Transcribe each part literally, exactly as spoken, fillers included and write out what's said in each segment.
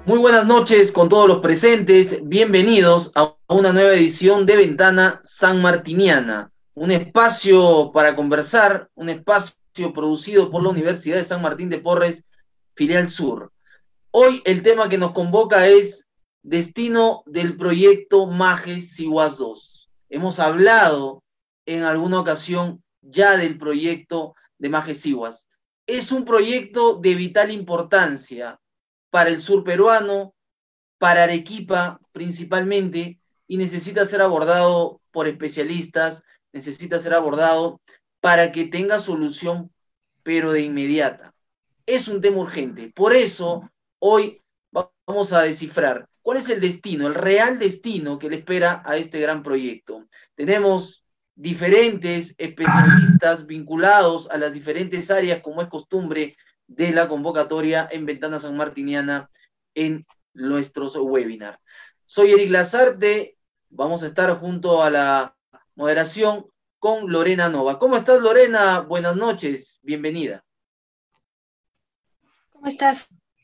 Muy buenas noches con todos los presentes. Bienvenidos a una nueva edición de Ventana Sanmartiniana, un espacio para conversar, un espacio producido por la Universidad de San Martín de Porres, Filial Sur. Hoy el tema que nos convoca es destino del proyecto Majes Sihuas dos. Hemos hablado en alguna ocasión ya del proyecto de Majes Sihuas. Es un proyecto de vital importancia para el sur peruano, para Arequipa principalmente, y necesita ser abordado por especialistas, necesita ser abordado para que tenga solución, pero de inmediata. Es un tema urgente. Por eso, hoy vamos a descifrar cuál es el destino, el real destino que le espera a este gran proyecto. Tenemos diferentes especialistas vinculados a las diferentes áreas, como es costumbre, de la convocatoria en Ventana Sanmartiniana en nuestros webinars. Soy Eric Lazarte, vamos a estar junto a la moderación con Lorena Nova. ¿Cómo estás, Lorena? Buenas noches, bienvenida. ¿Cómo estás?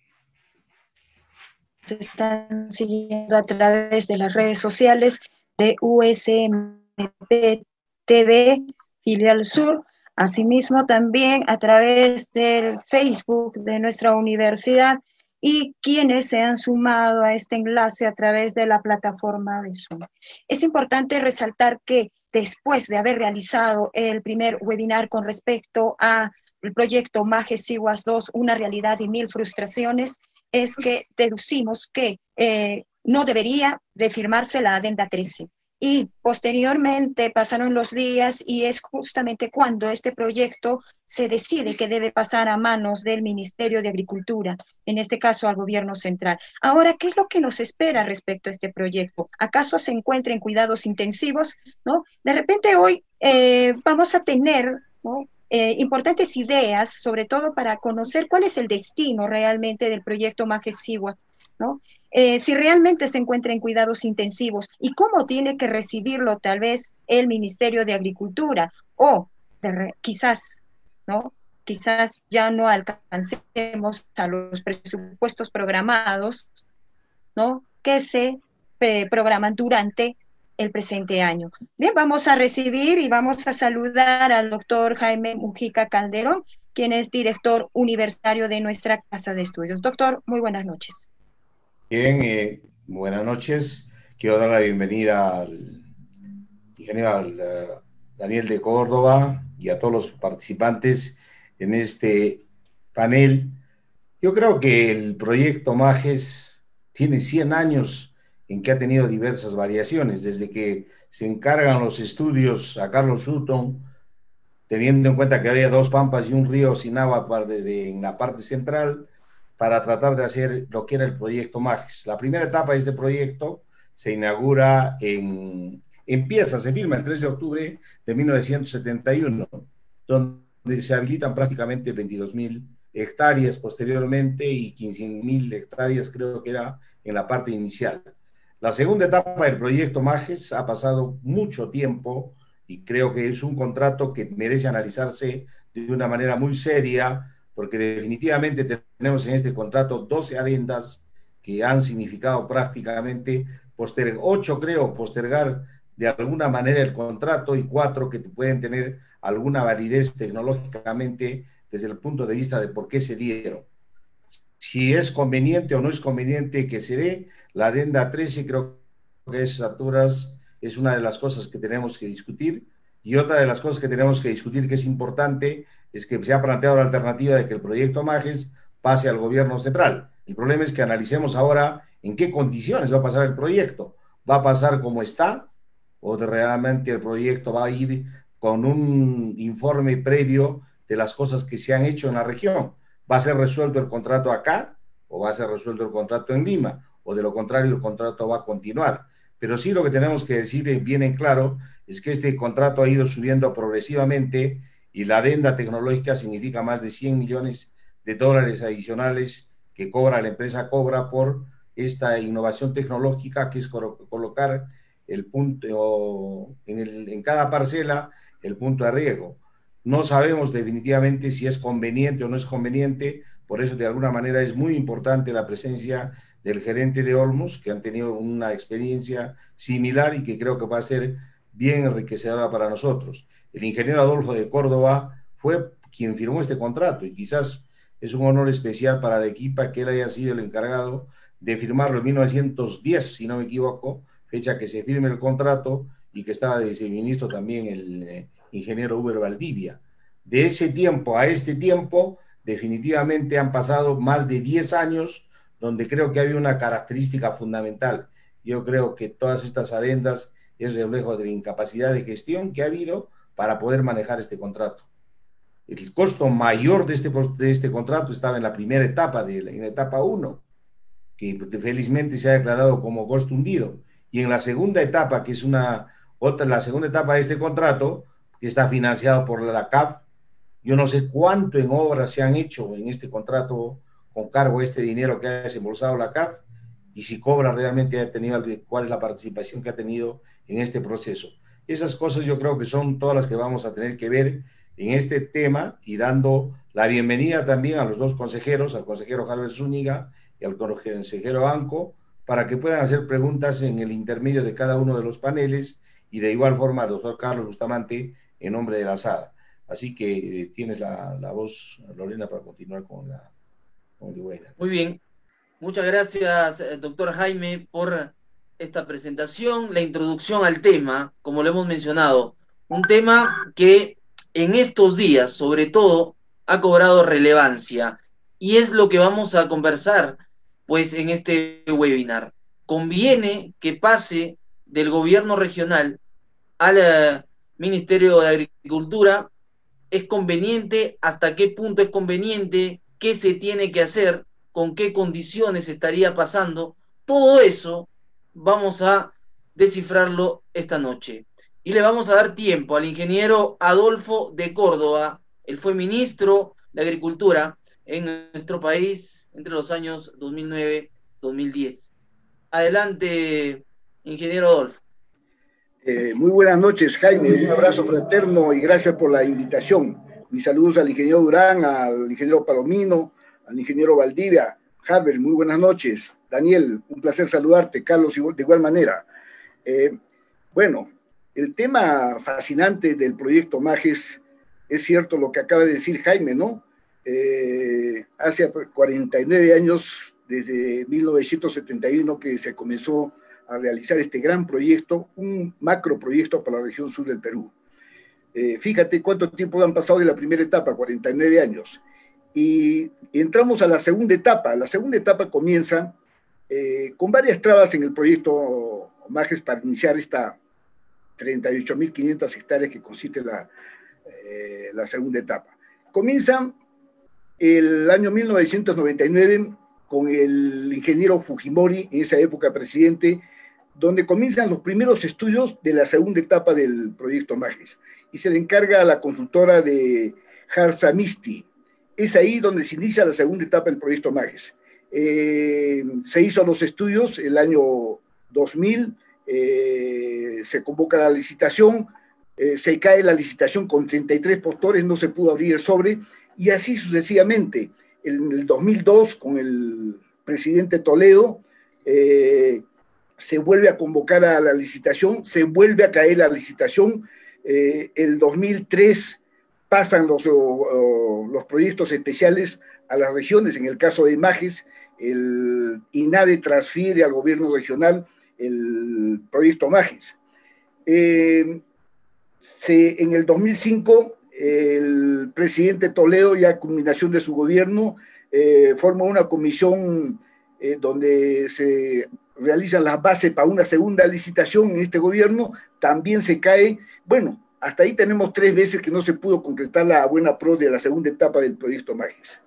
Se están siguiendo a través de las redes sociales de U S M P T V Filial Sur. Asimismo, también a través del Facebook de nuestra universidad y quienes se han sumado a este enlace a través de la plataforma de Zoom. Es importante resaltar que después de haber realizado el primer webinar con respecto al proyecto Majes Sihuas dos, una realidad y mil frustraciones, es que deducimos que eh, no debería de firmarse la adenda trece. Y posteriormente pasaron los días y es justamente cuando este proyecto se decide que debe pasar a manos del Ministerio de Agricultura, en este caso al gobierno central. Ahora, ¿qué es lo que nos espera respecto a este proyecto? ¿Acaso se encuentra en cuidados intensivos? ¿No? De repente hoy eh, vamos a tener, ¿no?, eh, importantes ideas, sobre todo para conocer cuál es el destino realmente del proyecto Majes Sihuas, ¿no? Eh, si realmente se encuentra en cuidados intensivos y cómo tiene que recibirlo tal vez el Ministerio de Agricultura o de re, quizás, ¿no? Quizás ya no alcancemos a los presupuestos programados, ¿no?, que se eh, programan durante el presente año. Bien, vamos a recibir y vamos a saludar al doctor Jaime Mujica Calderón, quien es director universitario de nuestra Casa de Estudios. Doctor, muy buenas noches. Bien, eh, buenas noches. Quiero dar la bienvenida al ingeniero al, uh, Daniel de Córdoba y a todos los participantes en este panel. Yo creo que el proyecto Majes tiene cien años en que ha tenido diversas variaciones, desde que se encargan los estudios a Carlos Sutton, teniendo en cuenta que había dos pampas y un río sin agua en la parte central, para tratar de hacer lo que era el proyecto Majes. La primera etapa de este proyecto se inaugura en, empieza, se firma el tres de octubre de mil novecientos setenta y uno, donde se habilitan prácticamente veintidós mil hectáreas posteriormente y quince mil hectáreas creo que era en la parte inicial. La segunda etapa del proyecto Majes ha pasado mucho tiempo y creo que es un contrato que merece analizarse de una manera muy seria, porque definitivamente tenemos en este contrato doce adendas que han significado prácticamente postergar, ocho creo, postergar de alguna manera el contrato y cuatro que pueden tener alguna validez tecnológicamente desde el punto de vista de por qué se dieron. Si es conveniente o no es conveniente que se dé, la adenda trece creo que es alturas es una de las cosas que tenemos que discutir, y otra de las cosas que tenemos que discutir que es importante es que se ha planteado la alternativa de que el proyecto Majes pase al gobierno central. El problema es que analicemos ahora en qué condiciones va a pasar el proyecto. ¿Va a pasar como está o de realmente el proyecto va a ir con un informe previo de las cosas que se han hecho en la región? ¿Va a ser resuelto el contrato acá o va a ser resuelto el contrato en Lima? O de lo contrario el contrato va a continuar. Pero sí lo que tenemos que decir bien en claro es que este contrato ha ido subiendo progresivamente y la adenda tecnológica significa más de cien millones de dólares adicionales que cobra la empresa Cobra por esta innovación tecnológica, que es colocar el punto en, el, en cada parcela el punto de riego. No sabemos definitivamente si es conveniente o no es conveniente, Por eso, de alguna manera, es muy importante la presencia del gerente de Olmos, que han tenido una experiencia similar y que creo que va a ser bien enriquecedora para nosotros. El ingeniero Adolfo de Córdoba fue quien firmó este contrato y quizás es un honor especial para la equipa que él haya sido el encargado de firmarlo en mil novecientos diez, si no me equivoco, fecha que se firme el contrato y que estaba de viceministro también el eh, ingeniero Uber Valdivia. De ese tiempo a este tiempo, definitivamente han pasado más de diez años, donde creo que había una característica fundamental. Yo creo que todas estas adendas es reflejo de la incapacidad de gestión que ha habido para poder manejar este contrato. El costo mayor de este, de este contrato estaba en la primera etapa, de la, en la etapa uno, que felizmente se ha declarado como costo hundido. Y en la segunda etapa, que es una otra, la segunda etapa de este contrato, que está financiado por la C A F, yo no sé cuánto en obras se han hecho en este contrato con cargo a este dinero que ha desembolsado la C A F, y si cobra realmente ha tenido, cuál es la participación que ha tenido en este proceso. Esas cosas yo creo que son todas las que vamos a tener que ver en este tema, y dando la bienvenida también a los dos consejeros, al consejero Halber Zúñiga y al consejero Anco, para que puedan hacer preguntas en el intermedio de cada uno de los paneles, y de igual forma al doctor Carlos Bustamante en nombre de la SADA. Así que eh, tienes la, la voz, Lorena, para continuar con la con el webinar. Muy bien. Muchas gracias, doctor Jaime, por esta presentación, la introducción al tema, como lo hemos mencionado, un tema que en estos días, sobre todo, ha cobrado relevancia, y es lo que vamos a conversar, pues, en este webinar. Conviene que pase del gobierno regional al uh, Ministerio de Agricultura. ¿Es conveniente? ¿Hasta qué punto es conveniente? ¿Qué se tiene que hacer? ¿Con qué condiciones estaría pasando? Todo eso vamos a descifrarlo esta noche. Y le vamos a dar tiempo al ingeniero Adolfo de Córdoba. Él fue ministro de Agricultura en nuestro país entre los años dos mil nueve y dos mil diez. Adelante, ingeniero Adolfo. Eh, muy buenas noches, Jaime. Un abrazo fraterno y gracias por la invitación. Mis saludos al ingeniero Durán, al ingeniero Palomino, al ingeniero Valdivia. Halber, muy buenas noches. Daniel, un placer saludarte. Carlos, de igual manera. Eh, bueno, el tema fascinante del proyecto MAGES es cierto lo que acaba de decir Jaime, ¿no? Eh, hace cuarenta y nueve años, desde mil novecientos setenta y uno, que se comenzó a realizar este gran proyecto, un macro proyecto para la región sur del Perú. Eh, fíjate cuánto tiempo han pasado de la primera etapa, cuarenta y nueve años. Y entramos a la segunda etapa. La segunda etapa comienza eh, con varias trabas en el proyecto MAGES para iniciar esta treinta y ocho mil quinientas hectáreas que consiste la, eh, la segunda etapa. Comienza el año mil novecientos noventa y nueve con el ingeniero Fujimori, en esa época presidente, donde comienzan los primeros estudios de la segunda etapa del proyecto MAGES, y se le encarga a la consultora de Harsamisti. Es ahí donde se inicia la segunda etapa del proyecto MAGES. Eh, se hizo los estudios el año dos mil, eh, se convoca la licitación, eh, se cae la licitación con treinta y tres postores, no se pudo abrir el sobre, y así sucesivamente. En el dos mil dos, con el presidente Toledo, eh, se vuelve a convocar a la licitación, se vuelve a caer la licitación. Eh, el dos mil tres pasan los, uh, los proyectos especiales a las regiones. En el caso de MAGES, el INADE transfiere al gobierno regional el proyecto MAGES. Eh, se, en el dos mil cinco, el presidente Toledo, ya a culminación de su gobierno, eh, forma una comisión eh, donde se realizan las bases para una segunda licitación en este gobierno. También se cae. Bueno, hasta ahí tenemos tres veces que no se pudo concretar la buena pro de la segunda etapa del proyecto MAGES.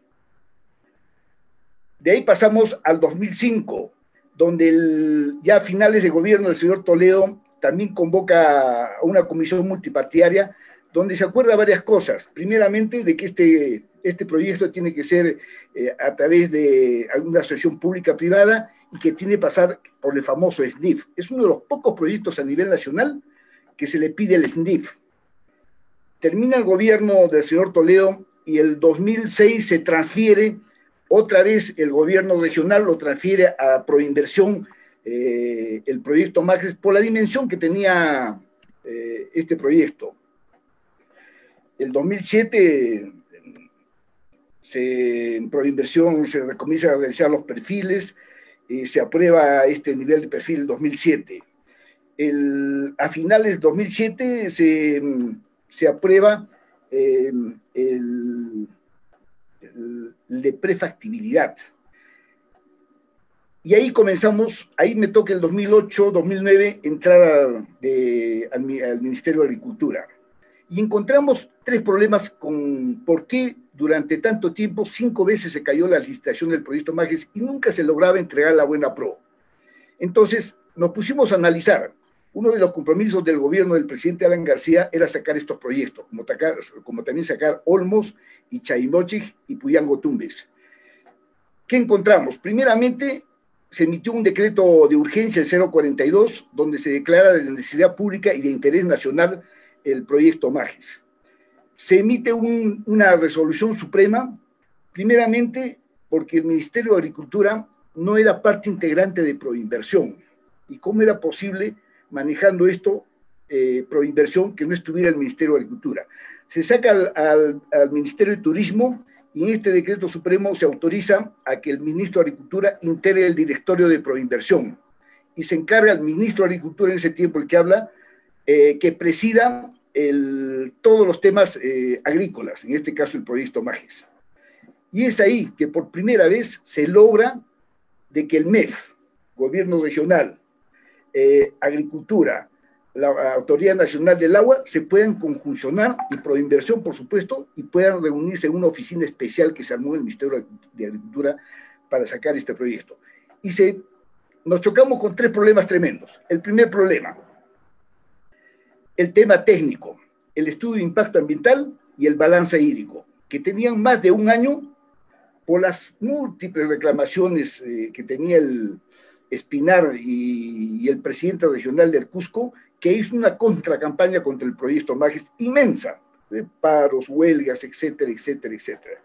De ahí pasamos al dos mil cinco, donde el, ya a finales de gobierno el señor Toledo también convoca a una comisión multipartidaria donde se acuerda varias cosas. Primeramente, de que este, este proyecto tiene que ser eh, a través de alguna asociación pública-privada y que tiene que pasar por el famoso S N I F. Es uno de los pocos proyectos a nivel nacional que se le pide el S N I F. Termina el gobierno del señor Toledo y el dos mil seis se transfiere, otra vez el gobierno regional lo transfiere a Proinversión, eh, el proyecto Majes, por la dimensión que tenía eh, este proyecto. El dos mil siete se, en Proinversión se comienza a realizar los perfiles, eh, se aprueba este nivel de perfil en dos mil siete. El, a finales del dos mil siete se, se aprueba eh, el, el, el de prefactibilidad. Y ahí comenzamos, ahí me toca el dos mil ocho, dos mil nueve entrar a, de, al, al Ministerio de Agricultura. Y encontramos tres problemas con por qué durante tanto tiempo, cinco veces se cayó la licitación del proyecto Majes y nunca se lograba entregar la buena pro. Entonces nos pusimos a analizar. Uno de los compromisos del gobierno del presidente Alan García era sacar estos proyectos, como, tacar, como también sacar Olmos y Chaimochic y Puyango Tumbes. ¿Qué encontramos? Primeramente, se emitió un decreto de urgencia, el cero cuarenta y dos, donde se declara de necesidad pública y de interés nacional el proyecto Majes. Se emite un, una resolución suprema, primeramente porque el Ministerio de Agricultura no era parte integrante de Proinversión. ¿Y cómo era posible manejando esto, eh, Proinversión, que no estuviera el Ministerio de Agricultura? Se saca al, al, al Ministerio de Turismo y en este decreto supremo se autoriza a que el Ministro de Agricultura integre el directorio de Proinversión y se encarga al Ministro de Agricultura, en ese tiempo el que habla, eh, que presida el, todos los temas eh, agrícolas, en este caso el proyecto Majes. Y es ahí que por primera vez se logra de que el M E F, Gobierno Regional, eh, Agricultura, la Autoridad Nacional del Agua, se puedan conjuncionar, y Proinversión, por supuesto, y puedan reunirse en una oficina especial que se armó en el Ministerio de Agricultura para sacar este proyecto. Y se, nos chocamos con tres problemas tremendos. El primer problema, el tema técnico, el estudio de impacto ambiental y el balance hídrico, que tenían más de un año por las múltiples reclamaciones eh, que tenía el Espinar y, y el presidente regional del Cusco, que hizo una contracampaña contra el proyecto Majes inmensa, eh, paros, huelgas, etcétera, etcétera, etcétera.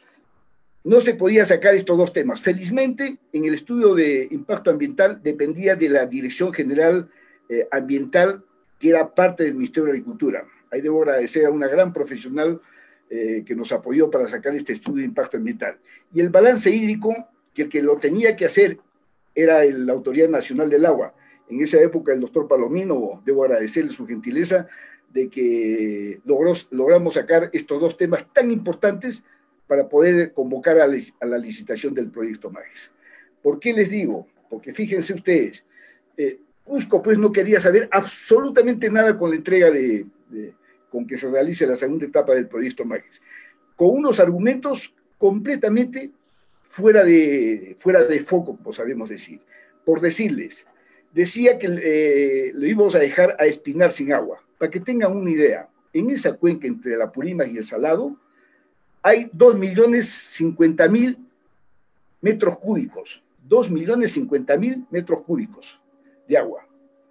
No se podía sacar estos dos temas. Felizmente, en el estudio de impacto ambiental dependía de la Dirección General eh, Ambiental, que era parte del Ministerio de Agricultura. Ahí debo agradecer a una gran profesional eh, que nos apoyó para sacar este estudio de impacto ambiental. Y el balance hídrico, que el que lo tenía que hacer era el, la Autoridad Nacional del Agua. En esa época el doctor Palomino, debo agradecerle su gentileza de que logró, logramos sacar estos dos temas tan importantes para poder convocar a, a la licitación del proyecto Majes. ¿Por qué les digo? Porque fíjense ustedes, eh, Cusco pues no quería saber absolutamente nada con la entrega de, de, con que se realice la segunda etapa del proyecto Majes, con unos argumentos completamente fuera de, fuera de foco, como sabemos decir. Por decirles, decía que eh, lo íbamos a dejar a Espinar sin agua. Para que tengan una idea, en esa cuenca entre la Apurímac y el Salado hay dos millones cincuenta mil metros cúbicos, dos millones cincuenta mil metros cúbicos de agua.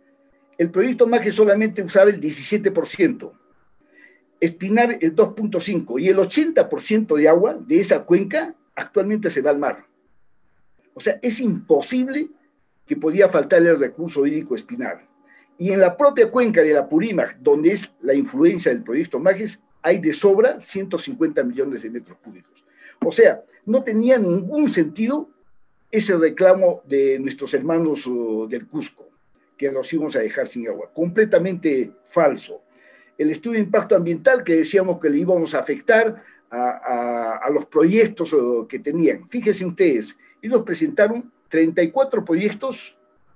El proyecto Majes solamente usaba el diecisiete por ciento, Espinar el dos punto cinco por ciento, y el ochenta por ciento de agua de esa cuenca actualmente se va al mar. O sea, es imposible que podía faltar el recurso hídrico Espinar. Y en la propia cuenca de la Apurímac, donde es la influencia del proyecto Majes, hay de sobra ciento cincuenta millones de metros cúbicos. O sea, no tenía ningún sentido ese reclamo de nuestros hermanos uh, del Cusco, que los íbamos a dejar sin agua. Completamente falso. El estudio de impacto ambiental que decíamos que le íbamos a afectar a, a, a los proyectos uh, que tenían. Fíjense ustedes, ellos presentaron treinta y cuatro proyectos,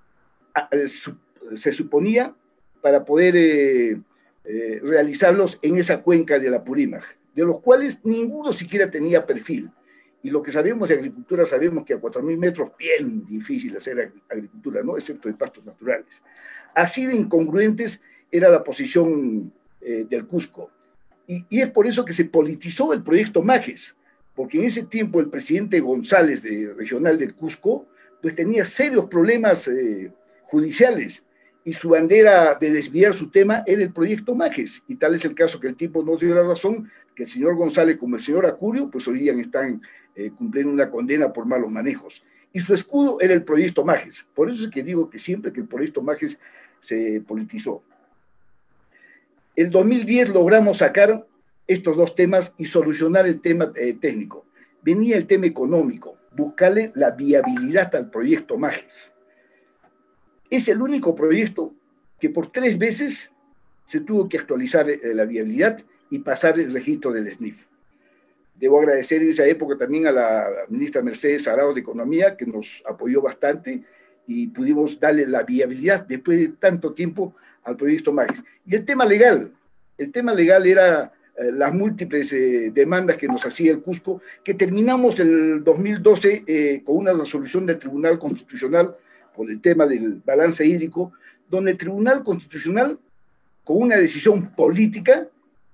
uh, su, se suponía, para poder eh, eh, realizarlos en esa cuenca de la Apurímac, de los cuales ninguno siquiera tenía perfil. Y lo que sabemos de agricultura, sabemos que a cuatro mil metros, bien difícil hacer agricultura, ¿no? Excepto de pastos naturales. Así de incongruentes era la posición eh, del Cusco. Y, y es por eso que se politizó el proyecto Majes, porque en ese tiempo el presidente González, de, regional del Cusco, pues tenía serios problemas eh, judiciales, y su bandera de desviar su tema era el proyecto Majes, y tal es el caso que el tiempo nos dio la razón, que el señor González como el señor Acurio, pues hoy día están eh, cumpliendo una condena por malos manejos. Y su escudo era el proyecto Majes. Por eso es que digo que siempre que el proyecto Majes se politizó. El dos mil diez logramos sacar estos dos temas y solucionar el tema eh, técnico. Venía el tema económico, buscarle la viabilidad al proyecto Majes. Es el único proyecto que por tres veces se tuvo que actualizar eh, la viabilidad y pasar el registro del S N I F. Debo agradecer en esa época también a la ministra Mercedes Arauz de Economía, que nos apoyó bastante y pudimos darle la viabilidad después de tanto tiempo al proyecto Majes. Y el tema legal, el tema legal era eh, las múltiples eh, demandas que nos hacía el Cusco, que terminamos el dos mil doce eh, con una resolución del Tribunal Constitucional por el tema del balance hídrico, donde el Tribunal Constitucional, con una decisión política,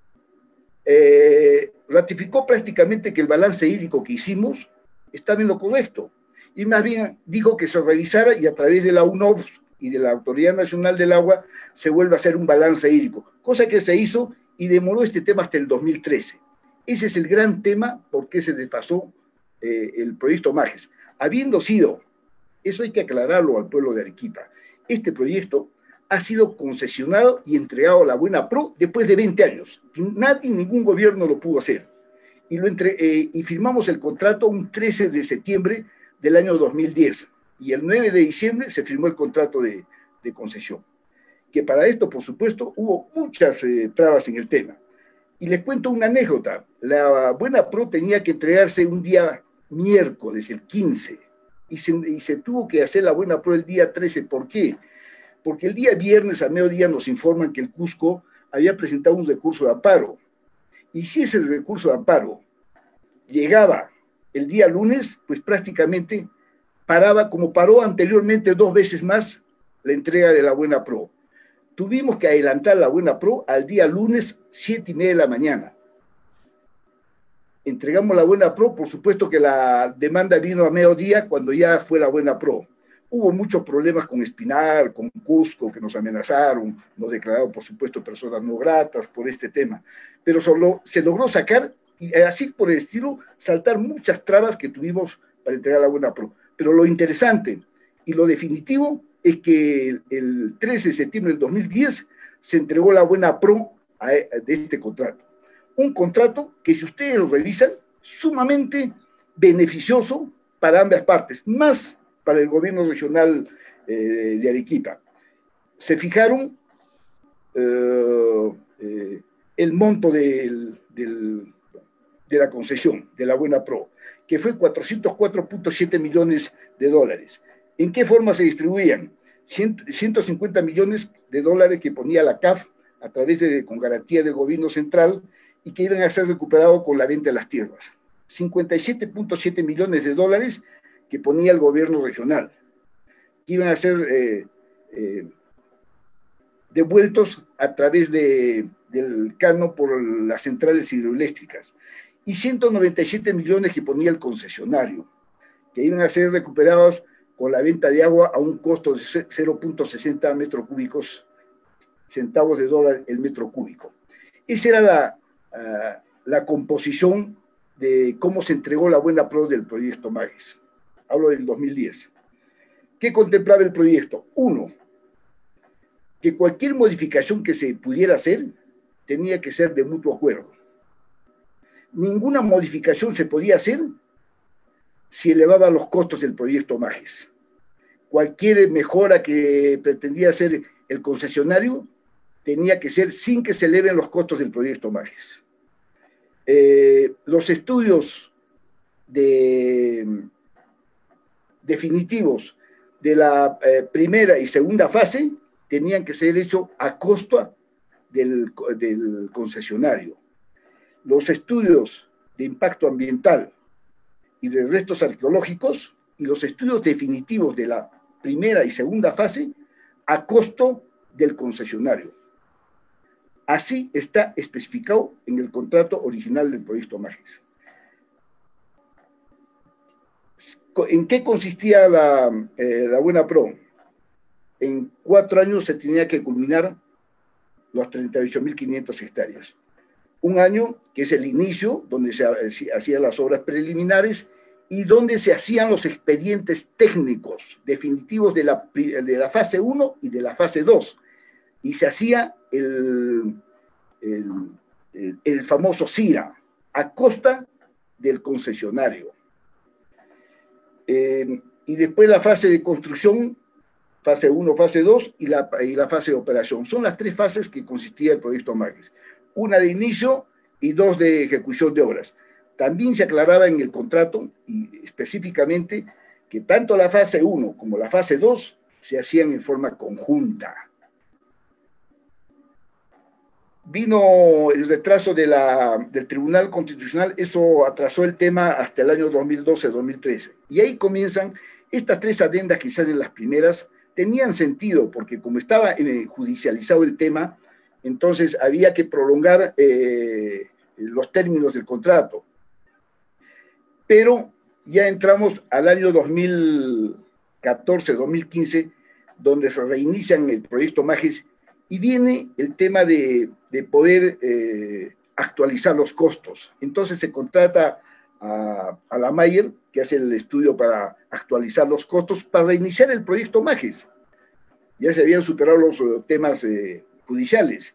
eh, ratificó prácticamente que el balance hídrico que hicimos estaba en lo correcto, y más bien dijo que se revisara y a través de la U N O V y de la Autoridad Nacional del Agua se vuelva a hacer un balance hídrico, cosa que se hizo y demoró este tema hasta el dos mil trece. Ese es el gran tema por qué se desfasó eh, el proyecto Majes. Habiendo sido, eso hay que aclararlo al pueblo de Arequipa, este proyecto ha sido concesionado y entregado a la Buena Pro después de veinte años. Nadie, ningún gobierno lo pudo hacer. Y, lo entre, eh, y firmamos el contrato un trece de septiembre del año dos mil diez. Y el nueve de diciembre se firmó el contrato de, de concesión. Que para esto, por supuesto, hubo muchas eh, trabas en el tema. Y les cuento una anécdota. La Buena Pro tenía que entregarse un día miércoles, el quince. Y se, y se tuvo que hacer la Buena Pro el día trece. ¿Por qué? Porque el día viernes a mediodía nos informan que el Cusco había presentado un recurso de amparo. Y si ese recurso de amparo llegaba el día lunes, pues prácticamente paraba, como paró anteriormente dos veces más, la entrega de la Buena Pro. Tuvimos que adelantar la Buena Pro al día lunes, siete y media de la mañana. Entregamos la Buena Pro, por supuesto que la demanda vino a mediodía cuando ya fue la Buena Pro. Hubo muchos problemas con Espinar, con Cusco, que nos amenazaron, nos declararon, por supuesto, personas no gratas por este tema, pero solo se logró sacar, y así por el estilo, saltar muchas trabas que tuvimos para entregar la Buena Pro. Pero lo interesante y lo definitivo es que el, el trece de septiembre del dos mil diez se entregó la Buena Pro a, a, de este contrato. Un contrato que, si ustedes lo revisan, sumamente beneficioso para ambas partes, más para el gobierno regional eh, de Arequipa. Se fijaron eh, eh, el monto del, del, de la concesión, de la Buena Pro, que fue cuatrocientos cuatro punto siete millones de dólares. ¿En qué forma se distribuían? ciento cincuenta millones de dólares que ponía la C A F a través de, con garantía del gobierno central, y que iban a ser recuperados con la venta de las tierras. cincuenta y siete punto siete millones de dólares que ponía el gobierno regional, que iban a ser eh, eh, devueltos a través de, del cano por las centrales hidroeléctricas, y ciento noventa y siete millones que ponía el concesionario, que iban a ser recuperados con la venta de agua a un costo de cero punto sesenta metros cúbicos, centavos de dólar el metro cúbico. Esa era la, uh, la composición de cómo se entregó la Buena Pro del proyecto Majes. Hablo del dos mil diez. ¿Qué contemplaba el proyecto? Uno, que cualquier modificación que se pudiera hacer tenía que ser de mutuo acuerdo. Ninguna modificación se podía hacer si elevaba los costos del proyecto Majes. Cualquier mejora que pretendía hacer el concesionario tenía que ser sin que se eleven los costos del proyecto Majes. Eh, los estudios de definitivos de la eh, primera y segunda fase tenían que ser hechos a costa del, del concesionario. Los estudios de impacto ambiental y de restos arqueológicos y los estudios definitivos de la primera y segunda fase a costo del concesionario. Así está especificado en el contrato original del proyecto Majes. ¿En qué consistía la, eh, la Buena Pro? en cuatro años se tenía que culminar los treinta y ocho mil quinientas hectáreas. Un año que es el inicio, donde se hacían las obras preliminares y donde se hacían los expedientes técnicos definitivos de la, de la fase uno y de la fase dos. Y se hacía el, el, el, el famoso CIRA, a costa del concesionario. Eh, y después la fase de construcción, fase uno, fase dos y la, y la fase de operación. Son las tres fases que consistía el proyecto Magis. Una de inicio y dos de ejecución de obras. También se aclaraba en el contrato, y específicamente, que tanto la fase uno como la fase dos se hacían en forma conjunta. Vino el retraso de la, del Tribunal Constitucional, eso atrasó el tema hasta el año dos mil doce, dos mil trece. Y ahí comienzan estas tres adendas, quizás en las primeras, tenían sentido, porque como estaba eh, judicializado el tema, entonces había que prolongar eh, los términos del contrato. Pero ya entramos al año dos mil catorce, dos mil quince, donde se reinician el proyecto Magis, y viene el tema de, de poder eh, actualizar los costos. Entonces se contrata a, a la Mayer, que hace el estudio para actualizar los costos, para reiniciar el proyecto Magis. Ya se habían superado los uh, temas eh, judiciales.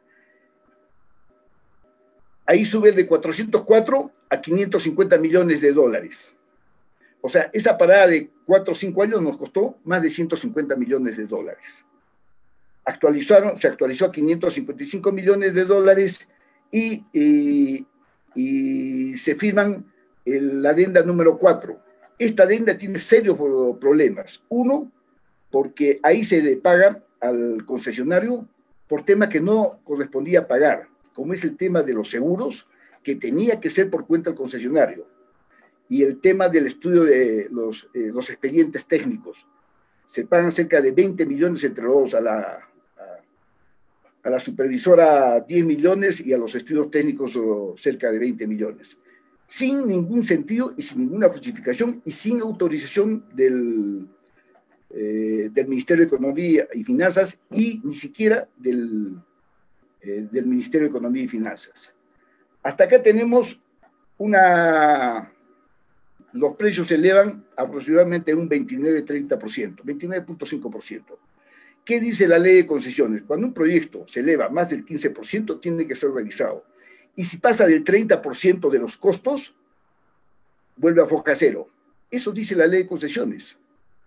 Ahí sube de cuatrocientos cuatro a quinientos cincuenta millones de dólares. O sea, esa parada de cuatro o cinco años nos costó más de ciento cincuenta millones de dólares. Actualizaron, se actualizó a quinientos cincuenta y cinco millones de dólares y, y, y se firman el, la adenda número cuatro. Esta adenda tiene serios problemas. Uno, porque ahí se le paga al concesionario por tema que no correspondía pagar, como es el tema de los seguros, que tenía que ser por cuenta del concesionario, y el tema del estudio de los, eh, los expedientes técnicos. Se pagan cerca de veinte millones entre los dos, a la, a, a la supervisora diez millones y a los estudios técnicos oh, cerca de veinte millones. Sin ningún sentido y sin ninguna justificación y sin autorización del, eh, del Ministerio de Economía y Finanzas y ni siquiera del, eh, del Ministerio de Economía y Finanzas. Hasta acá tenemos una... Los precios se elevan aproximadamente un veintinueve a treinta por ciento, veintinueve punto cinco por ciento. ¿Qué dice la ley de concesiones? Cuando un proyecto se eleva más del quince por ciento, tiene que ser revisado. Y si pasa del treinta por ciento de los costos, vuelve a foja cero. Eso dice la ley de concesiones.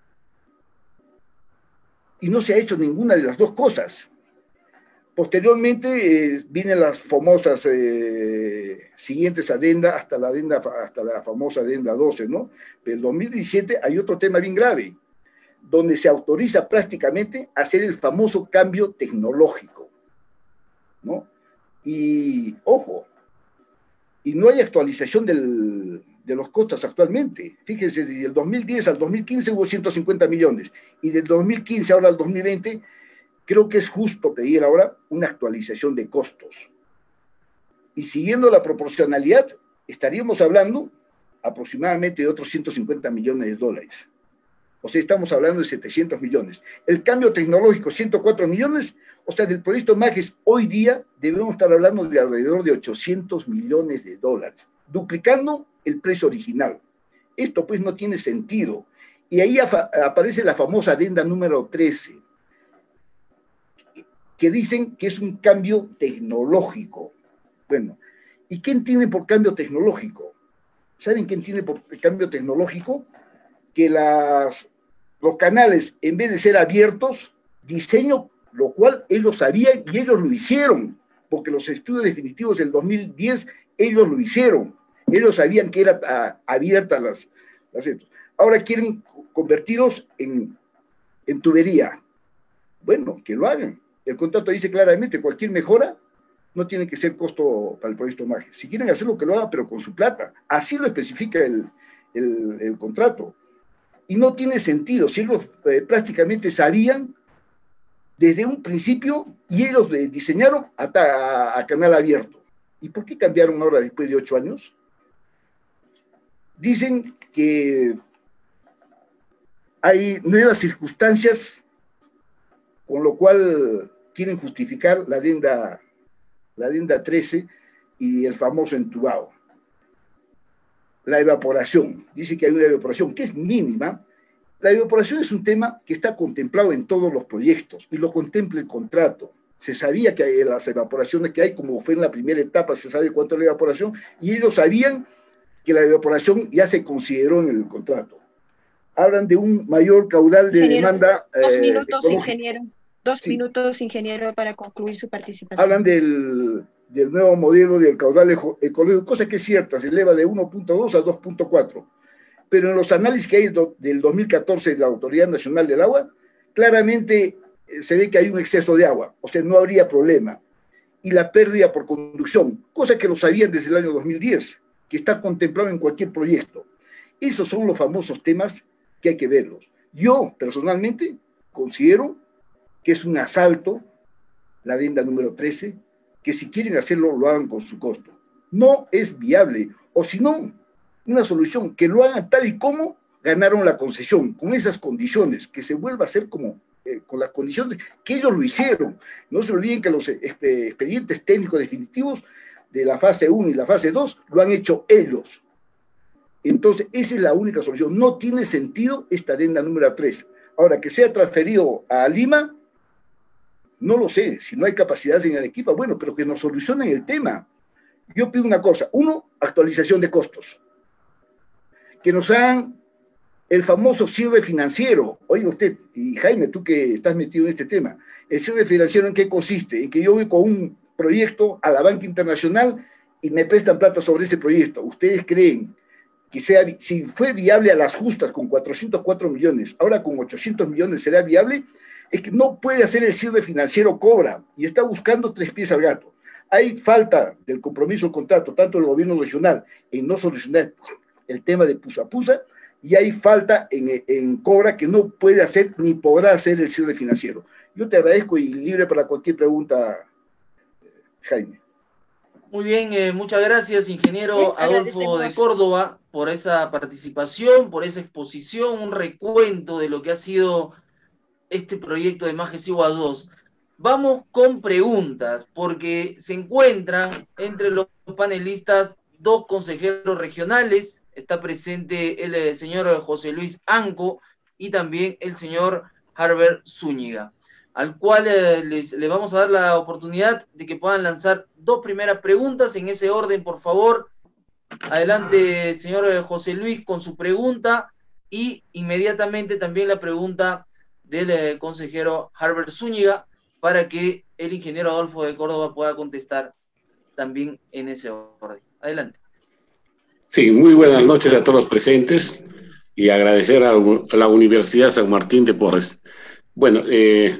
Y no se ha hecho ninguna de las dos cosas. Posteriormente eh, vienen las famosas eh, siguientes adendas, hasta la, adenda, hasta la famosa adenda doce, ¿no? Pero en dos mil diecisiete hay otro tema bien grave, donde se autoriza prácticamente hacer el famoso cambio tecnológico, ¿no? Y, ojo, y no hay actualización del, de los costos actualmente. Fíjense, desde el dos mil diez al dos mil quince hubo ciento cincuenta millones, y del dos mil quince ahora al dos mil veinte... creo que es justo pedir ahora una actualización de costos. Y siguiendo la proporcionalidad, estaríamos hablando aproximadamente de otros ciento cincuenta millones de dólares. O sea, estamos hablando de setecientos millones. El cambio tecnológico, ciento cuatro millones. O sea, del proyecto Magis, hoy día debemos estar hablando de alrededor de ochocientos millones de dólares, duplicando el precio original. Esto pues no tiene sentido. Y ahí aparece la famosa adenda número trece, que dicen que es un cambio tecnológico. Bueno, ¿y qué entienden por cambio tecnológico? ¿Saben qué entienden por cambio tecnológico? Que las, los canales, en vez de ser abiertos, diseño, lo cual ellos sabían y ellos lo hicieron, porque los estudios definitivos del dos mil diez, ellos lo hicieron. Ellos sabían que eran abiertas las, las... Ahora quieren convertirlos en, en tubería. Bueno, que lo hagan. El contrato dice claramente, cualquier mejora no tiene que ser costo para el proyecto Magis. Si quieren hacerlo, que lo hagan, pero con su plata. Así lo especifica el, el, el contrato. Y no tiene sentido, si ellos eh, prácticamente sabían desde un principio y ellos le diseñaron a, a, a canal abierto. ¿Y por qué cambiaron ahora después de ocho años? Dicen que hay nuevas circunstancias con lo cual quieren justificar la adenda, la adenda trece y el famoso entubado. La evaporación, dice que hay una evaporación que es mínima. La evaporación es un tema que está contemplado en todos los proyectos y lo contempla el contrato. Se sabía que hay las evaporaciones que hay, como fue en la primera etapa, se sabe cuánto es la evaporación, y ellos sabían que la evaporación ya se consideró en el contrato. Hablan de un mayor caudal de ingeniero, demanda. Dos eh, minutos, ecológica. ingeniero. Dos Sí. minutos, ingeniero, para concluir su participación. Hablan del, del nuevo modelo del caudal eco- ecológico, cosa que es cierta, se eleva de uno punto dos a dos punto cuatro. Pero en los análisis que hay do, del dos mil catorce de la Autoridad Nacional del Agua, claramente eh, se ve que hay un exceso de agua, o sea, no habría problema. Y la pérdida por conducción, cosa que lo sabían desde el año dos mil diez, que está contemplado en cualquier proyecto. Esos son los famosos temas que hay que verlos. Yo, personalmente, considero que es un asalto, la adenda número trece, que si quieren hacerlo, lo hagan con su costo. No es viable, o si no, una solución, que lo hagan tal y como ganaron la concesión, con esas condiciones, que se vuelva a hacer como, eh, con las condiciones que ellos lo hicieron. No se olviden que los este, expedientes técnicos definitivos de la fase uno y la fase dos lo han hecho ellos. Entonces, esa es la única solución. No tiene sentido esta adenda número tres. Ahora, que sea transferido a Lima, no lo sé. Si no hay capacidad en Arequipa, bueno, pero que nos solucionen el tema. Yo pido una cosa. Uno, actualización de costos. Que nos hagan el famoso cierre financiero. Oiga usted, y Jaime, tú que estás metido en este tema, ¿el cierre financiero en qué consiste? En que yo voy con un proyecto a la banca internacional y me prestan plata sobre ese proyecto. ¿Ustedes creen que sea, si fue viable a las justas con cuatrocientos cuatro millones, ahora con ochocientos millones será viable? Es que no puede hacer el cierre financiero, cobra, y está buscando tres pies al gato. Hay falta del compromiso del contrato, tanto del gobierno regional, en no solucionar el tema de Pusa-Pusa, y hay falta en, en Cobra, que no puede hacer ni podrá hacer el cierre financiero. Yo te agradezco y libre para cualquier pregunta, Jaime. Muy bien, eh, muchas gracias, ingeniero Bien, Adolfo de Córdoba, por esa participación, por esa exposición, un recuento de lo que ha sido este proyecto de Majes-Iguas dos. Vamos con preguntas, porque se encuentran entre los panelistas dos consejeros regionales. Está presente el, el señor José Luis Anco y también el señor Harbert Zúñiga, al cual eh, les, les vamos a dar la oportunidad de que puedan lanzar dos primeras preguntas en ese orden, por favor. Adelante, señor José Luis, con su pregunta, y inmediatamente también la pregunta del eh, consejero Harbert Zúñiga, para que el ingeniero Adolfo de Córdoba pueda contestar también en ese orden. Adelante. Sí, muy buenas noches a todos los presentes y agradecer a la Universidad San Martín de Porres. Bueno, eh,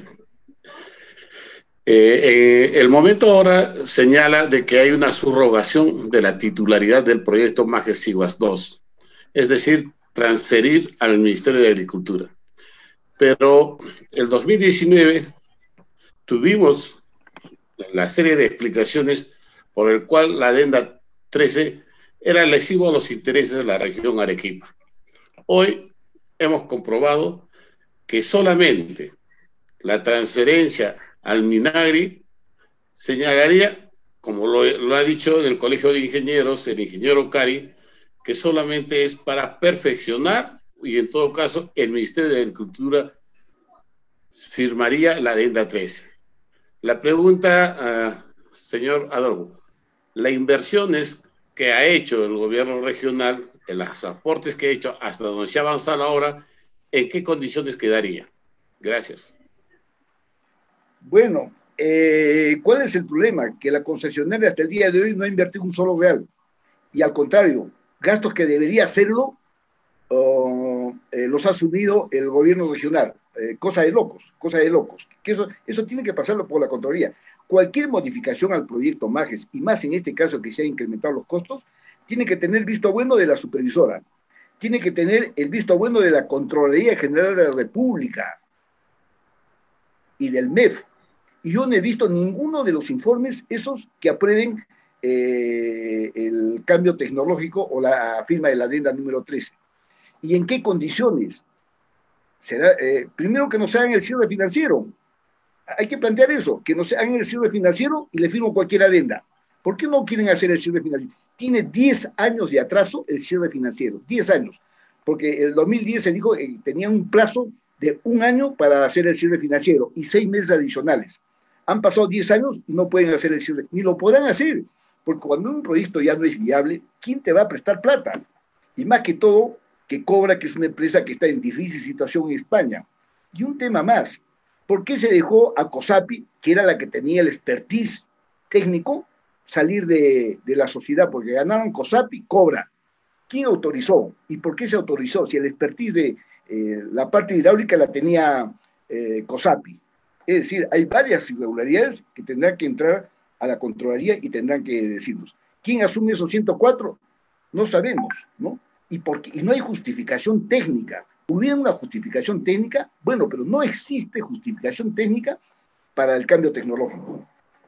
eh, eh, el momento ahora señala de que hay una subrogación de la titularidad del proyecto Majes-Iguas dos, es decir, transferir al Ministerio de Agricultura. Pero el dos mil diecinueve tuvimos la serie de explicaciones por el cual la adenda trece era lesivo a los intereses de la región Arequipa. Hoy hemos comprobado que solamente la transferencia al Minagri señalaría, como lo, lo ha dicho en el Colegio de Ingenieros, el ingeniero Cari, que solamente es para perfeccionar, y en todo caso el Ministerio de Agricultura firmaría la adenda trece. La pregunta, uh, señor Adolfo, las inversiones que ha hecho el gobierno regional, en los aportes que ha hecho hasta donde se ha avanzado ahora, ¿en qué condiciones quedaría? Gracias. Bueno, eh, ¿cuál es el problema? Que la concesionaria hasta el día de hoy no ha invertido un solo real. Y al contrario, gastos que debería hacerlo, uh, eh, los ha asumido el gobierno regional. Eh, cosa de locos, cosa de locos. Que eso, eso tiene que pasarlo por la Contraloría. Cualquier modificación al proyecto Majes, y más en este caso que se han incrementado los costos, tiene que tener visto bueno de la supervisora, tiene que tener el visto bueno de la Contraloría General de la República y del M E F. Y yo no he visto ninguno de los informes esos que aprueben eh, el cambio tecnológico o la firma de la adenda número trece. ¿Y en qué condiciones? Será, eh, primero que nos hagan el cierre financiero. hay que plantear eso, que nos hagan el cierre financiero y le firmo cualquier adenda. ¿Por qué no quieren hacer el cierre financiero? Tiene diez años de atraso el cierre financiero, diez años, porque el dos mil diez se dijo que tenía un plazo de un año para hacer el cierre financiero y seis meses adicionales. Han pasado diez años y no pueden hacer el cierre, ni lo podrán hacer, porque cuando un proyecto ya no es viable, ¿quién te va a prestar plata? Y más que todo, que Cobra, que es una empresa que está en difícil situación en España. Y un tema más, ¿por qué se dejó a COSAPI, que era la que tenía el expertise técnico, salir de, de la sociedad? Porque ganaron COSAPI, Cobra. ¿Quién autorizó? ¿Y por qué se autorizó? Si el expertise de eh, la parte hidráulica la tenía eh, COSAPI. Es decir, hay varias irregularidades que tendrán que entrar a la Contraloría y tendrán que decirnos. ¿Quién asume esos ciento cuatro? No sabemos, ¿no? Y, porque, y no hay justificación técnica. Hubiera una justificación técnica, bueno, pero no existe justificación técnica para el cambio tecnológico.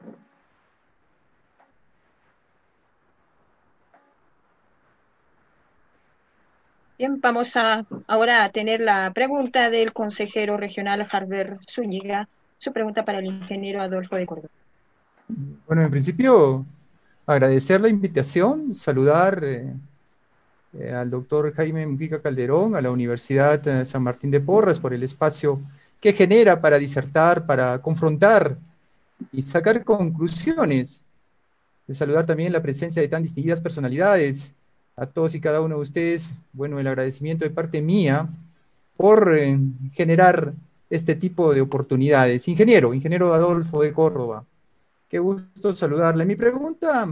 Bien, vamos a ahora a tener la pregunta del consejero regional Harbert Zúñiga, su pregunta para el ingeniero Adolfo de Córdoba. Bueno, en principio, agradecer la invitación, saludar eh, eh, al doctor Jaime Mujica Calderón, a la Universidad eh, San Martín de Porres, por el espacio que genera para disertar, para confrontar y sacar conclusiones. De saludar también la presencia de tan distinguidas personalidades. A todos y cada uno de ustedes, bueno, el agradecimiento de parte mía por eh, generar este tipo de oportunidades. Ingeniero, ingeniero Adolfo de Córdoba, qué gusto saludarle. Mi pregunta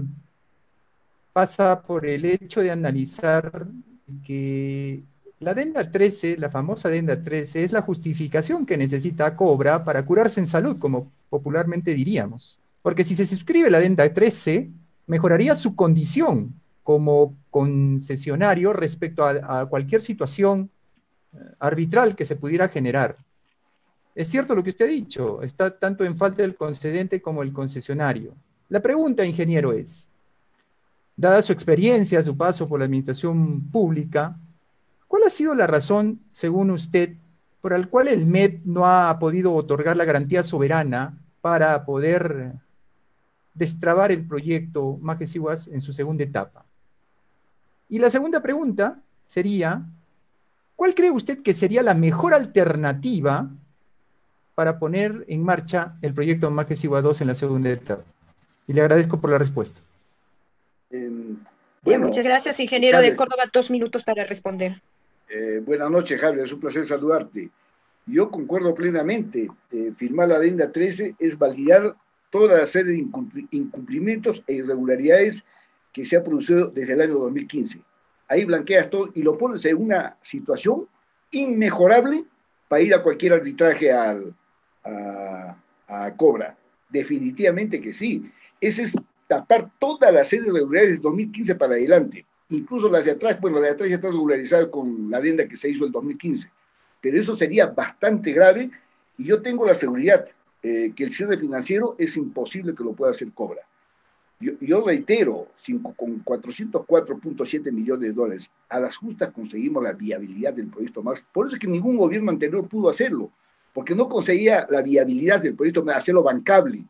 pasa por el hecho de analizar que la adenda trece, la famosa adenda trece, es la justificación que necesita Cobra para curarse en salud, como popularmente diríamos. Porque si se suscribe la adenda trece, mejoraría su condición como concesionario respecto a, a cualquier situación arbitral que se pudiera generar. Es cierto lo que usted ha dicho, está tanto en falta el concedente como el concesionario. La pregunta, ingeniero, es, dada su experiencia, su paso por la administración pública, ¿cuál ha sido la razón, según usted, por la cual el M E D no ha podido otorgar la garantía soberana para poder destrabar el proyecto Majes-Iguas en su segunda etapa? Y la segunda pregunta sería, ¿cuál cree usted que sería la mejor alternativa para poner en marcha el proyecto Majes-Iguas dos en la segunda etapa? Y le agradezco por la respuesta. Eh, Bien, bueno, muchas gracias, ingeniero Javier, de Córdoba, dos minutos para responder. Eh, buenas noches, Javier, es un placer saludarte. Yo concuerdo plenamente, eh, firmar la adenda trece es validar toda la serie de incumplimientos e irregularidades que se ha producido desde el año dos mil quince. Ahí blanqueas todo y lo pones en una situación inmejorable para ir a cualquier arbitraje al, a, a Cobra. Definitivamente que sí. Ese es tapar toda la serie de irregularidades del dos mil quince para adelante. Incluso las de atrás, bueno, las de atrás ya están regularizadas con la adenda que se hizo el dos mil quince. Pero eso sería bastante grave y yo tengo la seguridad eh, que el cierre financiero es imposible que lo pueda hacer Cobra. Yo, yo reitero, cinco, con cuatrocientos cuatro punto siete millones de dólares, a las justas conseguimos la viabilidad del proyecto Majes. Por eso es que ningún gobierno anterior pudo hacerlo, porque no conseguía la viabilidad del proyecto, hacerlo bancable.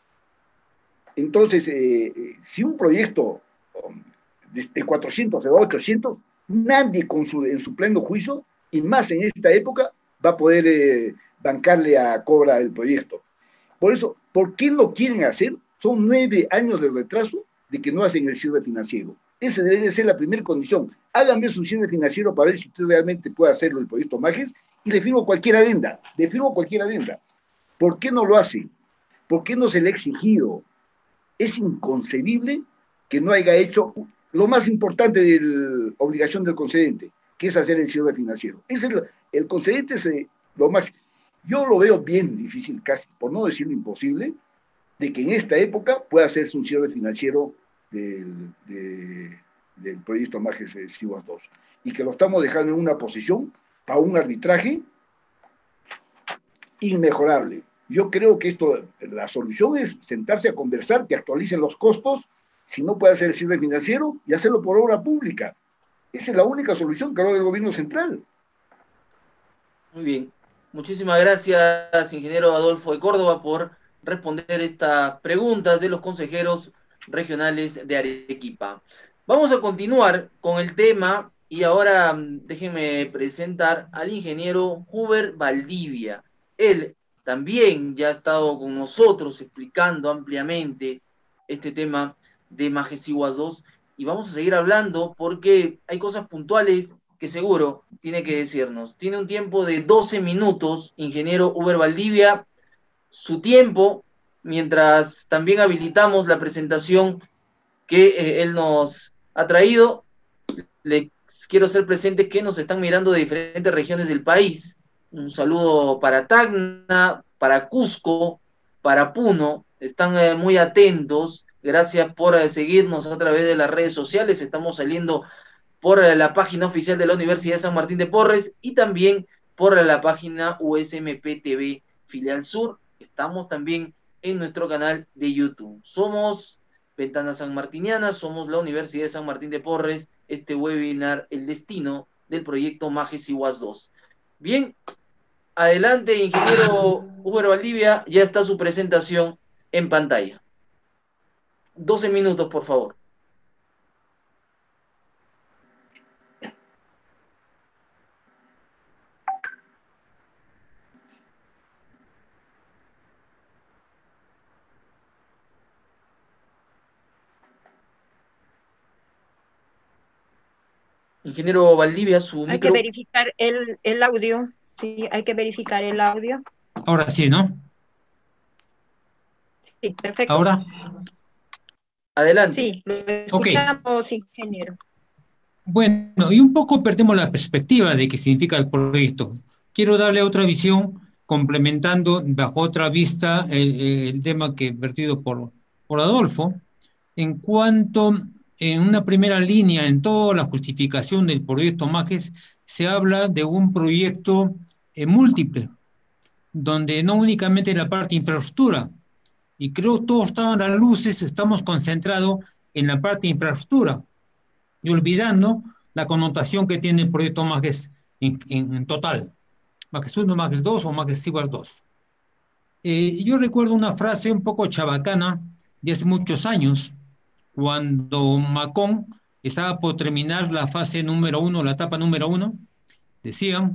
Entonces, eh, si un proyecto de, de cuatrocientos o ochocientos, nadie con su, en su pleno juicio, y más en esta época, va a poder eh, bancarle a Cobra el proyecto. Por eso, ¿por qué lo quieren hacer? Son nueve años de retraso de que no hacen el cierre financiero. Esa debería ser la primera condición. Háganme su cierre financiero para ver si usted realmente puede hacerlo el proyecto Majes y le firmo cualquier adenda. Le firmo cualquier adenda. ¿Por qué no lo hace? ¿Por qué no se le ha exigido? Es inconcebible que no haya hecho lo más importante de la obligación del concedente, que es hacer el cierre financiero. Es el, el concedente es eh, lo más... Yo lo veo bien difícil, casi, por no decirlo imposible, de que en esta época pueda hacerse un cierre financiero del, de, del proyecto Majes-Iguas dos. Y que lo estamos dejando en una posición para un arbitraje inmejorable. Yo creo que esto, la solución es sentarse a conversar, que actualicen los costos, si no puede hacer el cierre financiero, y hacerlo por obra pública. Esa es la única solución que ha dado el gobierno central. Muy bien. Muchísimas gracias, ingeniero Adolfo de Córdoba, por responder estas preguntas de los consejeros regionales de Arequipa. Vamos a continuar con el tema y ahora déjenme presentar al ingeniero Huber Valdivia. Él también ya ha estado con nosotros explicando ampliamente este tema de Majesiguas dos y vamos a seguir hablando porque hay cosas puntuales que seguro tiene que decirnos. Tiene un tiempo de doce minutos, ingeniero Huber Valdivia, su tiempo, mientras también habilitamos la presentación que eh, él nos ha traído. Les quiero hacer presente que nos están mirando de diferentes regiones del país. Un saludo para Tacna, para Cusco, para Puno. Están eh, muy atentos. Gracias por eh, seguirnos a través de las redes sociales. Estamos saliendo por la página oficial de la Universidad de San Martín de Porres y también por la página U S M P T V Filial Sur. Estamos también en nuestro canal de YouTube. Somos Ventana Sanmartiniana, somos la Universidad de San Martín de Porres, este webinar, el destino del proyecto Majesiguas dos. Bien, adelante, ingeniero Huber Valdivia, ya está su presentación en pantalla. doce minutos, por favor. Ingeniero Valdivia, su Hay micro... que verificar el, el audio. Sí, hay que verificar el audio. Ahora sí, ¿no? Sí, perfecto. Ahora. Adelante. Sí, lo escuchamos, okay. Ingeniero. Bueno, y un poco perdemos la perspectiva de qué significa el proyecto. Quiero darle otra visión, complementando bajo otra vista el, el tema que vertido por, por Adolfo, en cuanto... En una primera línea, en toda la justificación del proyecto MAGES, se habla de un proyecto eh, múltiple, donde no únicamente la parte de infraestructura, y creo que todos estaban las luces, estamos concentrados en la parte de infraestructura, y olvidando la connotación que tiene el proyecto MAGES en, en, en total, MAGES uno, MAGES dos o Majesiguas dos. Eh, yo recuerdo una frase un poco chabacana de hace muchos años, cuando Macón estaba por terminar la fase número uno, la etapa número uno, decían,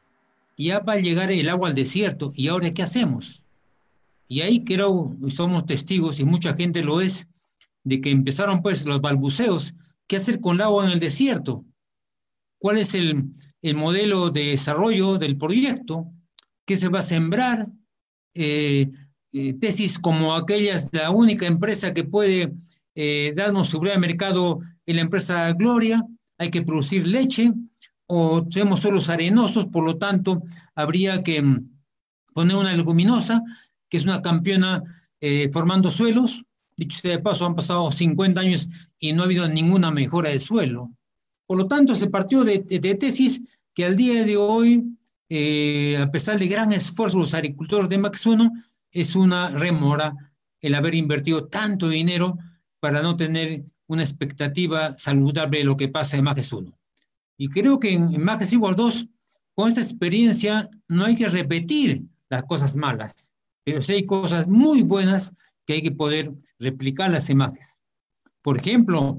ya va a llegar el agua al desierto, ¿y ahora qué hacemos? Y ahí creo, somos testigos, y mucha gente lo es, de que empezaron pues los balbuceos, ¿qué hacer con el agua en el desierto? ¿Cuál es el, el modelo de desarrollo del proyecto? ¿Qué se va a sembrar? Eh, eh, tesis como aquellas, la única empresa que puede... Eh, darnos seguridad de mercado en la empresa Gloria, hay que producir leche, o somos suelos arenosos, por lo tanto, habría que mm, poner una leguminosa, que es una campeona eh, formando suelos. Dicho sea de paso, han pasado cincuenta años y no ha habido ninguna mejora de suelo. Por lo tanto, se partió de, de, de tesis que al día de hoy, eh, a pesar del gran esfuerzo de los agricultores de MAGES uno, es una remora el haber invertido tanto dinero para no tener una expectativa saludable de lo que pasa en MAGES uno. Y creo que en, en Majesiguas dos, con esta experiencia, no hay que repetir las cosas malas, pero sí hay cosas muy buenas que hay que poder replicarlas en MAGES. Por ejemplo,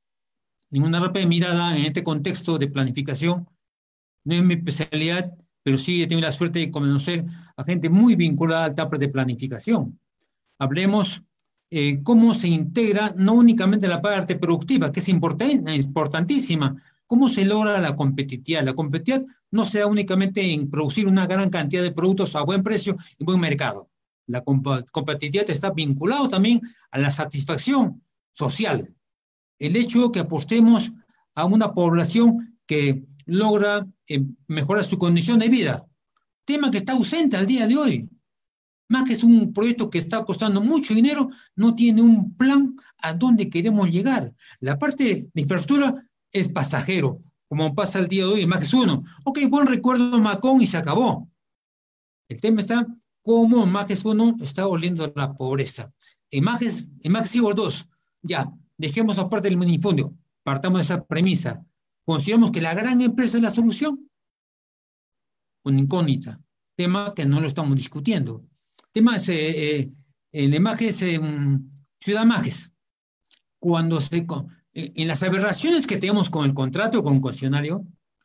en una rápida mirada en este contexto de planificación, no es mi especialidad, pero sí he tenido la suerte de conocer a gente muy vinculada al T A P R de planificación. Hablemos Eh, cómo se integra no únicamente la parte productiva, que es important, importantísima, cómo se logra la competitividad. La competitividad no se da únicamente en producir una gran cantidad de productos a buen precio y buen mercado. La comp competitividad está vinculada también a la satisfacción social. El hecho de que apostemos a una población que logra eh, mejorar su condición de vida, tema que está ausente al día de hoy. MAGES es un proyecto que está costando mucho dinero, no tiene un plan a dónde queremos llegar. La parte de infraestructura es pasajero, como pasa el día de hoy en MAGES uno. Ok, buen recuerdo Macón y se acabó. El tema está cómo MAGES uno está oliendo la pobreza. En MAGES, en Majesiguas dos, ya, dejemos aparte el minifundio, partamos de esa premisa. ¿Consideramos que la gran empresa es la solución? Una incógnita. tema que no lo estamos discutiendo. Tema es, eh, eh, el de Majes, eh, Ciudad Majes. Cuando se, eh, en las aberraciones que tenemos con el contrato con el concesionario,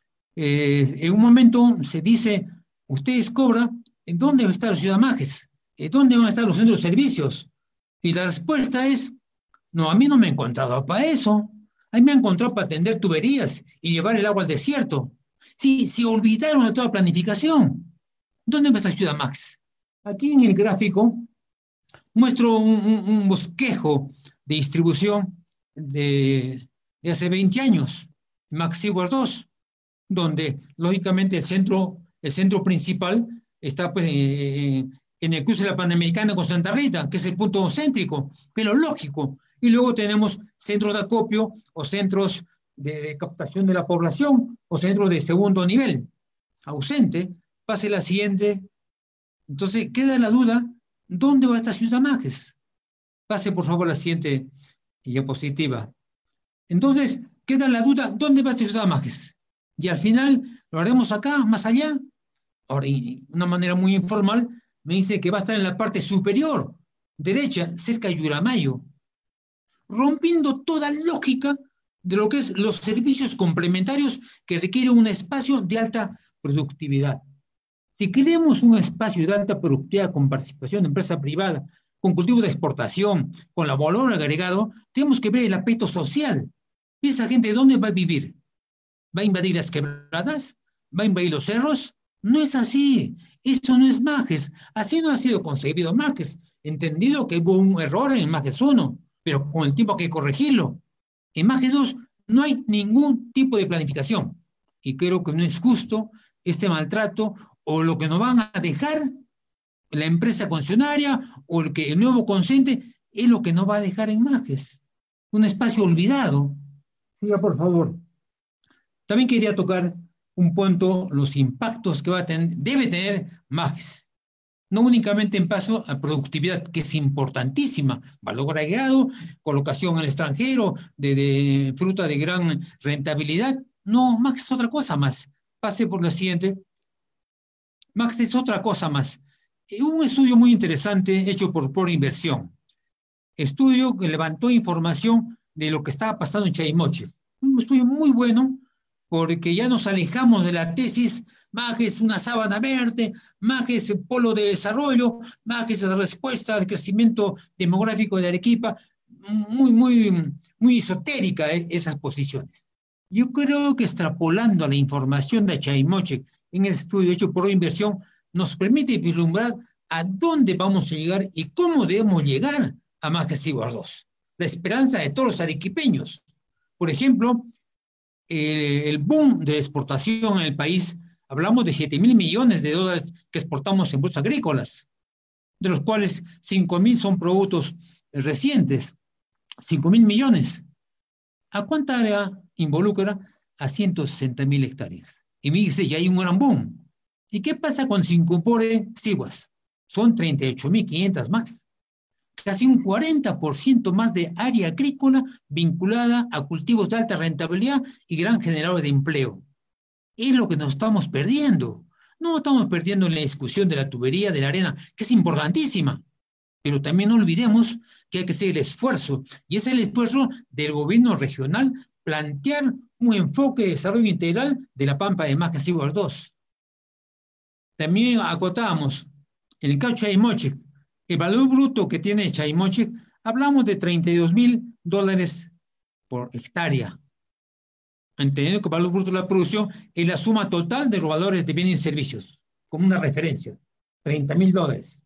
eh, en un momento se dice, ustedes cobran, ¿en dónde va a estar la Ciudad Majes? ¿En dónde van a estar los centros de servicios? Y la respuesta es, no, a mí no me han encontrado para eso. A mí me han encontrado para tender tuberías y llevar el agua al desierto. Sí, se olvidaron de toda planificación. ¿Dónde va a estar Ciudad Majes? Aquí en el gráfico muestro un, un, un bosquejo de distribución de, de hace veinte años, Max Seaward dos, donde lógicamente el centro, el centro principal está pues, eh, en el cruce de la Panamericana con Santa Rita, que es el punto céntrico, pero lógico. Y luego tenemos centros de acopio o centros de, de captación de la población o centros de segundo nivel. Ausente, pase la siguiente. Entonces queda la duda, ¿dónde va esta Ciudad Majes? Pase por favor la siguiente diapositiva. Entonces queda la duda, ¿dónde va esta Ciudad Majes? Y al final lo haremos acá, más allá. Ahora, de una manera muy informal, me dice que va a estar en la parte superior, derecha, cerca de Yuramayo, rompiendo toda lógica de lo que es los servicios complementarios que requieren un espacio de alta productividad. Si queremos un espacio de alta productividad con participación de empresa privada, con cultivo de exportación, con la valor agregado, tenemos que ver el aspecto social. ¿Y esa gente dónde va a vivir? ¿Va a invadir las quebradas? ¿Va a invadir los cerros? No es así. Eso no es Majes. Así no ha sido concebido Majes. Entendido que hubo un error en Majes uno, pero con el tiempo hay que corregirlo. En Majes dos no hay ningún tipo de planificación. Y creo que no es justo este maltrato o lo que nos van a dejar la empresa concesionaria o el, que, el nuevo consciente es lo que nos va a dejar en Majes. Un espacio olvidado. Siga, por favor. También quería tocar un punto, los impactos que va a tener, debe tener Majes. No únicamente en paso a productividad, que es importantísima, valor agregado, colocación en el extranjero, de, de fruta de gran rentabilidad. No, Majes es otra cosa más. Pase por la siguiente. Majes es otra cosa más. Un estudio muy interesante hecho por Por Inversión. Estudio que levantó información de lo que estaba pasando en Chaymoche. Un estudio muy bueno, porque ya nos alejamos de la tesis Majes una sábana verde, Majes polo de desarrollo, Majes la respuesta al crecimiento demográfico de Arequipa, muy, muy, muy esotérica eh, esas posiciones. Yo creo que extrapolando a la información de Chaymoche en el estudio hecho por Inversión, nos permite vislumbrar a dónde vamos a llegar y cómo debemos llegar a Majes Seaward dos. La esperanza de todos los arequipeños. Por ejemplo, eh, el boom de la exportación en el país, hablamos de siete mil millones de dólares que exportamos en productos agrícolas, de los cuales cinco mil son productos recientes, cinco mil millones. ¿A cuánta área involucra? A ciento sesenta mil hectáreas. Y me dice, ya hay un gran boom. ¿Y qué pasa con se incorpore Siguas? Son treinta y ocho mil quinientas más. Casi un cuarenta por ciento más de área agrícola vinculada a cultivos de alta rentabilidad y gran generador de empleo. Es lo que nos estamos perdiendo. No estamos perdiendo en la discusión de la tubería de la arena, que es importantísima. Pero también no olvidemos que hay que hacer el esfuerzo, y es el esfuerzo del gobierno regional plantear un enfoque de desarrollo integral de la Pampa de Majes Seaward dos. También acotamos, en el caso de Chaymoche, el valor bruto que tiene Chaymoche, hablamos de treinta y dos mil dólares por hectárea, entendiendo que el valor bruto de la producción es la suma total de los valores de bienes y servicios, como una referencia, treinta mil dólares.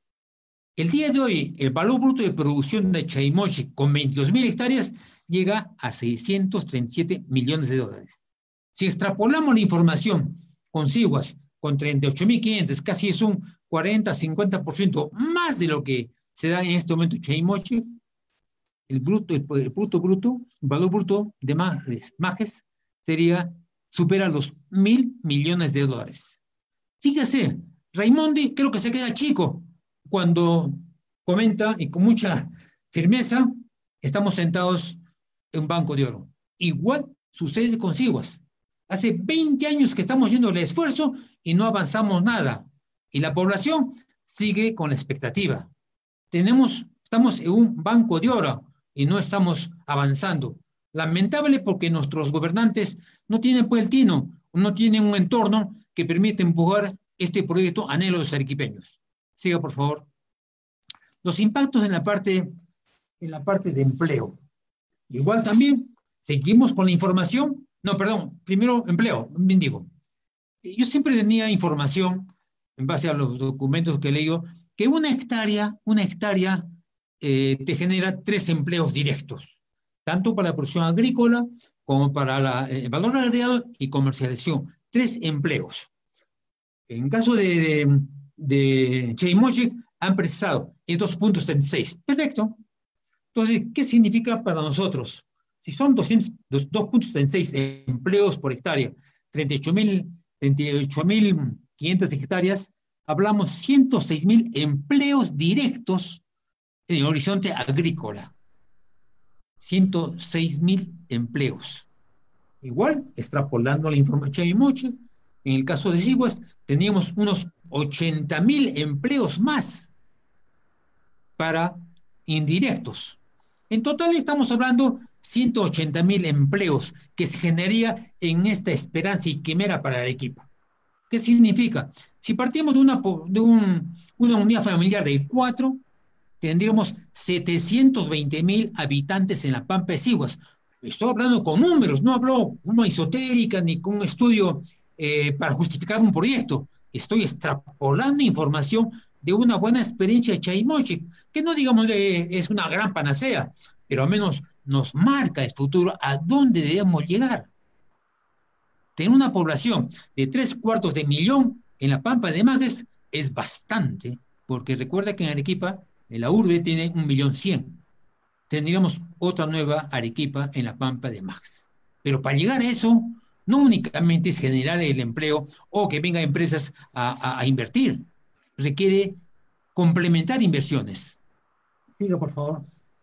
El día de hoy, el valor bruto de producción de Chaymoche con veintidós mil hectáreas llega a seiscientos treinta y siete millones de dólares. Si extrapolamos la información con Siguas, con treinta y ocho mil quinientos, casi es un cuarenta a cincuenta por ciento más de lo que se da en este momento en Chaymoche, el bruto, el, el bruto bruto, el valor bruto de Majes, Majes sería, supera los mil millones de dólares. Fíjese, Raimondi creo que se queda chico cuando comenta, y con mucha firmeza, estamos sentados en un banco de oro. Igual sucede con Siguas. Hace veinte años que estamos yendo el esfuerzo y no avanzamos nada. Y la población sigue con la expectativa. Tenemos, estamos en un banco de oro y no estamos avanzando. Lamentable porque nuestros gobernantes no tienen pues el tino, no tienen un entorno que permite empujar este proyecto anhelo de los arequipeños. Siga, por favor. Los impactos en la parte, en la parte de empleo. Igual también, seguimos con la información. No, perdón, primero empleo, bien digo. Yo siempre tenía información, en base a los documentos que he leído, que una hectárea, una hectárea eh, te genera tres empleos directos, tanto para la producción agrícola como para la, el valor agregado y comercialización. Tres empleos. En caso de, de, de Chaymochic, han precisado es dos punto setenta y seis. Perfecto. Entonces, ¿qué significa para nosotros? Si son dos punto setenta y seis empleos por hectárea, treinta y ocho mil quinientas hectáreas, hablamos ciento seis mil empleos directos en el horizonte agrícola. ciento seis mil empleos. Igual, extrapolando la información de Moches, en el caso de Siguas, teníamos unos ochenta mil empleos más para indirectos. En total estamos hablando ciento ochenta mil empleos que se generaría en esta esperanza y quimera para Arequipa. ¿Qué significa? Si partimos de una, de un, una unidad familiar de cuatro, tendríamos setecientos veinte mil habitantes en la Pampa de Siguas. Estoy hablando con números, no hablo de forma esotérica ni con un estudio eh, para justificar un proyecto. Estoy extrapolando información de una buena experiencia de Chaymochic, que no digamos eh, es una gran panacea, pero al menos nos marca el futuro a dónde debemos llegar. Tener una población de tres cuartos de millón en la Pampa de Magues es bastante, porque recuerda que en Arequipa, en la urbe tiene un millón cien. Tendríamos otra nueva Arequipa en la Pampa de Magues. Pero para llegar a eso, no únicamente es generar el empleo o que vengan empresas a, a, a invertir. Requiere complementar inversiones. Siga, por favor.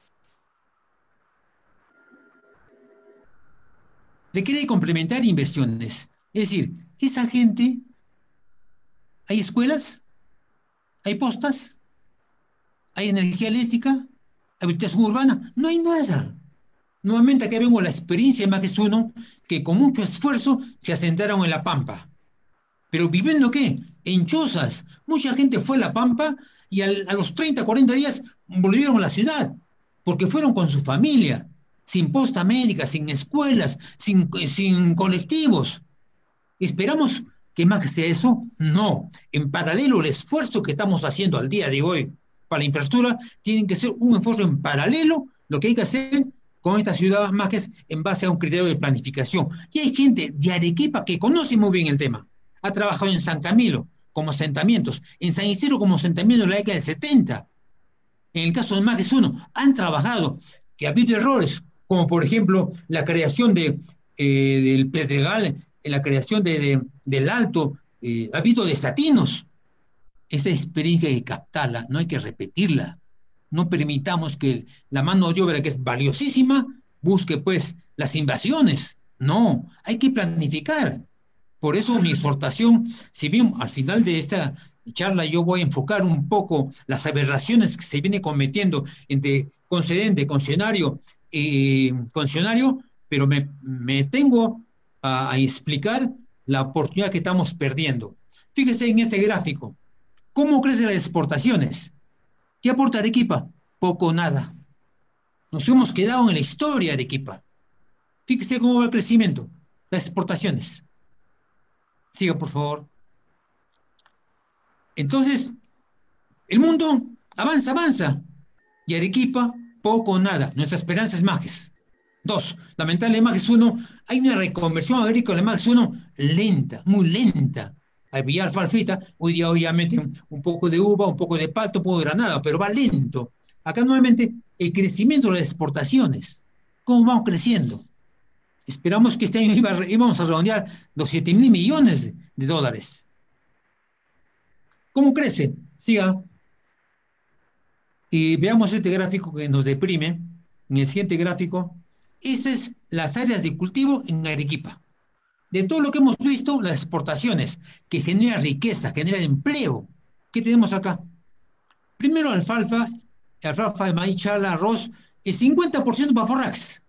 Requiere complementar inversiones. Es decir, esa gente, ¿hay escuelas? ¿Hay postas? ¿Hay energía eléctrica? ¿Habitación urbana? No hay nada. Nuevamente aquí vemos la experiencia de Magues uno, que con mucho esfuerzo se asentaron en la Pampa. ¿Pero viviendo qué? En chozas. Mucha gente fue a la Pampa y al, a los treinta, cuarenta días volvieron a la ciudad, porque fueron con su familia, sin posta médica, sin escuelas, sin, sin colectivos. ¿Esperamos que más sea eso? No. En paralelo, el esfuerzo que estamos haciendo al día de hoy para la infraestructura tiene que ser un esfuerzo en paralelo, lo que hay que hacer con esta ciudad más que es en base a un criterio de planificación. Y hay gente de Arequipa que conoce muy bien el tema. Ha trabajado en San Camilo como asentamientos, en San Isidro como asentamiento en la década del setenta. En el caso de Magues uno, han trabajado, que ha habido errores, como por ejemplo la creación de, eh, del Pedregal, la creación de, de, del Alto, eh, ha habido desatinos. Esa experiencia hay que captarla, no hay que repetirla. No permitamos que la mano de obra, que es valiosísima, busque pues las invasiones. No, hay que planificar. Por eso mi exhortación, si bien al final de esta charla yo voy a enfocar un poco las aberraciones que se viene cometiendo entre concedente, concesionario y concesionario, pero me, me tengo a, a explicar la oportunidad que estamos perdiendo. Fíjese en este gráfico, ¿cómo crecen las exportaciones? ¿Qué aporta Arequipa? Poco o nada. Nos hemos quedado en la historia de Arequipa. Fíjese cómo va el crecimiento, las exportaciones. Siga, por favor. Entonces, el mundo avanza, avanza. Y Arequipa, poco o nada. Nuestra esperanza es Magues. Dos, lamentable Magues uno, hay una reconversión agrícola en Magues uno lenta, muy lenta. Había alfalfita, hoy día hoy ya meten un poco de uva, un poco de palto, un poco de granada, pero va lento. Acá nuevamente el crecimiento de las exportaciones. ¿Cómo vamos creciendo? Esperamos que este año iba, íbamos a redondear los siete mil millones de, de dólares. ¿Cómo crece? Siga. Y veamos este gráfico que nos deprime. En el siguiente gráfico, esas son las áreas de cultivo en Arequipa. De todo lo que hemos visto, las exportaciones, que generan riqueza, generan empleo, ¿Qué tenemos acá? Primero alfalfa, alfalfa de maíz, chala, arroz, el cincuenta por ciento para Forrax.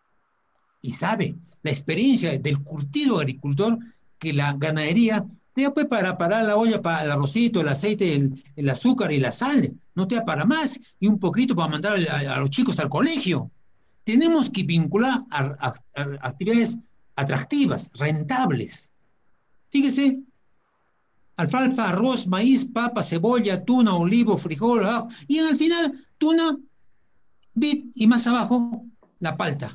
Y sabe, la experiencia del curtido agricultor, que la ganadería te da pues para parar la olla para el arrocito, el aceite, el, el azúcar y la sal, no te da para más, y un poquito para mandar a, a los chicos al colegio. Tenemos que vincular a, a, a actividades atractivas, rentables. Fíjese, alfalfa, arroz, maíz, papa, cebolla, tuna, olivo, frijol, ajo, y al final, tuna, vid, y más abajo, la palta.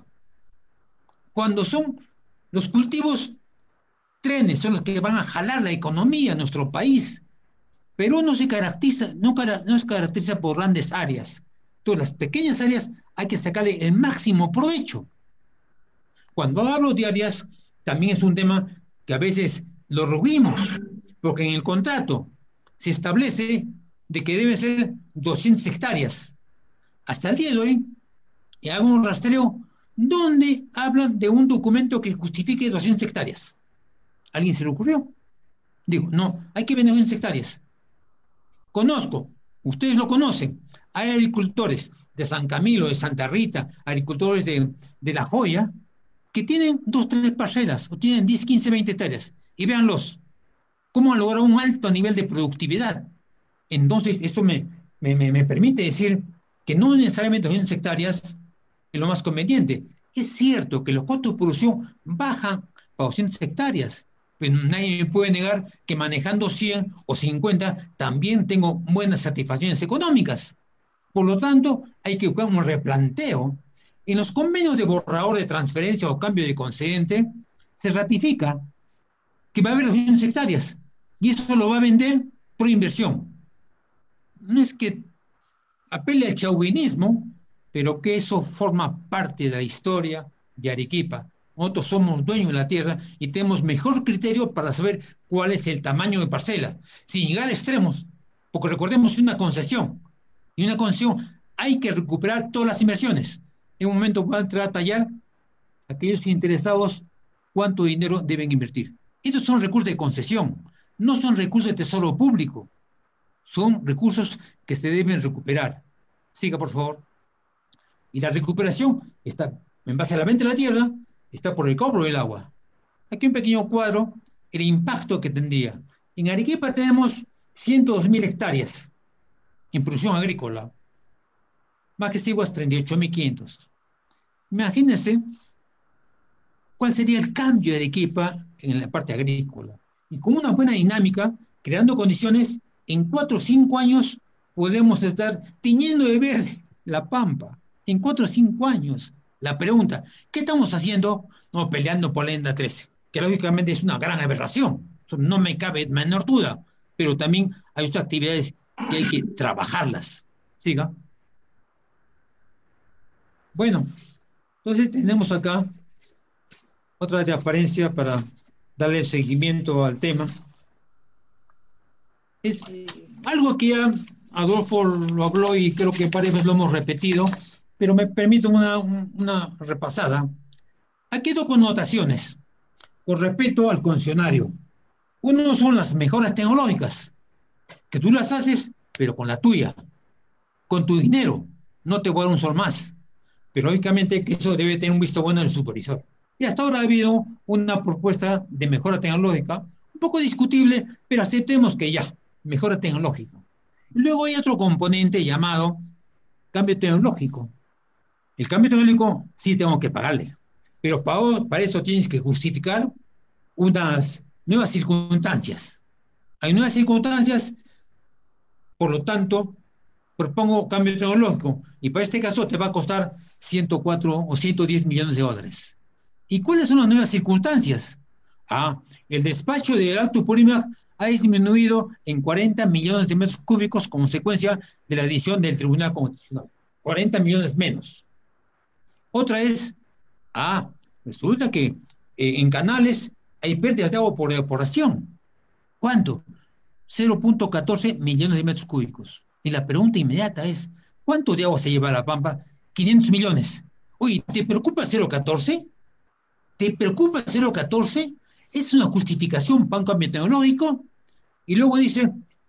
Cuando son los cultivos trenes, son los que van a jalar la economía de nuestro país. Perú no se caracteriza, no, no se caracteriza por grandes áreas. Todas las pequeñas áreas hay que sacarle el máximo provecho. Cuando hablo de áreas, también es un tema que a veces lo ruimos, porque en el contrato se establece de que deben ser doscientas hectáreas. Hasta el día de hoy, y hago un rastreo, donde hablan de un documento que justifique doscientas hectáreas. ¿Alguien se le ocurrió? Digo, no, hay que vender doscientas hectáreas. Conozco, ustedes lo conocen, hay agricultores de San Camilo, de Santa Rita, agricultores de, de La Joya, que tienen dos, tres parcelas, o tienen diez, quince, veinte hectáreas, y véanlos, cómo han logrado un alto nivel de productividad. Entonces, esto me, me, me, me permite decir que no necesariamente doscientas hectáreas es lo más conveniente. Es cierto que los costos de producción bajan para doscientas hectáreas, pero nadie me puede negar que manejando cien o cincuenta también tengo buenas satisfacciones económicas. Por lo tanto, hay que buscar un replanteo. En los convenios de borrador de transferencia o cambio de concedente, se ratifica que va a haber doscientas hectáreas, y eso lo va a vender por inversión. No es que apele al chauvinismo, pero que eso forma parte de la historia de Arequipa. Nosotros somos dueños de la tierra y tenemos mejor criterio para saber cuál es el tamaño de parcela, sin llegar a extremos, porque recordemos una concesión, y una concesión hay que recuperar todas las inversiones. En un momento va a entrar a tallar aquellos interesados cuánto dinero deben invertir. Estos son recursos de concesión, no son recursos de tesoro público, son recursos que se deben recuperar. Siga, por favor. Y la recuperación está en base a la venta de la tierra, está por el cobro del agua. Aquí un pequeño cuadro, el impacto que tendría. En Arequipa tenemos ciento dos mil hectáreas en producción agrícola, más que Siguas treinta y ocho mil quinientos. Imagínense cuál sería el cambio de Arequipa en la parte agrícola. Y con una buena dinámica, creando condiciones, en cuatro o cinco años podemos estar tiñendo de verde la pampa. En cuatro o cinco años. La pregunta, ¿qué estamos haciendo? No, peleando por la Lenda trece, que lógicamente es una gran aberración. No me cabe menor duda, pero también hay otras actividades que hay que trabajarlas. Siga. Bueno, entonces tenemos acá otra transparencia para darle seguimiento al tema. Es algo que ya Adolfo lo habló y creo que varias veces lo hemos repetido, pero me permito una, una repasada. Aquí hay dos connotaciones con respecto al concesionario. Uno son las mejoras tecnológicas, que tú las haces, pero con la tuya, con tu dinero. No te voy a dar un sol más. Pero lógicamente que eso debe tener un visto bueno del supervisor. Y hasta ahora ha habido una propuesta de mejora tecnológica, un poco discutible, pero aceptemos que ya, mejora tecnológica. Luego hay otro componente llamado cambio tecnológico. El cambio tecnológico sí tengo que pagarle, pero para, para eso tienes que justificar unas nuevas circunstancias. Hay nuevas circunstancias, por lo tanto, propongo cambio tecnológico, y para este caso te va a costar ciento cuatro o ciento diez millones de dólares. ¿Y cuáles son las nuevas circunstancias? Ah, el despacho de Alto Purímac ha disminuido en cuarenta millones de metros cúbicos como consecuencia de la decisión del Tribunal Constitucional. cuarenta millones menos. Otra es, ah, resulta que eh, en canales hay pérdidas de agua por evaporación. ¿Cuánto? cero punto catorce millones de metros cúbicos. Y la pregunta inmediata es, ¿cuánto de agua se lleva a la Pampa? quinientos millones. Oye, ¿te preocupa cero punto catorce? ¿Te preocupa cero punto catorce? Es una justificación para un cambio tecnológico. Y luego dice,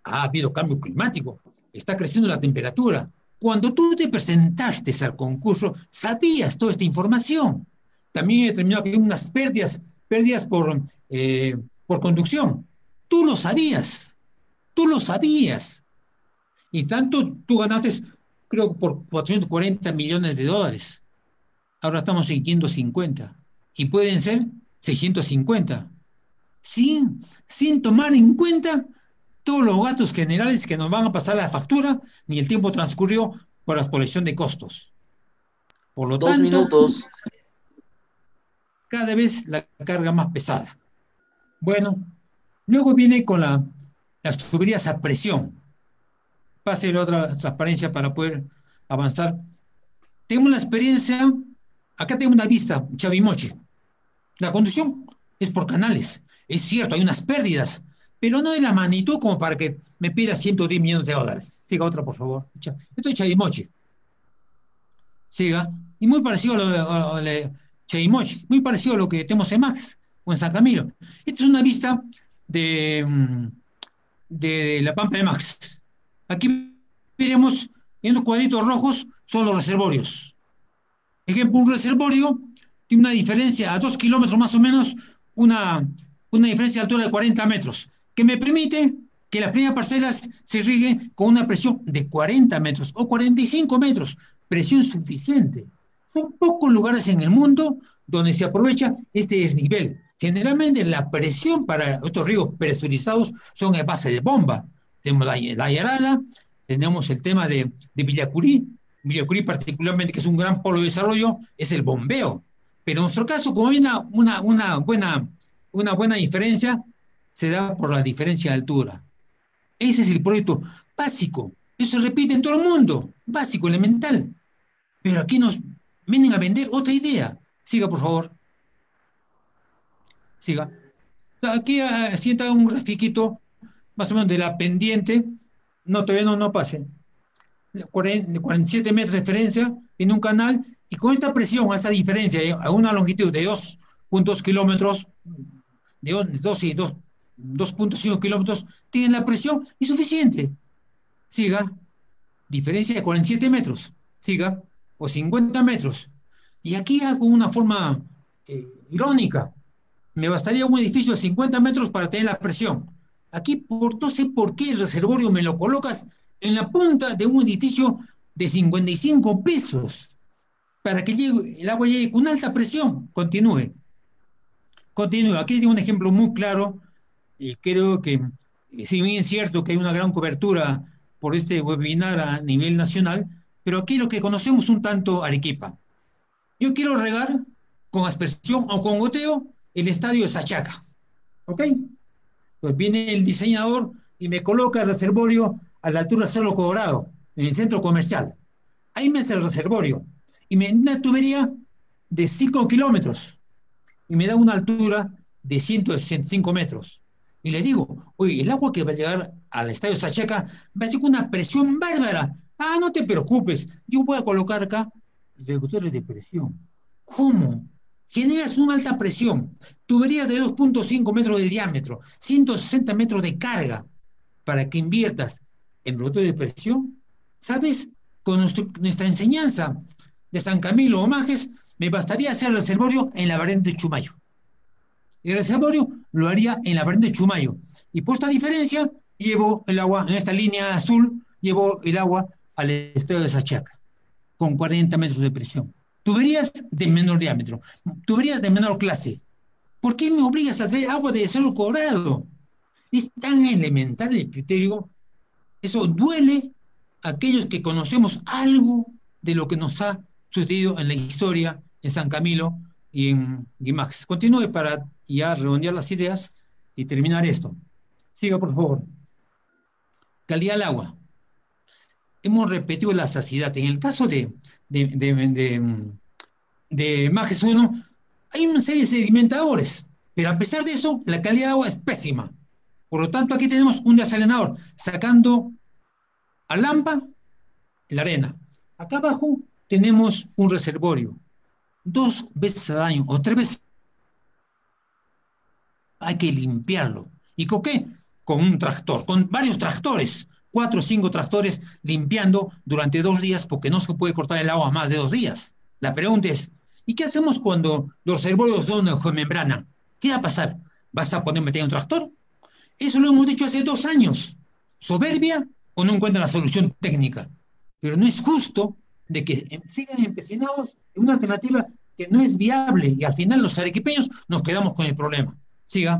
ha habido cambio climático, está creciendo la temperatura. Cuando tú te presentaste al concurso, sabías toda esta información. También he determinado que hay unas pérdidas, pérdidas por, eh, por conducción. Tú lo sabías, tú lo sabías. Y tanto tú ganaste, creo, por cuatrocientos cuarenta millones de dólares. Ahora estamos en quinientos cincuenta. Y pueden ser seiscientos cincuenta. Sin, sin tomar en cuenta todos los gastos generales que nos van a pasar a la factura, ni el tiempo transcurrió por la exploración de costos. Por lo Dos tanto, minutos. cada vez la carga más pesada. Bueno, luego viene con la, las tuberías a presión. Pase la otra transparencia para poder avanzar. Tengo una experiencia, acá tengo una vista, Chavimochi. La conducción es por canales. Es cierto, hay unas pérdidas, pero no de la magnitud como para que me pida ciento diez millones de dólares. Siga otra, por favor. Esto es Chavimochi. Siga. Y muy parecido a lo de, a lo de Chavimochi, muy parecido a lo que tenemos en Max o en San Camilo. Esta es una vista de, de la Pampa de Max. Aquí veremos en los cuadritos rojos son los reservorios. Ejemplo, un reservorio tiene una diferencia a dos kilómetros más o menos, una, una diferencia de altura de cuarenta metros, que me permite que las primeras parcelas se rieguen con una presión de cuarenta metros o cuarenta y cinco metros, presión suficiente. Son pocos lugares en el mundo donde se aprovecha este desnivel. Generalmente la presión para estos ríos presurizados son a base de bomba. Tenemos la, la Yarada, tenemos el tema de, de Villacurí, Villacurí particularmente, que es un gran polo de desarrollo, es el bombeo. Pero en nuestro caso, como hay una, una, una, buena, una buena diferencia, se da por la diferencia de altura. Ese es el proyecto básico. Eso se repite en todo el mundo, básico, elemental. Pero aquí nos vienen a vender otra idea. Siga, por favor. Siga. Aquí uh, sienta un grafiquito más o menos de la pendiente. No, todavía no, no pase. cuarenta, cuarenta y siete metros de diferencia en un canal, y con esta presión, a esa diferencia, a una longitud de dos punto dos kilómetros, de dos punto cinco kilómetros, tienen la presión insuficiente. Siga. Diferencia de cuarenta y siete metros. Siga. O cincuenta metros. Y aquí hago una forma eh, irónica. Me bastaría un edificio de cincuenta metros para tener la presión. Aquí por, no sé por qué el reservorio me lo colocas en la punta de un edificio de cincuenta y cinco pisos para que llegue, el agua llegue con alta presión. Continúe. Continúe. Aquí tengo un ejemplo muy claro y creo que, si bien es cierto que hay una gran cobertura por este webinar a nivel nacional, pero aquí lo que conocemos un tanto Arequipa. Yo quiero regar con aspersión o con goteo el estadio de Sachaca. ¿Ok? Pues viene el diseñador y me coloca el reservorio a la altura de Cerro Colorado, en el centro comercial. Ahí me hace el reservorio. Y me da una tubería de cinco kilómetros. Y me da una altura de ciento sesenta y cinco metros. Y le digo, oye, el agua que va a llegar al estadio Sachaca va a ser con una presión bárbara. Ah, no te preocupes, yo voy a colocar acá reductores de presión. ¿Cómo? Generas una alta presión, tuberías de dos punto cinco metros de diámetro, ciento sesenta metros de carga, para que inviertas en reductores de presión. ¿Sabes? Con nuestro, nuestra enseñanza de San Camilo o Majes, me bastaría hacer el reservorio en la variante de Chumayo. El reservorio lo haría en la variante de Chumayo. Y por esta diferencia, llevo el agua, en esta línea azul, llevo el agua al estadio de Sachaca, con cuarenta metros de presión. Tuberías de menor diámetro, tuberías de menor clase. ¿Por qué me obligas a traer agua de Cerro Colorado? Es tan elemental el criterio. Eso duele a aquellos que conocemos algo de lo que nos ha sucedido en la historia en San Camilo y en Guimax. Continúe para ya redondear las ideas y terminar esto. Siga, por favor. Calidad del agua. Hemos repetido la saciedad. En el caso de, de, de, de, de Majes uno, hay una serie de sedimentadores, pero a pesar de eso, la calidad de agua es pésima. Por lo tanto, aquí tenemos un desalinador sacando a Lampa la arena. Acá abajo tenemos un reservorio. Dos veces al año o tres veces hay que limpiarlo. ¿Y con qué? con un tractor, con varios tractores, cuatro o cinco tractores limpiando durante dos días porque no se puede cortar el agua más de dos días. La pregunta es, ¿y qué hacemos cuando los reservorios de una membrana? ¿Qué va a pasar? ¿Vas a poder meter un tractor? Eso lo hemos dicho hace dos años. ¿Soberbia o no encuentran la solución técnica? Pero no es justo de que sigan empecinados en una alternativa que no es viable y al final los arequipeños nos quedamos con el problema. Siga.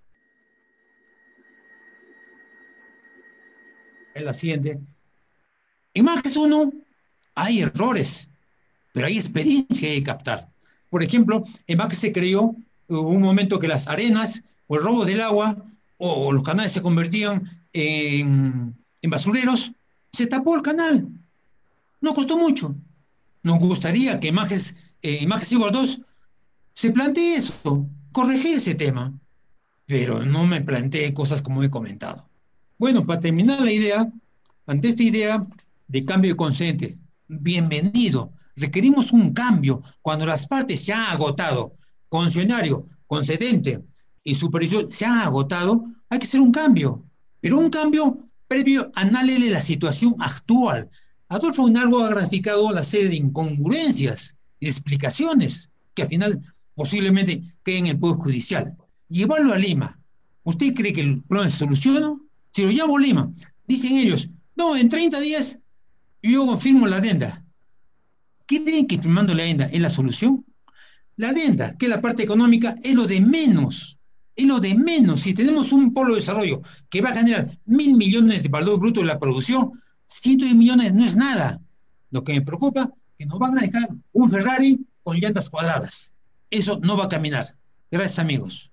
Es la siguiente. En Majes uno hay errores, pero hay experiencia que captar. Por ejemplo, en Majes se creyó, hubo un momento que las arenas o el robo del agua o los canales se convertían en, en basureros, se tapó el canal. No costó mucho. Nos gustaría que en Majes, eh, Majes igual dos se plantee eso, corregir ese tema, pero no me plantee cosas como he comentado. Bueno, para terminar la idea, ante esta idea de cambio de consciente, bienvenido, requerimos un cambio cuando las partes se han agotado, concesionario, concedente y supervisor se han agotado, hay que hacer un cambio, pero un cambio previo a análisis de la situación actual. Adolfo Hidalgo ha graficado la serie de incongruencias y de explicaciones que al final posiblemente queden en el Poder Judicial. Llevarlo a Lima. ¿Usted cree que el problema se soluciona? Si lo llevo a Lima, dicen ellos, no, en treinta días yo firmo la adenda. ¿Creen que firmando la adenda es la solución? La adenda, que es la parte económica, es lo de menos. Es lo de menos. Si tenemos un polo de desarrollo que va a generar mil millones de valor bruto de la producción, cientos de millones no es nada. Lo que me preocupa es que nos van a dejar un Ferrari con llantas cuadradas. Eso no va a caminar. Gracias, amigos.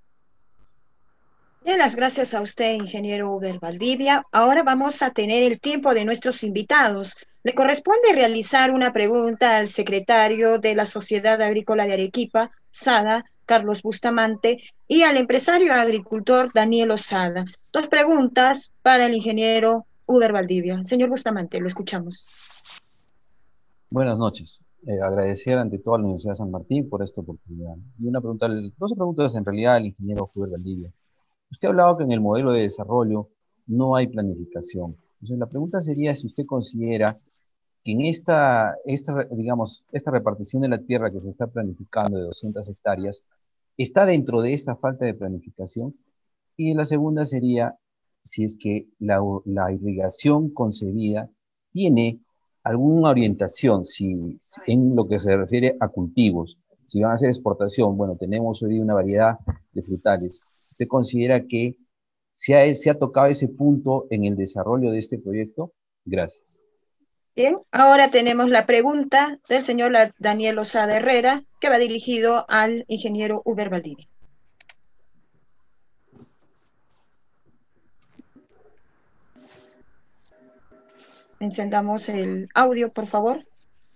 Bien, las gracias a usted, ingeniero Uber Valdivia. Ahora vamos a tener el tiempo de nuestros invitados. Le corresponde realizar una pregunta al secretario de la Sociedad Agrícola de Arequipa, SADA, Carlos Bustamante, y al empresario agricultor Daniel Osada. Dos preguntas para el ingeniero Uber Valdivia. Señor Bustamante, lo escuchamos. Buenas noches. Eh, agradecer ante todo a la Universidad de San Martín por esta oportunidad. Y una pregunta, dos preguntas en realidad al ingeniero Uber Valdivia. Usted ha hablado que en el modelo de desarrollo no hay planificación. Entonces, la pregunta sería si usted considera que en esta, esta, digamos, esta repartición de la tierra que se está planificando de doscientas hectáreas, ¿está dentro de esta falta de planificación? Y la segunda sería si es que la, la irrigación concebida tiene alguna orientación si, en lo que se refiere a cultivos. Si van a hacer exportación, bueno, tenemos hoy una variedad de frutales. ¿Usted considera que se ha, se ha tocado ese punto en el desarrollo de este proyecto? Gracias. Bien, ahora tenemos la pregunta del señor Daniel Osada Herrera, que va dirigido al ingeniero Uber Valdivia. Encendamos el audio, por favor.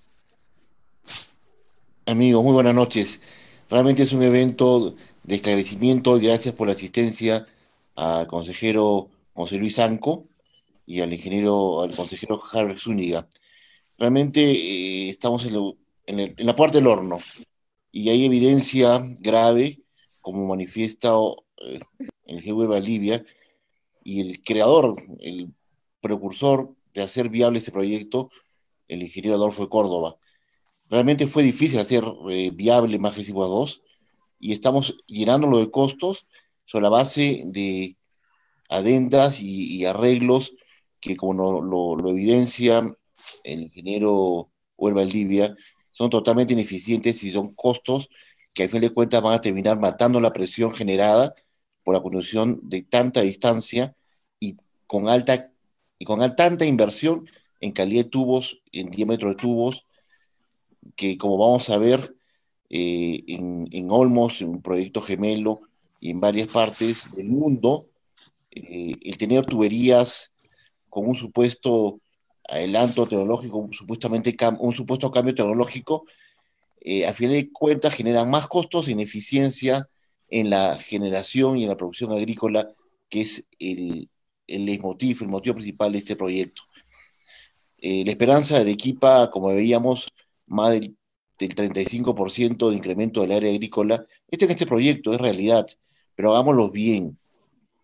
Amigos, muy buenas noches. Realmente es un evento de esclarecimiento. Gracias por la asistencia al consejero José Luis Anco y al ingeniero, al consejero Harvey Zúñiga. Realmente eh, estamos en, lo, en, el, en la puerta del horno y hay evidencia grave, como manifiesta eh, el ingeniero Valdivia y el creador, el precursor de hacer viable este proyecto, el ingeniero Adolfo de Córdoba. Realmente fue difícil hacer eh, viable Majes igual dos y estamos llenándolo de costos sobre la base de adendas y, y arreglos que, como no, lo, lo evidencia el ingeniero Uber Valdivia, son totalmente ineficientes y son costos que al fin de cuentas van a terminar matando la presión generada por la construcción de tanta distancia y con alta y con tanta inversión en calidad de tubos, en diámetro de tubos, que como vamos a ver eh, en, en Olmos, en un proyecto gemelo y en varias partes del mundo, eh, el tener tuberías con un supuesto adelanto tecnológico, un, supuestamente un supuesto cambio tecnológico, eh, a fin de cuentas generan más costos e ineficiencia en la generación y en la producción agrícola, que es el, el leitmotiv, el motivo principal de este proyecto. Eh, la esperanza de Arequipa, como veíamos, más del, del treinta y cinco por ciento de incremento del área agrícola, este en este proyecto es realidad, pero hagámoslo bien.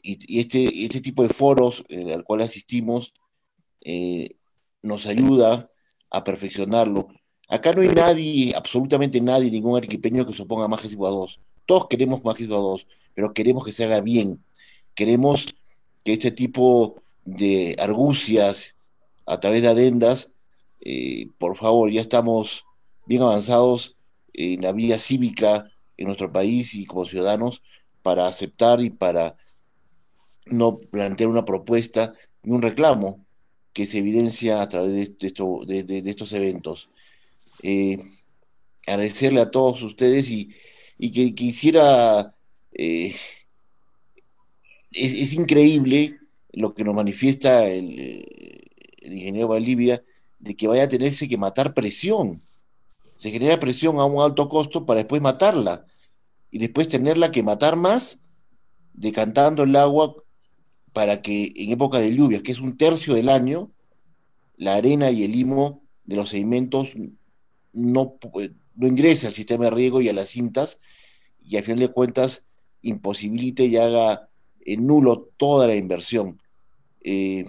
y, y este, este tipo de foros eh, al cual asistimos eh, nos ayuda a perfeccionarlo. Acá no hay nadie, absolutamente nadie, ningún arequipeño que se oponga a Mágico a dos. Todos queremos Mágico a dos, pero queremos que se haga bien. Queremos que este tipo de argucias a través de adendas, eh, por favor, ya estamos bien avanzados en la vida cívica en nuestro país y como ciudadanos para aceptar y para no plantear una propuesta ni un reclamo que se evidencia a través de, de, esto, de, de, de estos eventos. Eh, agradecerle a todos ustedes y, y que quisiera... Eh, es, es increíble lo que nos manifiesta el, el ingeniero Valdivia, de que vaya a tenerse que matar presión. Se genera presión a un alto costo para después matarla y después tenerla que matar más decantando el agua para que en época de lluvias, que es un tercio del año, la arena y el limo de los sedimentos no, no ingrese al sistema de riego y a las cintas, y al final de cuentas imposibilite y haga eh, nulo toda la inversión. Eh,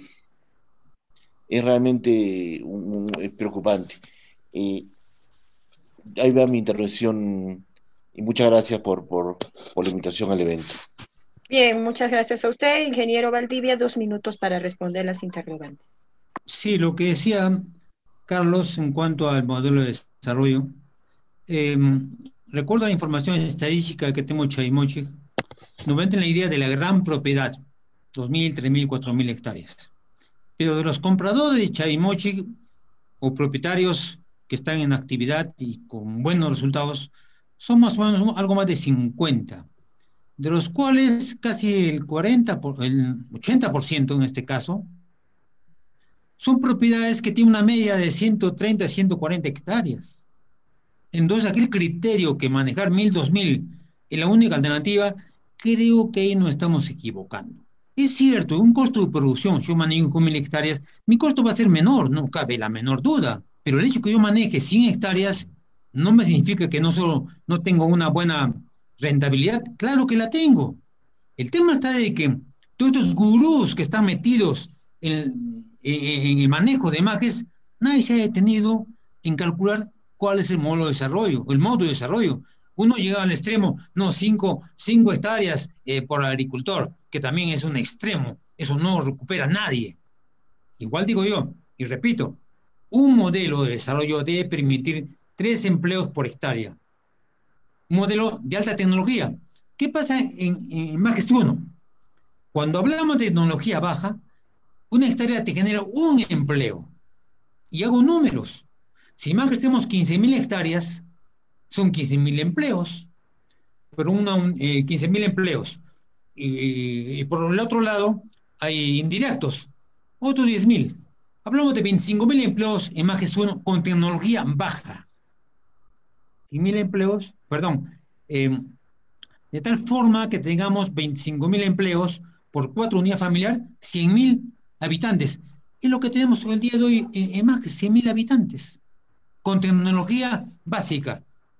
es realmente un, un, es preocupante. Eh, ahí va mi intervención y muchas gracias por, por, por la invitación al evento. Bien, muchas gracias a usted, ingeniero Valdivia. Dos minutos para responder las interrogantes. Sí, lo que decía Carlos en cuanto al modelo de desarrollo. Eh, recuerdo la información estadística que tengo Chavimochic. Nos venden la idea de la gran propiedad, dos mil, tres mil, cuatro mil hectáreas. Pero de los compradores de Chavimochic o propietarios que están en actividad y con buenos resultados, son más o menos algo más de cincuenta, de los cuales casi el cuarenta, el ochenta por ciento en este caso, son propiedades que tienen una media de ciento treinta, ciento cuarenta hectáreas. Entonces, aquel criterio que manejar mil, dos mil es la única alternativa, creo que ahí nos estamos equivocando. Es cierto, un costo de producción, si yo manejo con mil hectáreas, mi costo va a ser menor, no cabe la menor duda, pero el hecho que yo maneje cien hectáreas no me significa que no solo no tengo una buena rentabilidad, claro que la tengo. El tema está de que todos estos gurús que están metidos en, en, en el manejo de imágenes, nadie se ha detenido en calcular cuál es el modo de desarrollo, el modo de desarrollo. Uno llega al extremo, no, cinco, cinco hectáreas eh, por agricultor, que también es un extremo, eso no recupera nadie. Igual digo yo, y repito, un modelo de desarrollo debe permitir tres empleos por hectárea. Un modelo de alta tecnología. ¿Qué pasa en, en Mágico uno? Cuando hablamos de tecnología baja, una hectárea te genera un empleo. Y hago números. Si más que tenemos quince mil hectáreas, son quince mil empleos, pero una, eh, quince mil empleos. Y, y por el otro lado, hay indirectos, otros diez mil. Hablamos de veinticinco mil empleos en Mágico uno con tecnología baja. cien mil empleos, perdón, eh, de tal forma que tengamos veinticinco mil empleos por cuatro unidades familiares, cien mil habitantes. Es lo que tenemos el día de hoy en, en Mágico, cien mil habitantes. Con tecnología básica.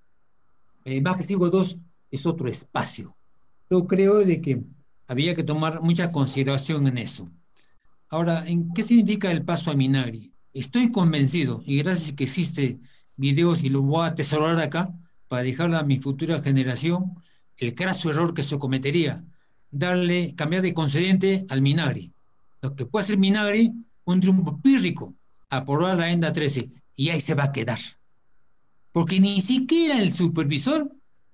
Eh, Mágico dos es otro espacio. Yo creo de que había que tomar mucha consideración en eso. Ahora, ¿en qué significa el paso a Minagri? Estoy convencido, y gracias a que existe videos y lo voy a atesorar acá, para dejarle a mi futura generación el craso error que se cometería, darle, cambiar de concedente al Minagri. Lo que puede hacer Minagri, un triunfo pírrico, aprobar la ENDA trece, y ahí se va a quedar. Porque ni siquiera el supervisor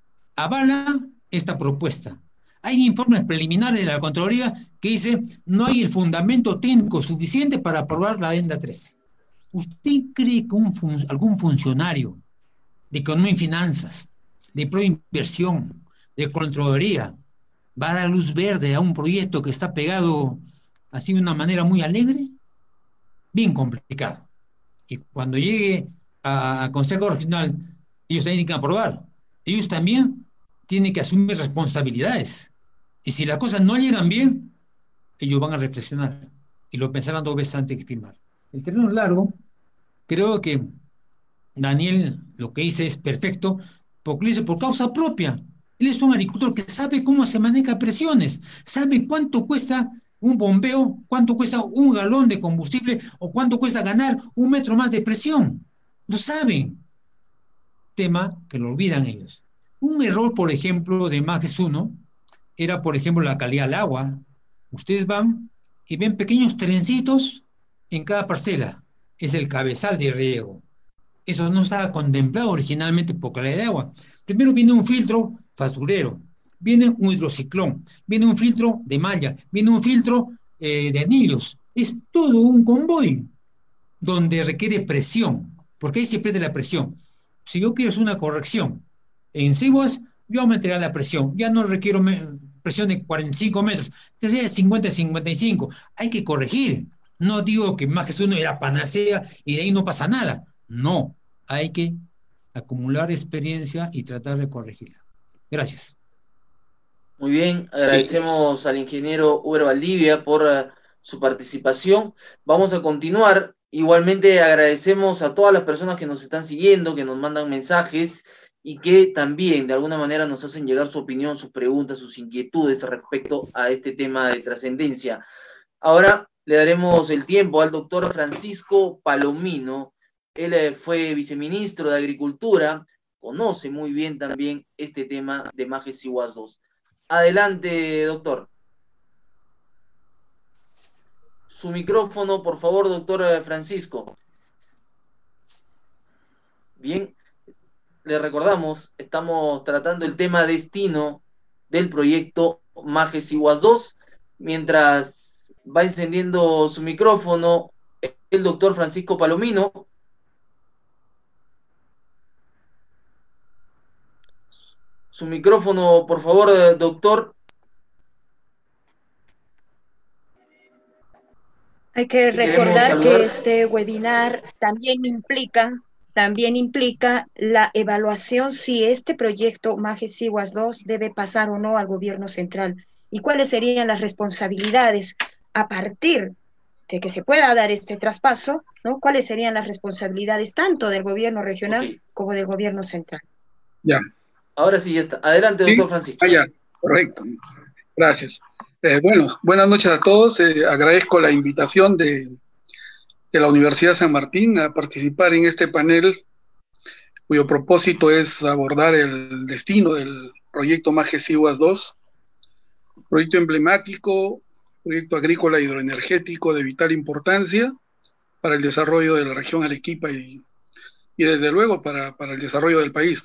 avala esta propuesta. Hay informes preliminares de la Contraloría que dice no hay el fundamento técnico suficiente para aprobar la ENDA trece. ¿Usted cree que un fun algún funcionario de Economía y Finanzas, de Proinversión, de Contraloría, va a dar luz verde a un proyecto que está pegado así de una manera muy alegre? Bien complicado. Y cuando llegue a, a Consejo Regional, ellos tienen que aprobar. Ellos también tienen que asumir responsabilidades. Y si las cosas no llegan bien, ellos van a reflexionar y lo pensarán dos veces antes de firmar. El terreno es largo. Creo que Daniel lo que dice es perfecto, porque lo dice por causa propia. Él es un agricultor que sabe cómo se maneja presiones, sabe cuánto cuesta un bombeo, cuánto cuesta un galón de combustible o cuánto cuesta ganar un metro más de presión. Lo saben. Tema que lo olvidan ellos. Un error, por ejemplo, de Majes uno era, por ejemplo, la calidad del agua. Ustedes van y ven pequeños trencitos en cada parcela. Es el cabezal de riego. Eso no estaba contemplado originalmente por calidad de agua. Primero viene un filtro fasurero, viene un hidrociclón, viene un filtro de malla, viene un filtro eh, de anillos. Es todo un convoy donde requiere presión, porque ahí se pierde la presión. Si yo quiero hacer una corrección en Siguas, yo aumentaré la presión. Ya no requiero presión de cuarenta y cinco metros, que sea de cincuenta a cincuenta y cinco. Hay que corregir. No digo que Majes uno era panacea y de ahí no pasa nada. No, hay que acumular experiencia y tratar de corregirla. Gracias. Muy bien, agradecemos al ingeniero Uber Valdivia por uh, su participación. Vamos a continuar. Igualmente agradecemos a todas las personas que nos están siguiendo, que nos mandan mensajes y que también de alguna manera nos hacen llegar su opinión, sus preguntas, sus inquietudes respecto a este tema de trascendencia. Ahora le daremos el tiempo al doctor Francisco Palomino. Él eh, fue viceministro de Agricultura, conoce muy bien también este tema de Majes Siguas dos. Adelante, doctor. Su micrófono, por favor, doctor Francisco. Bien, le recordamos, estamos tratando el tema destino del proyecto Majes Siguas dos. Mientras va encendiendo su micrófono, el doctor Francisco Palomino. Su micrófono, por favor, doctor. Hay que recordar que este webinar también implica, también implica la evaluación si este proyecto Majes Siguas dos debe pasar o no al gobierno central y cuáles serían las responsabilidades a partir de que se pueda dar este traspaso, ¿no? Cuáles serían las responsabilidades tanto del gobierno regional okay. como del gobierno central. Ya. Ahora sí, ya está. Adelante, doctor ¿Sí? Francisco. Ah, ya, correcto. Gracias. Eh, bueno, buenas noches a todos. Eh, agradezco la invitación de, de la Universidad San Martín a participar en este panel, cuyo propósito es abordar el destino del proyecto Majes Siguas dos, proyecto emblemático, proyecto agrícola hidroenergético de vital importancia para el desarrollo de la región Arequipa y, y desde luego para, para el desarrollo del país.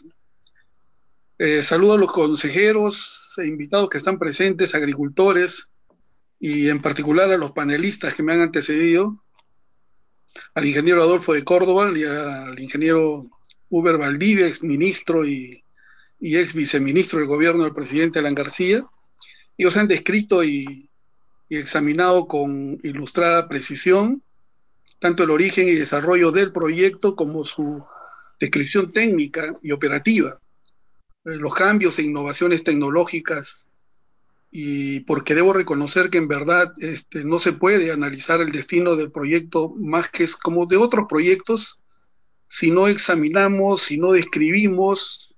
Eh, saludo a los consejeros e invitados que están presentes, agricultores, y en particular a los panelistas que me han antecedido, al ingeniero Adolfo de Córdoba y al ingeniero Uber Valdivia, ex ministro y, y ex viceministro del gobierno del presidente Alan García. Ellos han descrito y, y examinado con ilustrada precisión tanto el origen y desarrollo del proyecto como su descripción técnica y operativa, los cambios e innovaciones tecnológicas, y porque debo reconocer que en verdad este, no se puede analizar el destino del proyecto Majes como de otros proyectos si no examinamos, si no describimos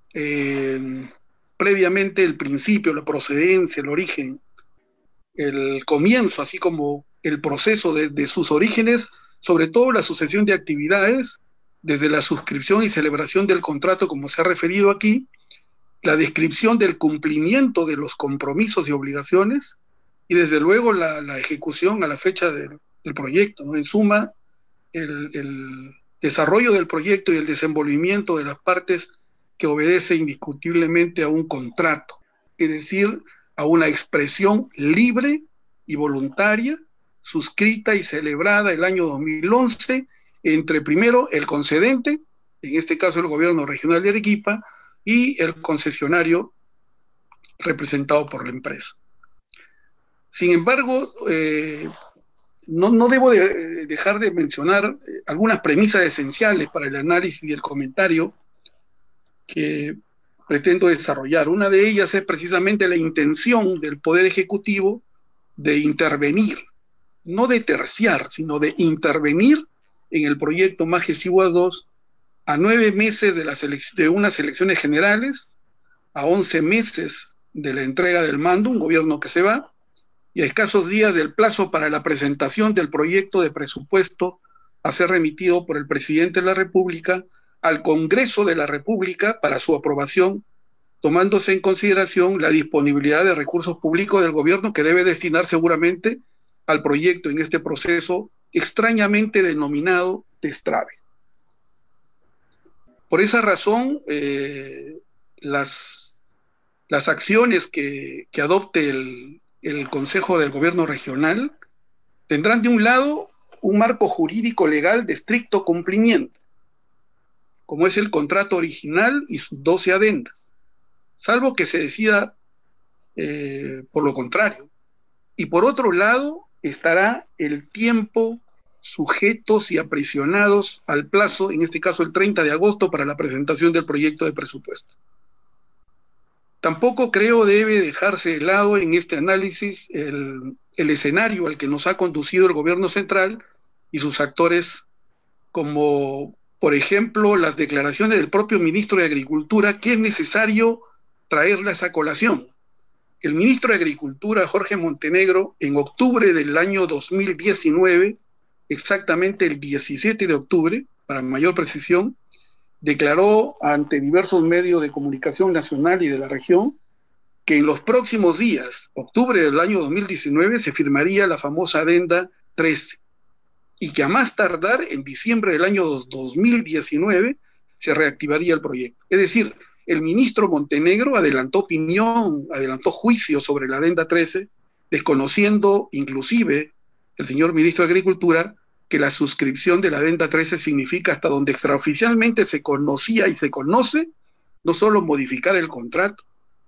eh, previamente el principio, la procedencia, el origen, el comienzo, así como el proceso de, de sus orígenes, sobre todo la sucesión de actividades, desde la suscripción y celebración del contrato, como se ha referido aquí, la descripción del cumplimiento de los compromisos y obligaciones, y desde luego la, la ejecución a la fecha del, del proyecto, ¿no? En suma, el, el desarrollo del proyecto y el desenvolvimiento de las partes que obedece indiscutiblemente a un contrato, es decir, a una expresión libre y voluntaria, suscrita y celebrada el año dos mil once, entre primero el concedente, en este caso el gobierno regional de Arequipa, y el concesionario representado por la empresa. Sin embargo, eh, no, no debo de dejar de mencionar algunas premisas esenciales para el análisis y el comentario que pretendo desarrollar. Una de ellas es precisamente la intención del Poder Ejecutivo de intervenir, no de terciar, sino de intervenir en el proyecto Majes Siguas dos a nueve meses de, las de unas elecciones generales, a once meses de la entrega del mando, un gobierno que se va, y a escasos días del plazo para la presentación del proyecto de presupuesto a ser remitido por el presidente de la República al Congreso de la República para su aprobación, tomándose en consideración la disponibilidad de recursos públicos del gobierno que debe destinar seguramente al proyecto en este proceso extrañamente denominado destrave. Por esa razón, eh, las, las acciones que, que adopte el, el Consejo del Gobierno Regional tendrán de un lado un marco jurídico legal de estricto cumplimiento, como es el contrato original y sus doce adendas, salvo que se decida eh, por lo contrario. Y por otro lado estará el tiempo sujetos y aprisionados al plazo, en este caso el treinta de agosto, para la presentación del proyecto de presupuesto. Tampoco creo debe dejarse de lado en este análisis el, el escenario al que nos ha conducido el gobierno central y sus actores, como por ejemplo las declaraciones del propio ministro de Agricultura, que es necesario traerlas a colación. El ministro de Agricultura, Jorge Montenegro, en octubre del año dos mil diecinueve, exactamente el diecisiete de octubre, para mayor precisión, declaró ante diversos medios de comunicación nacional y de la región que en los próximos días, octubre del año dos mil diecinueve, se firmaría la famosa adenda trece, y que a más tardar en diciembre del año dos mil diecinueve se reactivaría el proyecto. Es decir, el ministro Montenegro adelantó opinión, adelantó juicio sobre la adenda trece, desconociendo inclusive el señor ministro de Agricultura que la suscripción de la adenda trece significa, hasta donde extraoficialmente se conocía y se conoce, no solo modificar el contrato,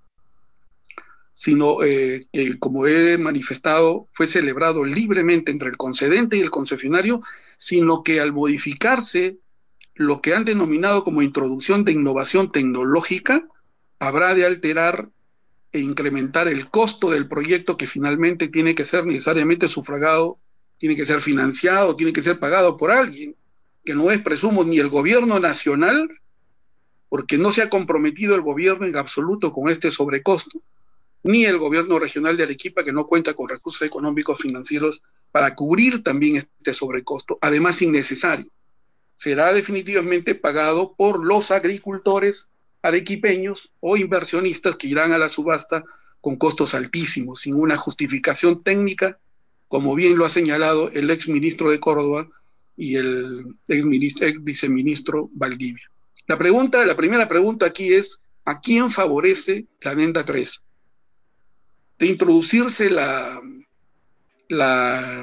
sino eh, que, como he manifestado, fue celebrado libremente entre el concedente y el concesionario, sino que al modificarse lo que han denominado como introducción de innovación tecnológica, habrá de alterar e incrementar el costo del proyecto, que finalmente tiene que ser necesariamente sufragado, tiene que ser financiado, tiene que ser pagado por alguien, que no es, presumo, ni el gobierno nacional, porque no se ha comprometido el gobierno en absoluto con este sobrecosto, ni el gobierno regional de Arequipa, que no cuenta con recursos económicos financieros para cubrir también este sobrecosto, además innecesario. Será definitivamente pagado por los agricultores arequipeños o inversionistas que irán a la subasta con costos altísimos, sin una justificación técnica, como bien lo ha señalado el ex ministro de Córdoba y el ex, ministro, ex viceministro Valdivia. La pregunta, la primera pregunta aquí es, ¿a quién favorece la adenda tres? De introducirse la, la,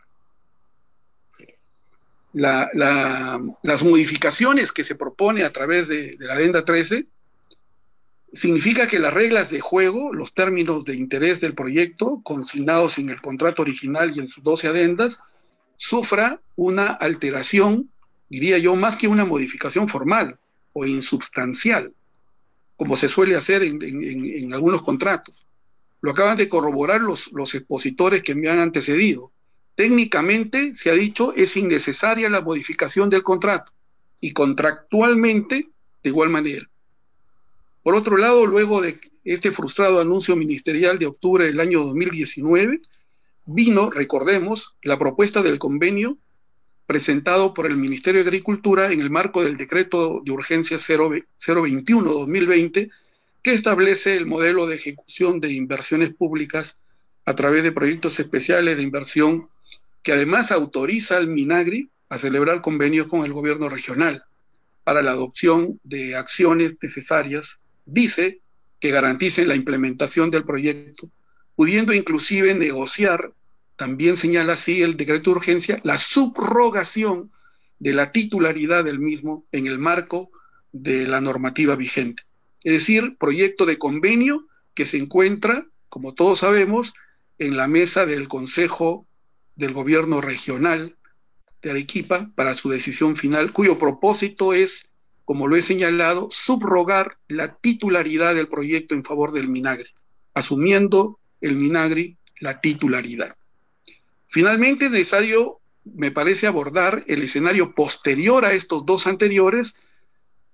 la, la, las modificaciones que se propone a través de, de la adenda trece, significa que las reglas de juego, los términos de interés del proyecto, consignados en el contrato original y en sus doce adendas, sufra una alteración, diría yo, más que una modificación formal o insubstancial, como se suele hacer en, en, en algunos contratos. Lo acaban de corroborar los, los expositores que me han antecedido. Técnicamente, se ha dicho, es innecesaria la modificación del contrato, y contractualmente, de igual manera. Por otro lado, luego de este frustrado anuncio ministerial de octubre del año dos mil diecinueve, vino, recordemos, la propuesta del convenio presentado por el Ministerio de Agricultura en el marco del decreto de urgencia cero veintiuno guión dos mil veinte, que establece el modelo de ejecución de inversiones públicas a través de proyectos especiales de inversión, que además autoriza al MINAGRI a celebrar convenios con el gobierno regional para la adopción de acciones necesarias, dice, que garanticen la implementación del proyecto, pudiendo inclusive negociar, también señala así el decreto de urgencia, la subrogación de la titularidad del mismo en el marco de la normativa vigente. Es decir, proyecto de convenio que se encuentra, como todos sabemos, en la mesa del Consejo del Gobierno Regional de Arequipa para su decisión final, cuyo propósito es, como lo he señalado, subrogar la titularidad del proyecto en favor del MINAGRI, asumiendo el MINAGRI la titularidad. Finalmente, es necesario, me parece, abordar el escenario posterior a estos dos anteriores,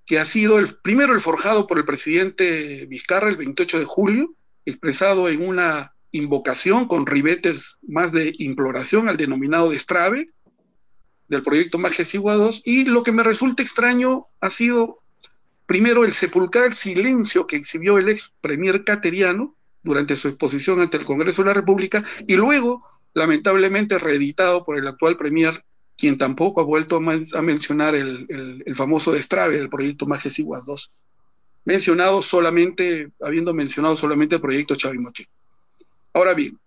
que ha sido el primero el forjado por el presidente Vizcarra el veintiocho de julio, expresado en una invocación con ribetes más de imploración al denominado destrave del proyecto Majesigua dos, y lo que me resulta extraño ha sido primero el sepulcral silencio que exhibió el ex premier cateriano durante su exposición ante el Congreso de la República, y luego, lamentablemente, reeditado por el actual premier, quien tampoco ha vuelto a, man a mencionar el, el, el famoso destrave del proyecto Majesigua dos, mencionado solamente, habiendo mencionado solamente el proyecto Chavimochic. Ahora bien,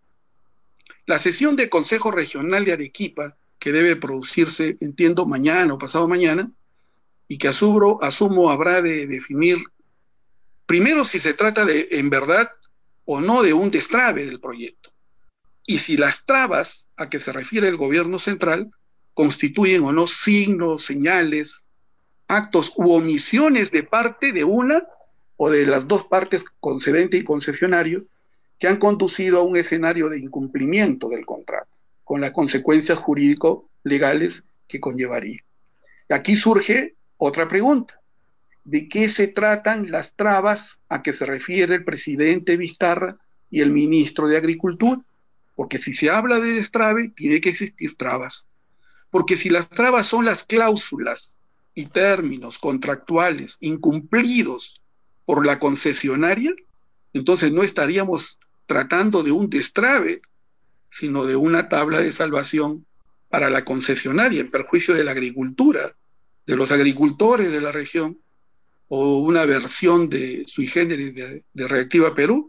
la sesión del Consejo Regional de Arequipa, que debe producirse, entiendo, mañana o pasado mañana, y que asumo, asumo habrá de definir primero si se trata de, en verdad, o no de un destrave del proyecto, y si las trabas a que se refiere el gobierno central constituyen o no signos, señales, actos u omisiones de parte de una o de las dos partes, concedente y concesionario, que han conducido a un escenario de incumplimiento del contrato, con las consecuencias jurídico-legales que conllevaría. Aquí surge otra pregunta: ¿de qué se tratan las trabas a que se refiere el presidente Vizcarra y el ministro de Agricultura? Porque si se habla de destrave, tiene que existir trabas. Porque si las trabas son las cláusulas y términos contractuales incumplidos por la concesionaria, entonces no estaríamos tratando de un destrave, sino de una tabla de salvación para la concesionaria, en perjuicio de la agricultura, de los agricultores de la región, o una versión de sui generis de, de Reactiva Perú.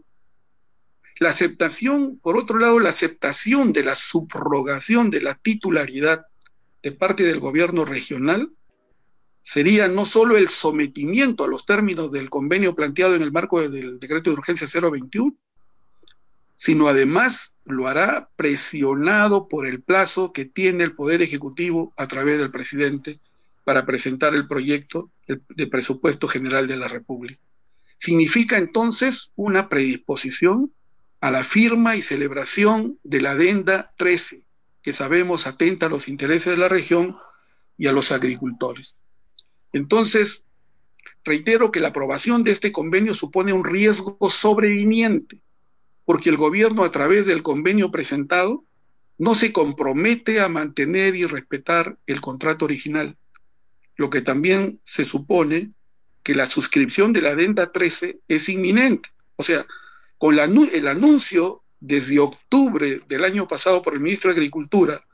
La aceptación, por otro lado, la aceptación de la subrogación de la titularidad de parte del gobierno regional sería no solo el sometimiento a los términos del convenio planteado en el marco del decreto de urgencia cero veintiuno, sino además lo hará presionado por el plazo que tiene el Poder Ejecutivo a través del presidente para presentar el proyecto de presupuesto general de la República. Significa entonces una predisposición a la firma y celebración de la adenda trece, que sabemos atenta a los intereses de la región y a los agricultores. Entonces, reitero que la aprobación de este convenio supone un riesgo sobreviniente, porque el gobierno, a través del convenio presentado, no se compromete a mantener y respetar el contrato original, lo que también se supone que la suscripción de la adenda trece es inminente. O sea, con la, el anuncio desde octubre del año pasado por el ministro de Agricultura,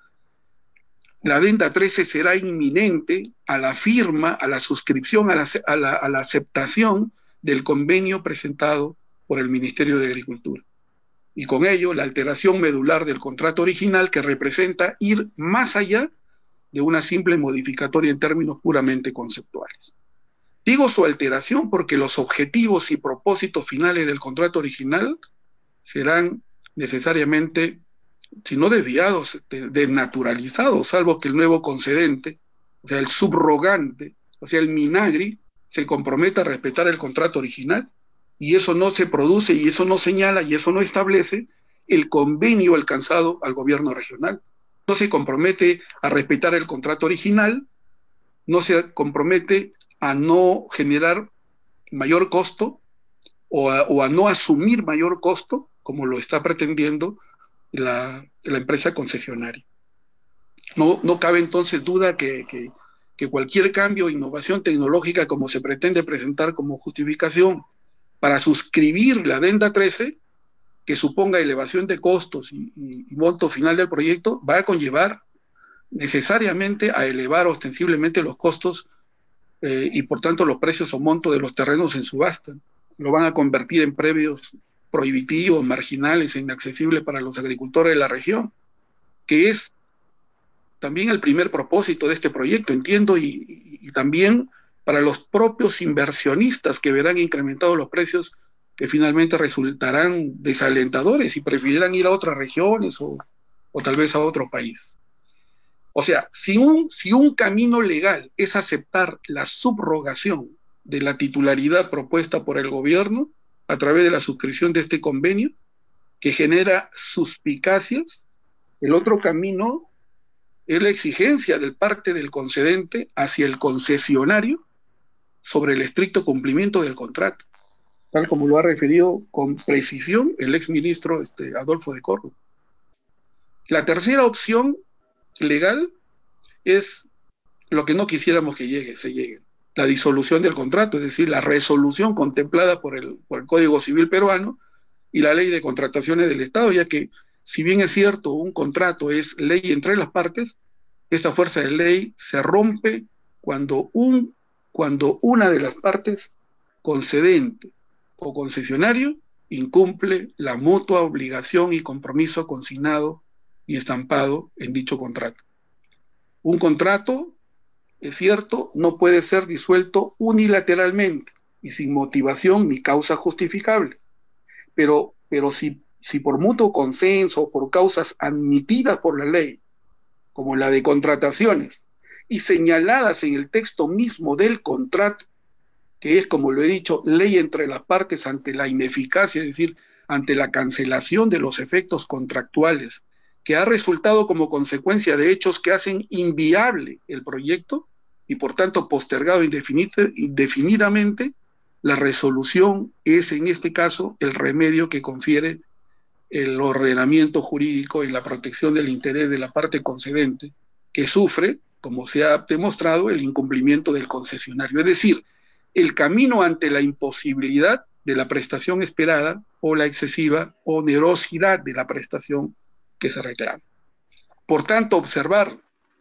la adenda trece será inminente a la firma, a la suscripción, a la, a la, a la aceptación del convenio presentado por el Ministerio de Agricultura. Y con ello, la alteración medular del contrato original, que representa ir más allá de una simple modificatoria en términos puramente conceptuales. Digo su alteración porque los objetivos y propósitos finales del contrato original serán necesariamente, si no desviados, desnaturalizados, salvo que el nuevo concedente, o sea, el subrogante, o sea, el Minagri, se comprometa a respetar el contrato original, y eso no se produce, y eso no señala, y eso no establece el convenio alcanzado al gobierno regional. No se compromete a respetar el contrato original, no se compromete a no generar mayor costo o a, o a no asumir mayor costo, como lo está pretendiendo la, la empresa concesionaria. No, no cabe entonces duda que, que, que cualquier cambio o innovación tecnológica, como se pretende presentar como justificación para suscribir la adenda trece, que suponga elevación de costos y, y, y monto final del proyecto, va a conllevar necesariamente a elevar ostensiblemente los costos eh, y por tanto los precios o monto de los terrenos en subasta. Lo van a convertir en predios prohibitivos, marginales e inaccesibles para los agricultores de la región, que es también el primer propósito de este proyecto, entiendo, y, y, y también para los propios inversionistas que verán incrementados los precios, que finalmente resultarán desalentadores y preferirán ir a otras regiones o, o tal vez a otro país. O sea, si un, si un camino legal es aceptar la subrogación de la titularidad propuesta por el gobierno a través de la suscripción de este convenio, que genera suspicacias, el otro camino es la exigencia de parte del concedente hacia el concesionario sobre el estricto cumplimiento del contrato, tal como lo ha referido con precisión el exministro este, Adolfo de Córdoba. La tercera opción legal es lo que no quisiéramos que llegue, se llegue, la disolución del contrato, es decir, la resolución contemplada por el, por el Código Civil peruano y la Ley de Contrataciones del Estado, ya que si bien es cierto, un contrato es ley entre las partes, esta fuerza de ley se rompe cuando, un, cuando una de las partes, concedente o concesionario, incumple la mutua obligación y compromiso consignado y estampado en dicho contrato. Un contrato, es cierto, no puede ser disuelto unilateralmente y sin motivación ni causa justificable, pero, pero si, si por mutuo consenso o por causas admitidas por la ley, como la de contrataciones, y señaladas en el texto mismo del contrato, que es, como lo he dicho, ley entre las partes ante la ineficacia, es decir, ante la cancelación de los efectos contractuales, que ha resultado como consecuencia de hechos que hacen inviable el proyecto y por tanto postergado indefinidamente, la resolución es en este caso el remedio que confiere el ordenamiento jurídico y la protección del interés de la parte concedente, que sufre, como se ha demostrado, el incumplimiento del concesionario. Es decir, el camino ante la imposibilidad de la prestación esperada o la excesiva onerosidad de la prestación que se reclama. Por tanto, observar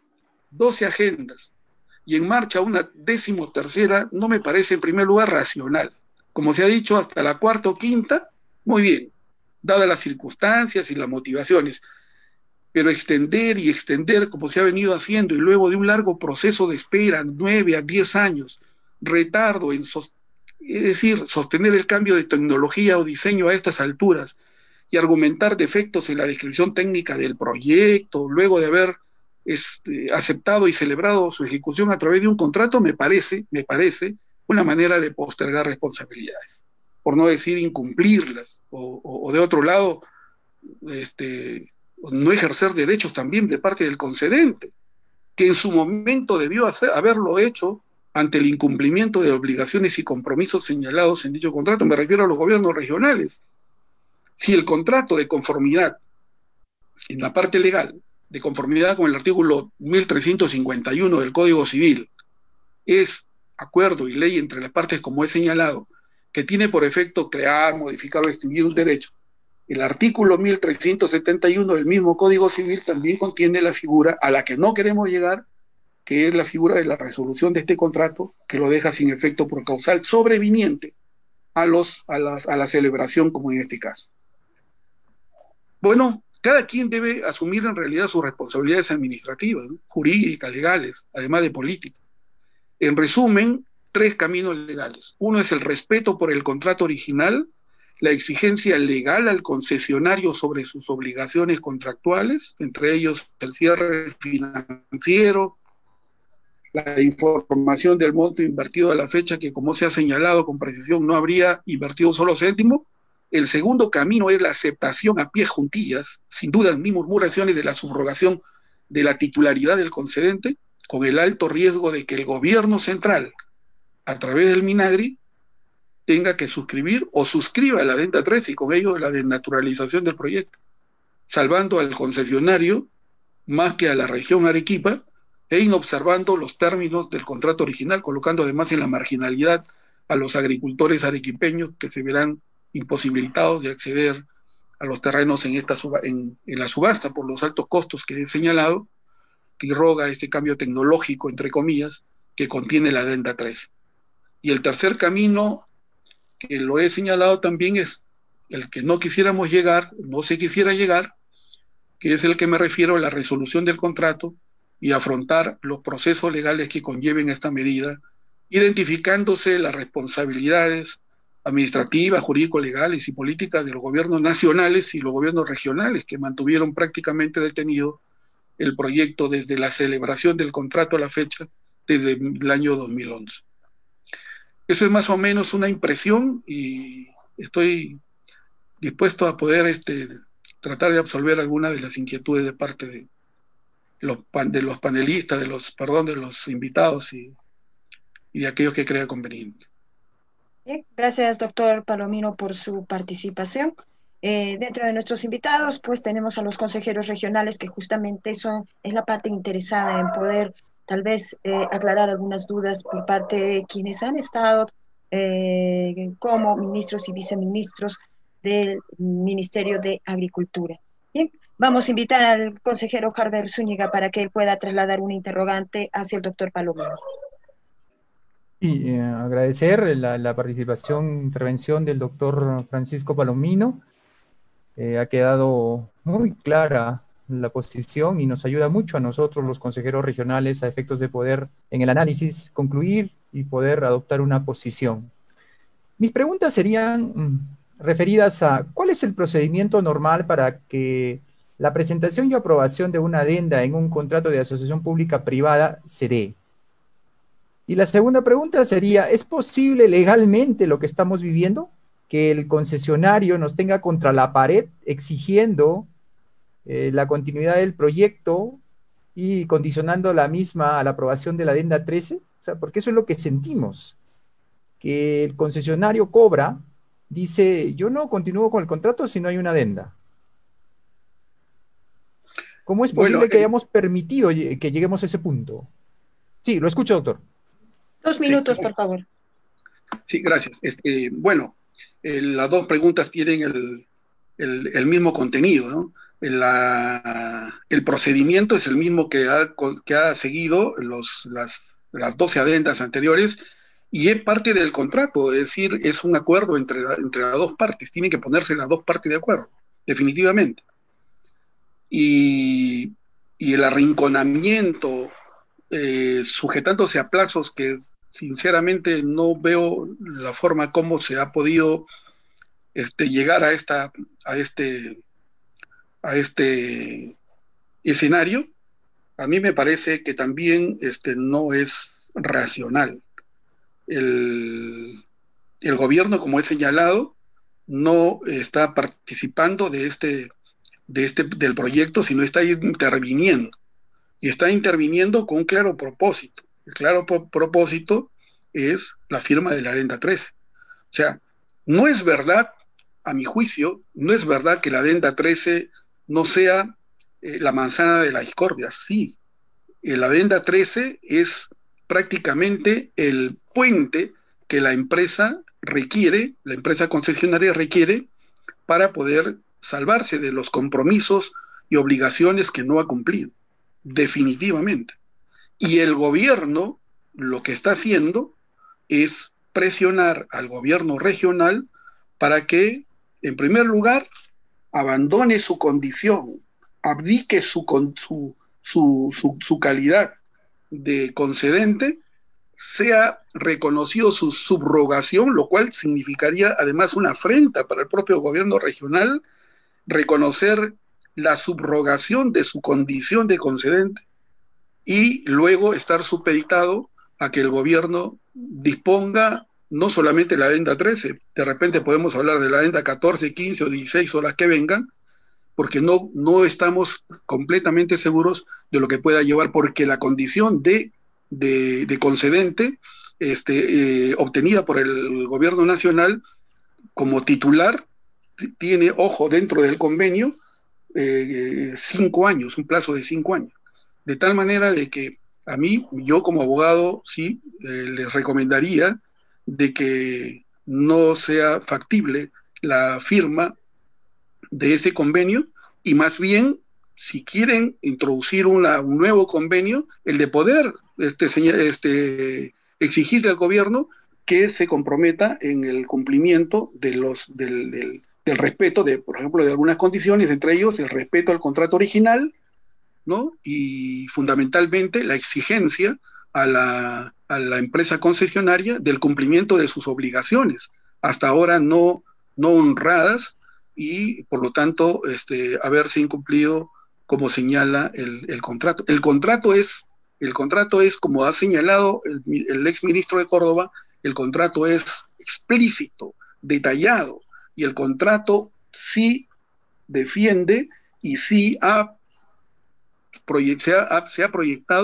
doce agendas y en marcha una décimo tercera no me parece en primer lugar racional. Como se ha dicho, hasta la cuarta o quinta, muy bien, dadas las circunstancias y las motivaciones, pero extender y extender como se ha venido haciendo y luego de un largo proceso de espera, nueve a diez años, retardo en, sos es decir, sostener el cambio de tecnología o diseño a estas alturas y argumentar defectos en la descripción técnica del proyecto, luego de haber este, aceptado y celebrado su ejecución a través de un contrato, me parece, me parece una manera de postergar responsabilidades, por no decir incumplirlas, o, o, o de otro lado, este, no ejercer derechos también de parte del concedente, que en su momento debió hacer, haberlo hecho ante el incumplimiento de obligaciones y compromisos señalados en dicho contrato. Me refiero a los gobiernos regionales. Si el contrato de conformidad, en la parte legal, de conformidad con el artículo mil trescientos cincuenta y uno del Código Civil, es acuerdo y ley entre las partes, como he señalado, que tiene por efecto crear, modificar o extinguir un derecho, el artículo mil trescientos setenta y uno del mismo Código Civil también contiene la figura a la que no queremos llegar, que es la figura de la resolución de este contrato, que lo deja sin efecto por causal sobreviniente a, los, a, las, a la celebración, como en este caso. Bueno, cada quien debe asumir en realidad sus responsabilidades administrativas, ¿no?, jurídicas, legales, además de políticas. En resumen, tres caminos legales. Uno es el respeto por el contrato original, la exigencia legal al concesionario sobre sus obligaciones contractuales, entre ellos el cierre financiero, la información del monto invertido a la fecha, que como se ha señalado con precisión no habría invertido un solo céntimo. El segundo camino es la aceptación a pie juntillas, sin dudas ni murmuraciones, de la subrogación de la titularidad del concedente, con el alto riesgo de que el gobierno central, a través del Minagri, tenga que suscribir o suscriba la adenda tres y con ello la desnaturalización del proyecto, salvando al concesionario más que a la región Arequipa, e inobservando los términos del contrato original, colocando además en la marginalidad a los agricultores arequipeños, que se verán imposibilitados de acceder a los terrenos en, esta suba, en, en la subasta por los altos costos que he señalado, que roga este cambio tecnológico, entre comillas, que contiene la adenda tres. Y el tercer camino, que lo he señalado también, es el que no quisiéramos llegar, no se quisiera llegar, que es el que me refiero a la resolución del contrato y afrontar los procesos legales que conlleven esta medida, identificándose las responsabilidades administrativas, jurídico-legales y políticas de los gobiernos nacionales y los gobiernos regionales, que mantuvieron prácticamente detenido el proyecto desde la celebración del contrato a la fecha, desde el año dos mil once. Eso es más o menos una impresión y estoy dispuesto a poder este, tratar de absolver algunas de las inquietudes de parte de los, de los panelistas, de los, perdón, de los invitados y y de aquellos que crea conveniente. Bien, gracias, doctor Palomino, por su participación. Eh, dentro de nuestros invitados, pues tenemos a los consejeros regionales, que justamente son, es la parte interesada en poder tal vez eh, aclarar algunas dudas por parte de quienes han estado eh, como ministros y viceministros del Ministerio de Agricultura. Bien, vamos a invitar al consejero Harber Zúñiga para que él pueda trasladar una interrogante hacia el doctor Palomino. Y eh, agradecer la, la participación, intervención del doctor Francisco Palomino. Eh, ha quedado muy clara la posición y nos ayuda mucho a nosotros, los consejeros regionales, a efectos de poder, en el análisis, concluir y poder adoptar una posición. Mis preguntas serían mm, referidas a cuál es el procedimiento normal para que la presentación y aprobación de una adenda en un contrato de asociación pública-privada se dé. Y la segunda pregunta sería, ¿es posible legalmente lo que estamos viviendo? Que el concesionario nos tenga contra la pared exigiendo eh, la continuidad del proyecto y condicionando la misma a la aprobación de la adenda trece, o sea, porque eso es lo que sentimos, que el concesionario cobra, dice, yo no continúo con el contrato si no hay una adenda. ¿Cómo es posible Bueno, que eh, hayamos permitido que lleguemos a ese punto? Sí, lo escucho, doctor. Dos minutos, sí, por favor. Sí, gracias. Este, bueno, eh, las dos preguntas tienen el, el, el mismo contenido, ¿no? La, el procedimiento es el mismo que ha, que ha seguido los, las, las doce adendas anteriores y es parte del contrato, es decir, es un acuerdo entre, entre las dos partes, tienen que ponerse las dos partes de acuerdo, definitivamente. Y, y el arrinconamiento, eh, sujetándose a plazos que sinceramente no veo la forma como se ha podido este, llegar a, esta, a, este, a este escenario, a mí me parece que también este, no es racional. El, el gobierno, como he señalado, no está participando de este, de este, del proyecto, sino está interviniendo. Y está interviniendo con un claro propósito. El claro propósito es la firma de la adenda trece. O sea, no es verdad, a mi juicio, no es verdad que la adenda trece no sea eh, la manzana de la discordia. Sí, eh, la adenda trece es prácticamente el puente que la empresa requiere, la empresa concesionaria requiere para poder salvarse de los compromisos y obligaciones que no ha cumplido, definitivamente. Y el gobierno lo que está haciendo es presionar al gobierno regional para que, en primer lugar, abandone su condición, abdique su, su, su, su, su calidad de concedente, sea reconocido su subrogación, lo cual significaría además una afrenta para el propio gobierno regional, reconocer la subrogación de su condición de concedente y luego estar supeditado a que el gobierno disponga no solamente la adenda trece, de repente podemos hablar de la adenda catorce, quince o dieciséis o las que vengan, porque no, no estamos completamente seguros de lo que pueda llevar, porque la condición de, de, de concedente este, eh, obtenida por el gobierno nacional como titular tiene, ojo, dentro del convenio, eh, cinco años, un plazo de cinco años. De tal manera de que a mí, yo como abogado, sí, eh, les recomendaría de que no sea factible la firma de ese convenio y más bien, si quieren introducir una, un nuevo convenio, el de poder este, este, exigirle al gobierno que se comprometa en el cumplimiento de los, del, del, del respeto, de, por ejemplo, de algunas condiciones, entre ellos el respeto al contrato original, ¿no? Y fundamentalmente la exigencia a la, a la empresa concesionaria del cumplimiento de sus obligaciones, hasta ahora no, no honradas, y por lo tanto este, haberse incumplido como señala el, el contrato. El contrato es, el contrato es, como ha señalado el, el ex ministro de Córdoba, el contrato es explícito, detallado, y el contrato sí defiende y sí ha Se ha, se ha proyectado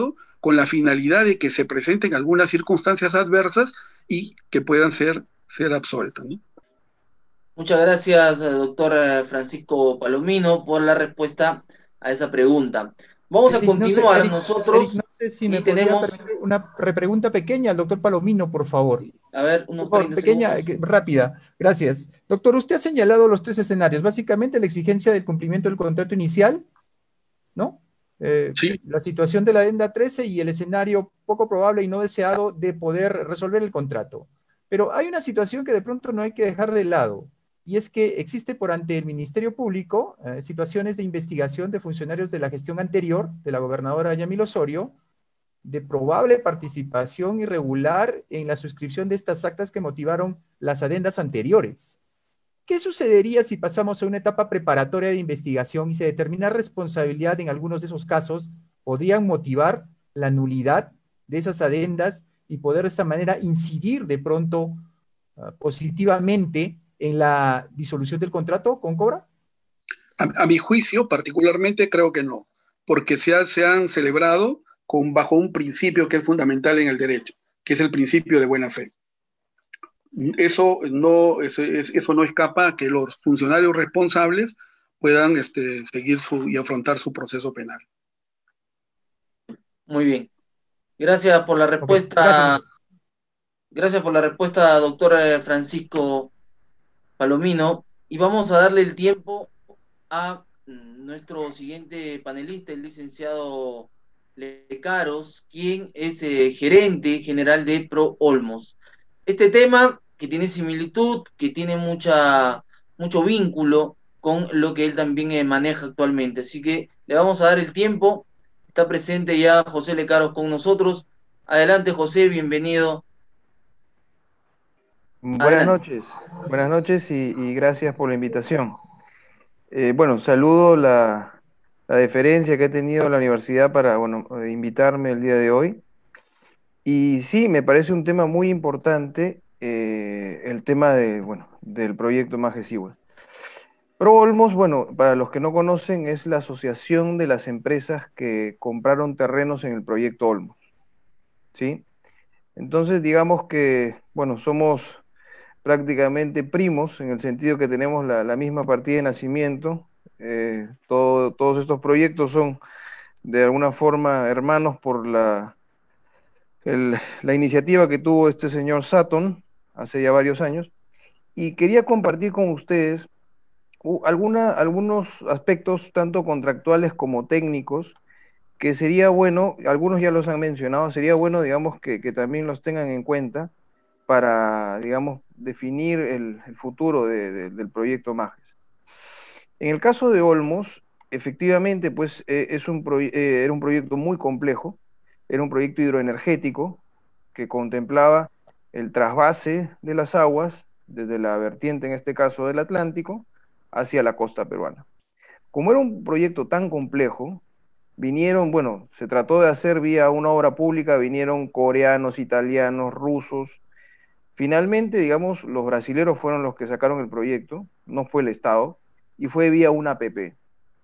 con la finalidad de que se presenten algunas circunstancias adversas y que puedan ser, ser absueltas, ¿no? Muchas gracias, eh, doctor eh, Francisco Palomino, por la respuesta a esa pregunta. Vamos a Eric, no sé, continuar Eric, Eric, nosotros no sé si y me podría tenemos, permitir una repregunta pequeña al doctor Palomino, por favor. a ver, Por unos favor, treinta pequeña, segundos. que- rápida. Gracias. Doctor, usted ha señalado los tres escenarios. Básicamente la exigencia del cumplimiento del contrato inicial, ¿no? Eh, Sí. La situación de la adenda trece y el escenario poco probable y no deseado de poder resolver el contrato. Pero hay una situación que de pronto no hay que dejar de lado, y es que existe por ante el Ministerio Público eh, situaciones de investigación de funcionarios de la gestión anterior, de la gobernadora Yamil Osorio, de probable participación irregular en la suscripción de estas actas que motivaron las adendas anteriores. ¿Qué sucedería si pasamos a una etapa preparatoria de investigación y se determina responsabilidad en algunos de esos casos? ¿Podrían motivar la nulidad de esas adendas y poder de esta manera incidir de pronto uh, positivamente en la disolución del contrato con Cobra? A, a mi juicio, particularmente, creo que no, porque se, ha, se han celebrado con, bajo un principio que es fundamental en el derecho, que es el principio de buena fe. Eso no, eso, eso no escapa a que los funcionarios responsables puedan este, seguir su, y afrontar su proceso penal. Muy bien. Gracias por la respuesta. Okay. Gracias. Gracias por la respuesta, doctor Francisco Palomino. Y vamos a darle el tiempo a nuestro siguiente panelista, el licenciado Lecaros, quien es eh, gerente general de Pro Olmos. Este tema que tiene similitud, que tiene mucha, mucho vínculo con lo que él también eh, maneja actualmente. Así que le vamos a dar el tiempo. Está presente ya José Lecaros con nosotros. Adelante, José, bienvenido. Buenas Adelante. noches, buenas noches y, y gracias por la invitación. Eh, bueno, saludo la, la deferencia que ha tenido la universidad para, bueno, invitarme el día de hoy. Y sí, me parece un tema muy importante, eh, el tema de, bueno, del proyecto Majes Iguas. Pro Olmos, bueno, para los que no conocen, es la asociación de las empresas que compraron terrenos en el proyecto Olmos, ¿sí? Entonces, digamos que, bueno, somos prácticamente primos, en el sentido que tenemos la, la misma partida de nacimiento. Eh, todo, todos estos proyectos son de alguna forma hermanos por la, el, la iniciativa que tuvo este señor Sutton hace ya varios años, y quería compartir con ustedes uh, alguna, algunos aspectos tanto contractuales como técnicos que sería bueno, algunos ya los han mencionado, sería bueno, digamos, que, que también los tengan en cuenta para, digamos, definir el, el futuro de, de, del proyecto Majes. En el caso de Olmos, efectivamente, pues eh, es un pro, eh, era un proyecto muy complejo, era un proyecto hidroenergético que contemplaba el trasvase de las aguas desde la vertiente, en este caso del Atlántico, hacia la costa peruana. Como era un proyecto tan complejo, vinieron, bueno, se trató de hacer vía una obra pública, vinieron coreanos, italianos, rusos. Finalmente, digamos, los brasileros fueron los que sacaron el proyecto, no fue el Estado, y fue vía una A P P.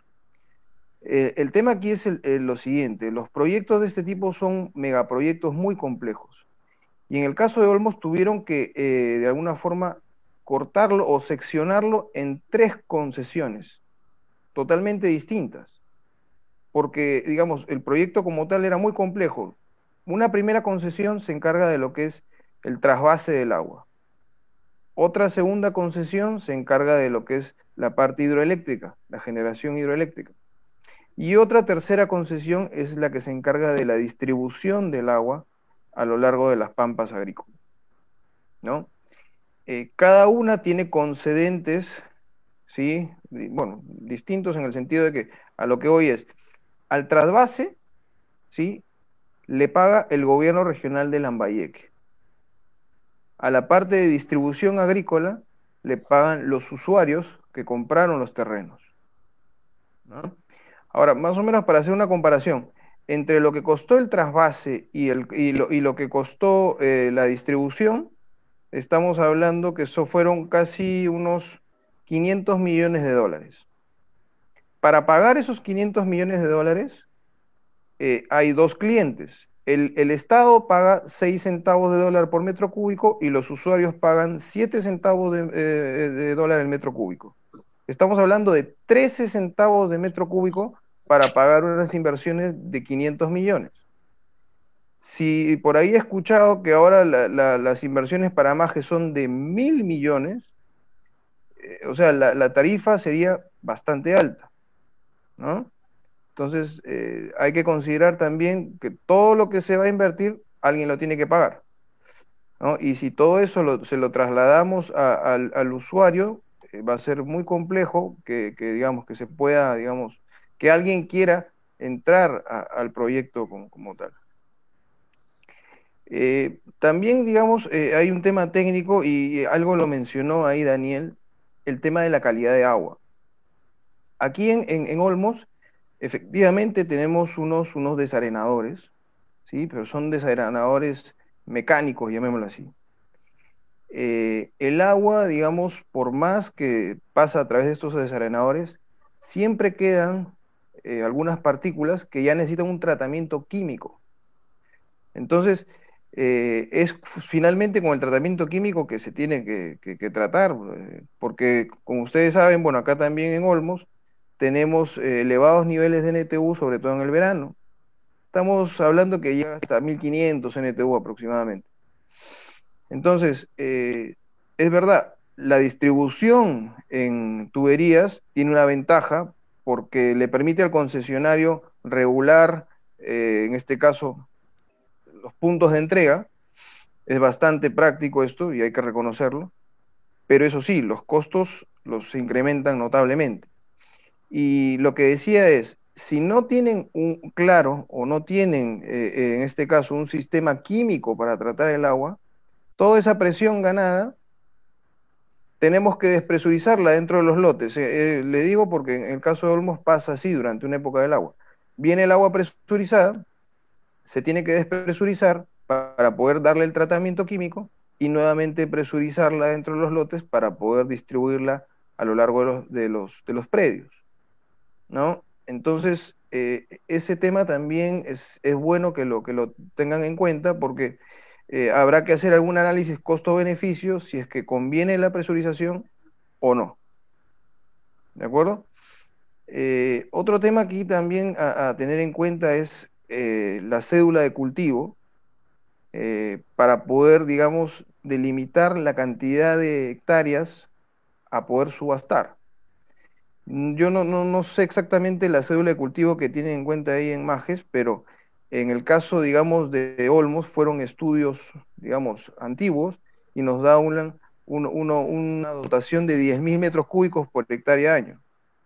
Eh, el tema aquí es el, el, lo siguiente, los proyectos de este tipo son megaproyectos muy complejos, y en el caso de Olmos tuvieron que, eh, de alguna forma, cortarlo o seccionarlo en tres concesiones, totalmente distintas, porque, digamos, el proyecto como tal era muy complejo. Una primera concesión se encarga de lo que es el trasvase del agua. Otra segunda concesión se encarga de lo que es la parte hidroeléctrica, la generación hidroeléctrica. Y otra tercera concesión es la que se encarga de la distribución del agua a lo largo de las pampas agrícolas, ¿no? Eh, cada una tiene concedentes, ¿sí? Bueno, distintos en el sentido de que a lo que hoy es, al trasvase, ¿sí? Le paga el gobierno regional de Lambayeque. A la parte de distribución agrícola le pagan los usuarios que compraron los terrenos, ¿no? Ahora, más o menos para hacer una comparación, entre lo que costó el trasvase y, el, y, lo, y lo que costó eh, la distribución, estamos hablando que eso fueron casi unos quinientos millones de dólares. Para pagar esos quinientos millones de dólares, eh, hay dos clientes. el, el Estado paga seis centavos de dólar por metro cúbico y los usuarios pagan siete centavos de, eh, de dólar el metro cúbico. Estamos hablando de trece centavos de metro cúbico para pagar unas inversiones de quinientos millones. Si por ahí he escuchado que ahora la, la, las inversiones para Maje son de mil millones, eh, o sea, la, la tarifa sería bastante alta, ¿no? Entonces, eh, hay que considerar también que todo lo que se va a invertir, alguien lo tiene que pagar, ¿no? Y si todo eso lo, se lo trasladamos a, al, al usuario, eh, va a ser muy complejo que, que, digamos, que se pueda, digamos, que alguien quiera entrar a, al proyecto como, como tal. Eh, también, digamos, eh, hay un tema técnico y algo lo mencionó ahí Daniel, el tema de la calidad de agua. Aquí en, en, en Olmos, efectivamente tenemos unos, unos desarenadores, ¿sí? Pero son desarenadores mecánicos, llamémoslo así. Eh, el agua, digamos, por más que pasa a través de estos desarenadores, siempre quedan eh, algunas partículas que ya necesitan un tratamiento químico. Entonces, eh, es finalmente con el tratamiento químico que se tiene que, que, que tratar, eh, porque como ustedes saben, bueno, acá también en Olmos tenemos eh, elevados niveles de N T U, sobre todo en el verano. Estamos hablando que llega hasta mil quinientos N T U aproximadamente. Entonces, eh, es verdad, la distribución en tuberías tiene una ventaja porque le permite al concesionario regular, eh, en este caso, los puntos de entrega. Es bastante práctico esto y hay que reconocerlo, pero eso sí, los costos los incrementan notablemente. Y lo que decía es, si no tienen un claro o no tienen, eh, en este caso, un sistema químico para tratar el agua, toda esa presión ganada tenemos que despresurizarla dentro de los lotes. Eh, eh, le digo porque en el caso de Olmos pasa así durante una época del agua. Viene el agua presurizada, se tiene que despresurizar para poder darle el tratamiento químico y nuevamente presurizarla dentro de los lotes para poder distribuirla a lo largo de los, de los, de los predios, ¿no? Entonces, eh, ese tema también es, es bueno que lo, que lo tengan en cuenta porque eh, habrá que hacer algún análisis costo-beneficio si es que conviene la presurización o no. ¿De acuerdo? Eh, otro tema aquí también a, a tener en cuenta es eh, la cédula de cultivo, eh, para poder, digamos, delimitar la cantidad de hectáreas a poder subastar. Yo no, no, no sé exactamente la cédula de cultivo que tienen en cuenta ahí en Majes, pero en el caso, digamos, de Olmos, fueron estudios, digamos, antiguos, y nos da una, un, uno, una dotación de diez mil metros cúbicos por hectárea año.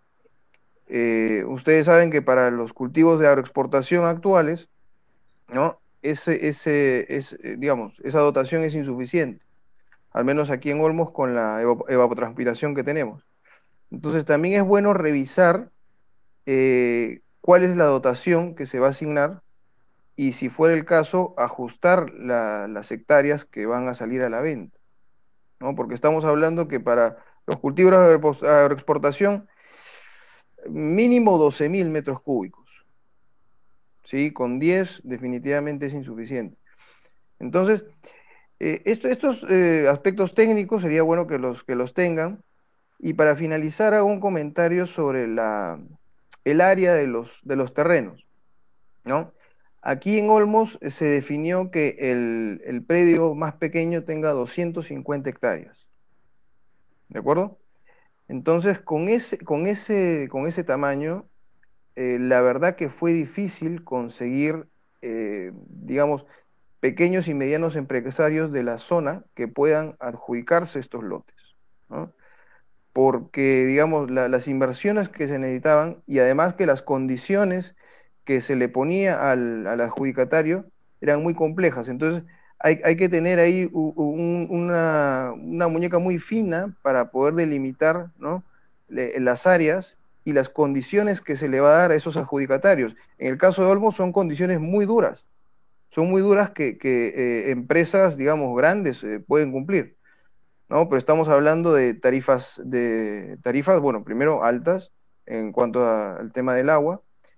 Eh, ustedes saben que para los cultivos de agroexportación actuales, ¿no? Ese, ese, es, digamos, esa dotación es insuficiente, al menos aquí en Olmos con la evapotranspiración que tenemos. Entonces también es bueno revisar eh, cuál es la dotación que se va a asignar y si fuera el caso, ajustar la, las hectáreas que van a salir a la venta, ¿no? Porque estamos hablando que para los cultivos de agroexportación, mínimo doce mil metros cúbicos, ¿sí? Con diez definitivamente es insuficiente. Entonces, eh, esto, estos eh, aspectos técnicos sería bueno que los, que los tengan. Y para finalizar, hago un comentario sobre la, el área de los, de los terrenos, ¿no? Aquí en Olmos se definió que el, el predio más pequeño tenga doscientas cincuenta hectáreas, ¿de acuerdo? Entonces, con ese, con ese, con ese tamaño, eh, la verdad que fue difícil conseguir, eh, digamos, pequeños y medianos empresarios de la zona que puedan adjudicarse estos lotes, ¿no? Porque, digamos, la, las inversiones que se necesitaban y además que las condiciones que se le ponía al, al adjudicatario eran muy complejas. Entonces, hay, hay que tener ahí un, una, una muñeca muy fina para poder delimitar, ¿no?, le, las áreas y las condiciones que se le va a dar a esos adjudicatarios. En el caso de Olmos son condiciones muy duras, son muy duras que, que eh, empresas, digamos, grandes eh, pueden cumplir, ¿no? Pero estamos hablando de tarifas, de tarifas, bueno, primero altas en cuanto a, al tema del agua,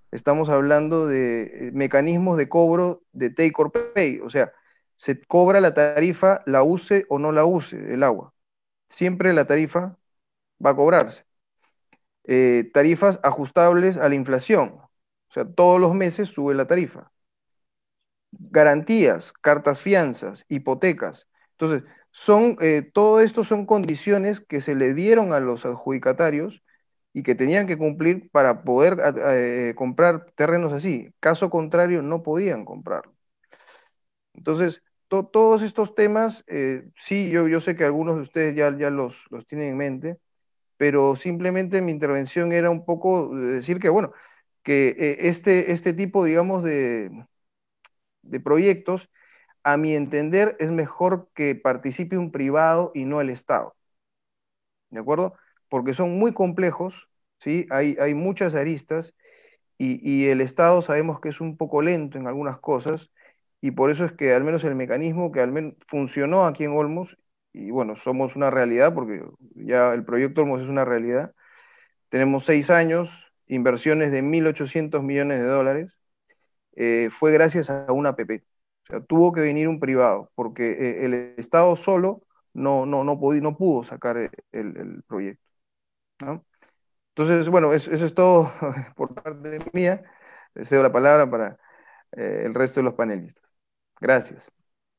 Estamos hablando de mecanismos de cobro de take or pay, o sea, se cobra la tarifa, la use o no la use el agua. Siempre la tarifa va a cobrarse. Eh, tarifas ajustables a la inflación, o sea, todos los meses sube la tarifa. Garantías, cartas fianzas, hipotecas. Entonces, son, eh, todo esto son condiciones que se le dieron a los adjudicatarios y que tenían que cumplir para poder eh, comprar terrenos así. Caso contrario, no podían comprarlo. Entonces, to, todos estos temas, eh, sí, yo, yo sé que algunos de ustedes ya, ya los, los tienen en mente, pero simplemente mi intervención era un poco decir que, bueno, que eh, este, este tipo, digamos, de, de proyectos, a mi entender, es mejor que participe un privado y no el Estado. ¿De acuerdo? Porque son muy complejos, ¿sí? Hay, hay muchas aristas y, y el Estado sabemos que es un poco lento en algunas cosas y por eso es que al menos el mecanismo que al menos funcionó aquí en Olmos, y bueno, somos una realidad porque ya el proyecto Olmos es una realidad, tenemos seis años, inversiones de mil ochocientos millones de dólares, eh, fue gracias a una A P P. O sea, tuvo que venir un privado, porque eh, el Estado solo no, no, no, podí, no pudo sacar el, el proyecto, ¿no? Entonces, bueno, eso, eso es todo por parte mía. Les cedo la palabra para eh, el resto de los panelistas. Gracias.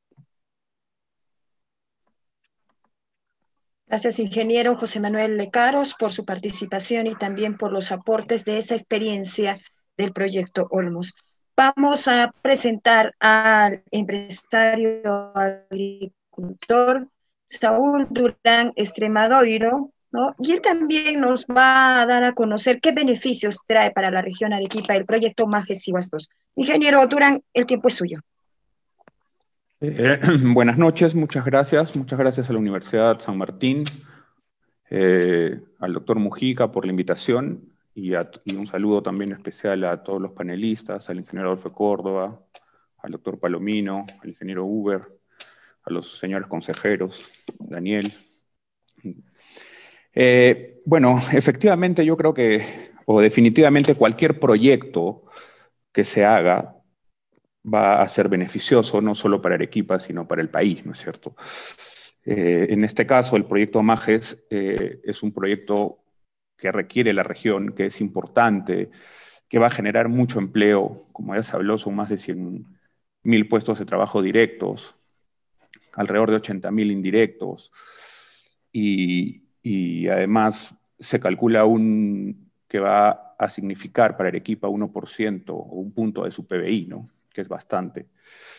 Gracias, ingeniero José Manuel Lecaros, por su participación y también por los aportes de esta experiencia del proyecto Olmos. Vamos a presentar al empresario agricultor Saúl Durán Extremadoiro, ¿no? Y él también nos va a dar a conocer qué beneficios trae para la región Arequipa el proyecto Majes Iguas dos. Ingeniero Durán, el tiempo es suyo. Eh, buenas noches, muchas gracias. Muchas gracias a la Universidad San Martín, eh, al doctor Mujica por la invitación y, a, y un saludo también especial a todos los panelistas, al ingeniero Adolfo Córdoba, al doctor Palomino, al ingeniero Uber, a los señores consejeros, Daniel. Eh, bueno, efectivamente yo creo que, o definitivamente cualquier proyecto que se haga va a ser beneficioso no solo para Arequipa, sino para el país, ¿no es cierto? Eh, en este caso, el proyecto Majes eh, es un proyecto que requiere la región, que es importante, que va a generar mucho empleo. Como ya se habló, son más de cien mil puestos de trabajo directos, alrededor de ochenta mil indirectos, y, y además se calcula un, que va a significar para Arequipa uno por ciento o un punto de su P B I, ¿no? Que es bastante.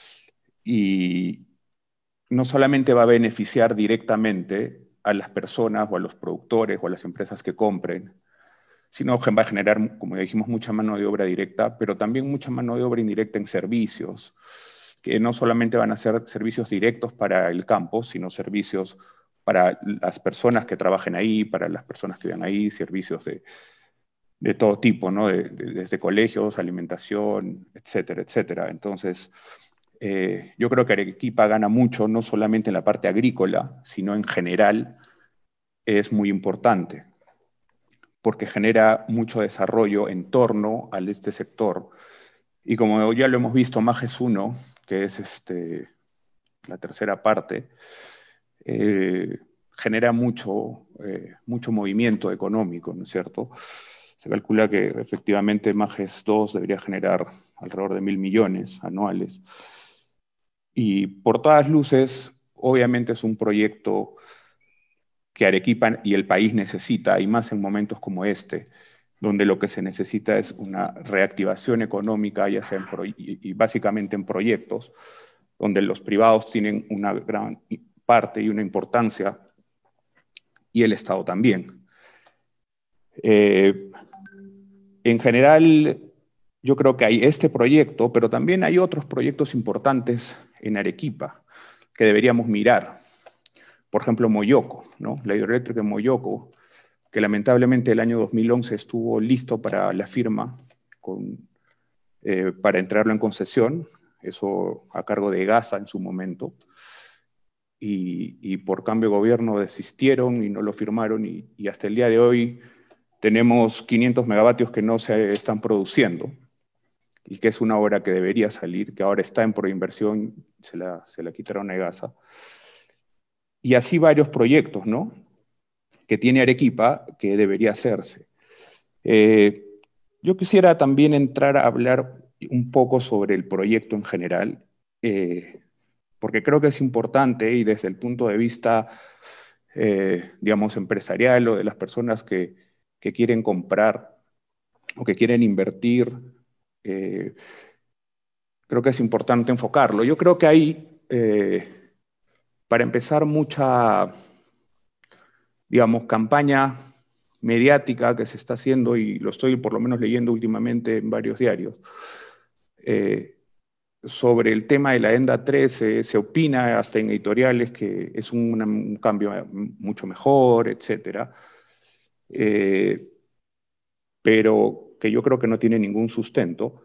Y no solamente va a beneficiar directamente a las personas o a los productores o a las empresas que compren, sino que va a generar, como ya dijimos, mucha mano de obra directa, pero también mucha mano de obra indirecta en servicios, que no solamente van a ser servicios directos para el campo, sino servicios para las personas que trabajen ahí, para las personas que vivan ahí, servicios de, de todo tipo, ¿no? De, de, desde colegios, alimentación, etcétera, etcétera. Entonces, eh, yo creo que Arequipa gana mucho, no solamente en la parte agrícola, sino en general es muy importante, porque genera mucho desarrollo en torno a este sector. Y como ya lo hemos visto, Majes uno, que es este, la tercera parte, eh, genera mucho, eh, mucho movimiento económico, ¿no es cierto? Se calcula que efectivamente Majes dos debería generar alrededor de mil millones anuales. Y por todas luces, obviamente es un proyecto que Arequipa y el país necesita, y más en momentos como este, donde lo que se necesita es una reactivación económica, ya sea en pro- y, y básicamente en proyectos, donde los privados tienen una gran parte y una importancia, y el Estado también. Eh, En general, yo creo que hay este proyecto, pero también hay otros proyectos importantes en Arequipa que deberíamos mirar. Por ejemplo, Moyoco, ¿no? La hidroeléctrica en Moyoco, que lamentablemente el año dos mil once estuvo listo para la firma, con, eh, para entrarlo en concesión, eso a cargo de Gasa en su momento, y, y por cambio de gobierno desistieron y no lo firmaron, y, y hasta el día de hoy tenemos quinientos megavatios que no se están produciendo, y que es una obra que debería salir, que ahora está en proinversión, se la, se la quitaron a EGASA. Y así varios proyectos, ¿no?, que tiene Arequipa, que debería hacerse. Eh, yo quisiera también entrar a hablar un poco sobre el proyecto en general, eh, porque creo que es importante, y desde el punto de vista, eh, digamos, empresarial, o de las personas que, que quieren comprar o que quieren invertir, eh, creo que es importante enfocarlo. Yo creo que hay, eh, para empezar, mucha, digamos, campaña mediática que se está haciendo, y lo estoy por lo menos leyendo últimamente en varios diarios, eh, sobre el tema de la Agenda trece. Se opina hasta en editoriales que es un, un cambio mucho mejor, etcétera, eh, pero que yo creo que no tiene ningún sustento.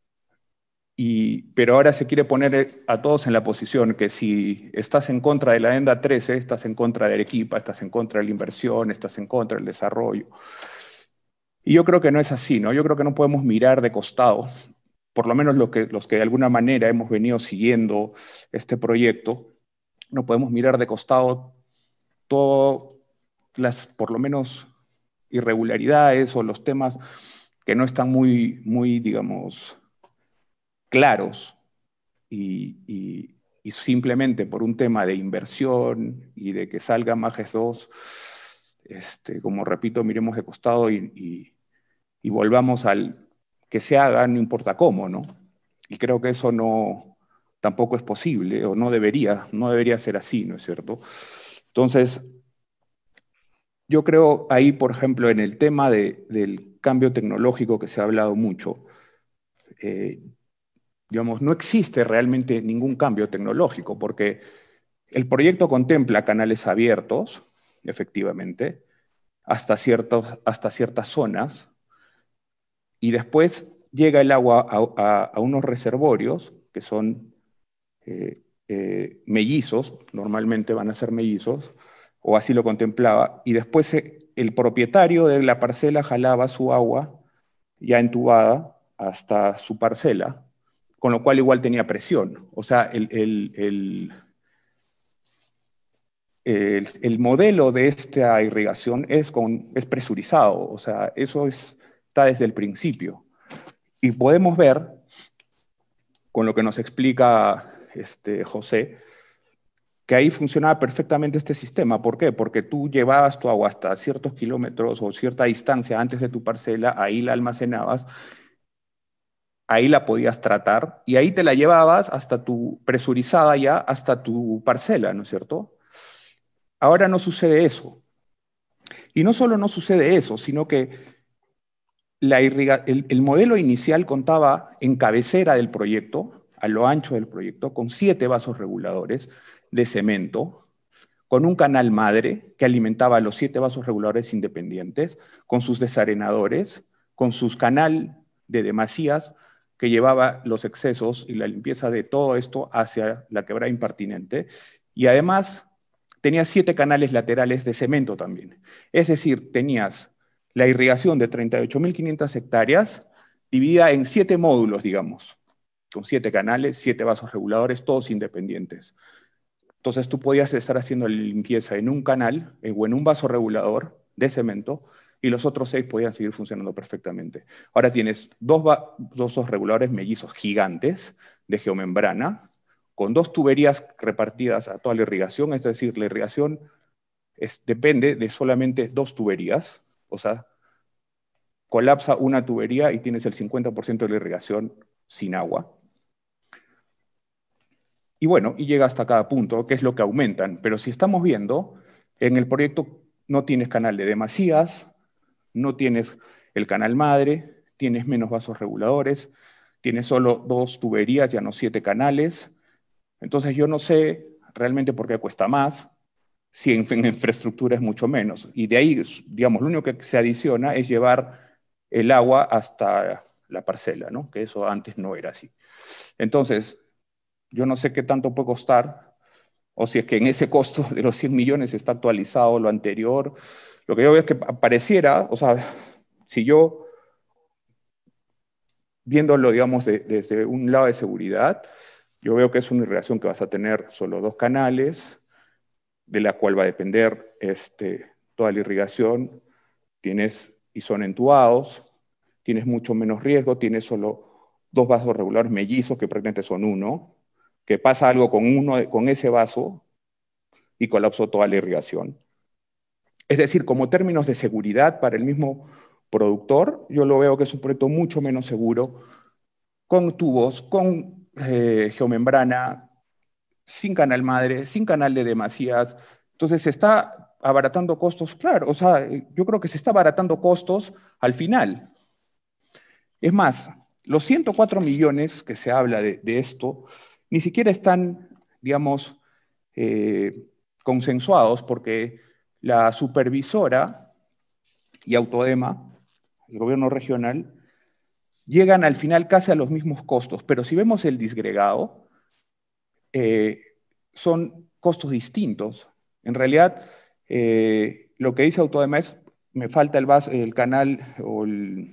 Y, pero ahora se quiere poner a todos en la posición que si estás en contra de la Agenda trece, estás en contra de Arequipa, estás en contra de la inversión, estás en contra del desarrollo. Y yo creo que no es así, ¿no? Yo creo que no podemos mirar de costado, por lo menos los que, los que de alguna manera hemos venido siguiendo este proyecto, no podemos mirar de costado todas las, por lo menos, irregularidades o los temas que no están muy, muy digamos, claros, y, y, y simplemente por un tema de inversión y de que salga Majes dos, este, como repito, miremos de costado y, y, y volvamos al que se haga, no importa cómo, ¿no? Y creo que eso no, tampoco es posible, o no debería, no debería ser así, ¿no es cierto? Entonces, yo creo ahí, por ejemplo, en el tema de, del cambio tecnológico que se ha hablado mucho, eh, digamos, no existe realmente ningún cambio tecnológico, porque el proyecto contempla canales abiertos, efectivamente, hasta, ciertos, hasta ciertas zonas, y después llega el agua a, a, a unos reservorios que son eh, eh, mellizos, normalmente van a ser mellizos, o así lo contemplaba, y después eh, el propietario de la parcela jalaba su agua ya entubada hasta su parcela, con lo cual igual tenía presión. O sea, el, el, el, el, el modelo de esta irrigación es, con, es presurizado, o sea, eso es, está desde el principio. Y podemos ver, con lo que nos explica este, José, que ahí funcionaba perfectamente este sistema. ¿Por qué? Porque tú llevabas tu agua hasta ciertos kilómetros o cierta distancia antes de tu parcela, ahí la almacenabas, ahí la podías tratar, y ahí te la llevabas hasta tu, presurizada ya, hasta tu parcela, ¿no es cierto? Ahora no sucede eso. Y no solo no sucede eso, sino que la irriga, el, el modelo inicial contaba en cabecera del proyecto, a lo ancho del proyecto, con siete vasos reguladores de cemento, con un canal madre que alimentaba a los siete vasos reguladores independientes, con sus desarenadores, con sus canal de demasías, que llevaba los excesos y la limpieza de todo esto hacia la quebrada impertinente, y además tenía siete canales laterales de cemento también. Es decir, tenías la irrigación de treinta y ocho mil quinientas hectáreas dividida en siete módulos, digamos, con siete canales, siete vasos reguladores, todos independientes. Entonces tú podías estar haciendo la limpieza en un canal eh, o en un vaso regulador de cemento, y los otros seis podían seguir funcionando perfectamente. Ahora tienes dos vasos reguladores mellizos gigantes de geomembrana, con dos tuberías repartidas a toda la irrigación, es decir, la irrigación es, depende de solamente dos tuberías, o sea, colapsa una tubería y tienes el cincuenta por ciento de la irrigación sin agua. Y bueno, y llega hasta cada punto, que es lo que aumentan. Pero si estamos viendo, en el proyecto no tienes canal de demasías, no tienes el canal madre, tienes menos vasos reguladores, tienes solo dos tuberías, ya no siete canales. Entonces yo no sé realmente por qué cuesta más, si en, en infraestructura es mucho menos. Y de ahí, digamos, lo único que se adiciona es llevar el agua hasta la parcela, ¿no? Que eso antes no era así. Entonces, yo no sé qué tanto puede costar, o si es que en ese costo de los cien millones está actualizado lo anterior, Lo que yo veo es que pareciera, o sea, si yo, viéndolo, digamos, de, desde un lado de seguridad, yo veo que es una irrigación que vas a tener solo dos canales, de la cual va a depender este, toda la irrigación, tienes, y son entubados, tienes mucho menos riesgo, tienes solo dos vasos regulares mellizos, que prácticamente son uno, que pasa algo con, uno, con ese vaso y colapsó toda la irrigación. Es decir, como términos de seguridad para el mismo productor, yo lo veo que es un proyecto mucho menos seguro, con tubos, con eh, geomembrana, sin canal madre, sin canal de demasías. Entonces se está abaratando costos, claro, o sea, yo creo que se está abaratando costos al final. Es más, los ciento cuatro millones que se habla de, de esto, ni siquiera están, digamos, eh, consensuados, porque la supervisora y Autodema, el gobierno regional, llegan al final casi a los mismos costos, pero si vemos el disgregado, eh, son costos distintos. En realidad, eh, lo que dice Autodema es, me falta el, vaso, el canal, o el,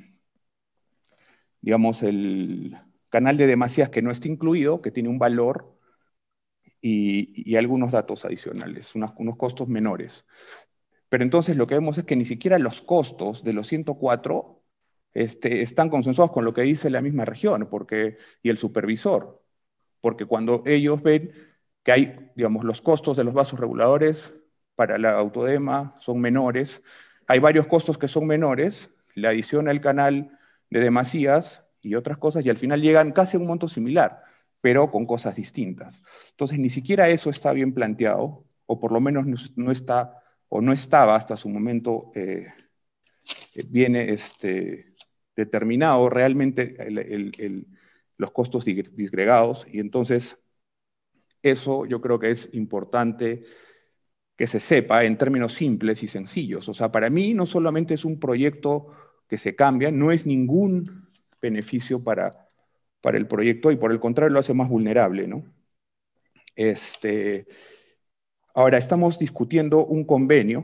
digamos, el canal de demasías que no está incluido, que tiene un valor y, y algunos datos adicionales, unos, unos costos menores. Pero entonces lo que vemos es que ni siquiera los costos de los ciento cuatro este, están consensuados con lo que dice la misma región porque, y el supervisor, porque cuando ellos ven que hay, digamos, los costos de los vasos reguladores para la Autodema son menores, hay varios costos que son menores, le adiciona el canal de demasías y otras cosas, y al final llegan casi a un monto similar, pero con cosas distintas. Entonces ni siquiera eso está bien planteado, o por lo menos no, no está, o no estaba hasta su momento eh, bien este, determinado realmente el, el, el, los costos disgregados, y entonces eso yo creo que es importante que se sepa en términos simples y sencillos. O sea, para mí no solamente es un proyecto que se cambia, no es ningún beneficio para, para el proyecto, y por el contrario lo hace más vulnerable, ¿no? Este, ahora, estamos discutiendo un convenio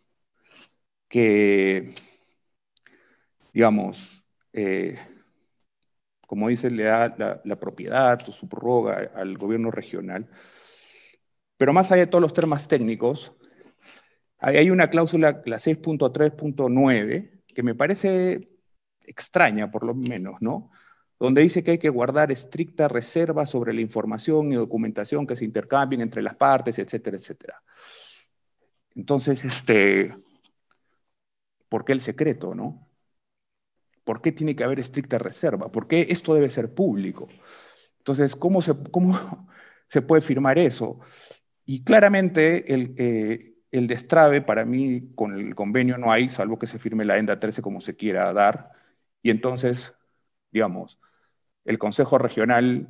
que, digamos, eh, como dice, le da la, la propiedad o subroga al gobierno regional. Pero más allá de todos los temas técnicos, hay una cláusula, la seis punto tres punto nueve, que me parece extraña, por lo menos, ¿no? Donde dice que hay que guardar estricta reserva sobre la información y documentación que se intercambien entre las partes, etcétera, etcétera. Entonces, este, ¿por qué el secreto, no? ¿Por qué tiene que haber estricta reserva? ¿Por qué esto debe ser público? Entonces, ¿cómo se, cómo se puede firmar eso? Y claramente el, eh, el destrabe para mí con el convenio no hay, salvo que se firme la adenda trece como se quiera dar, y entonces, digamos, el Consejo Regional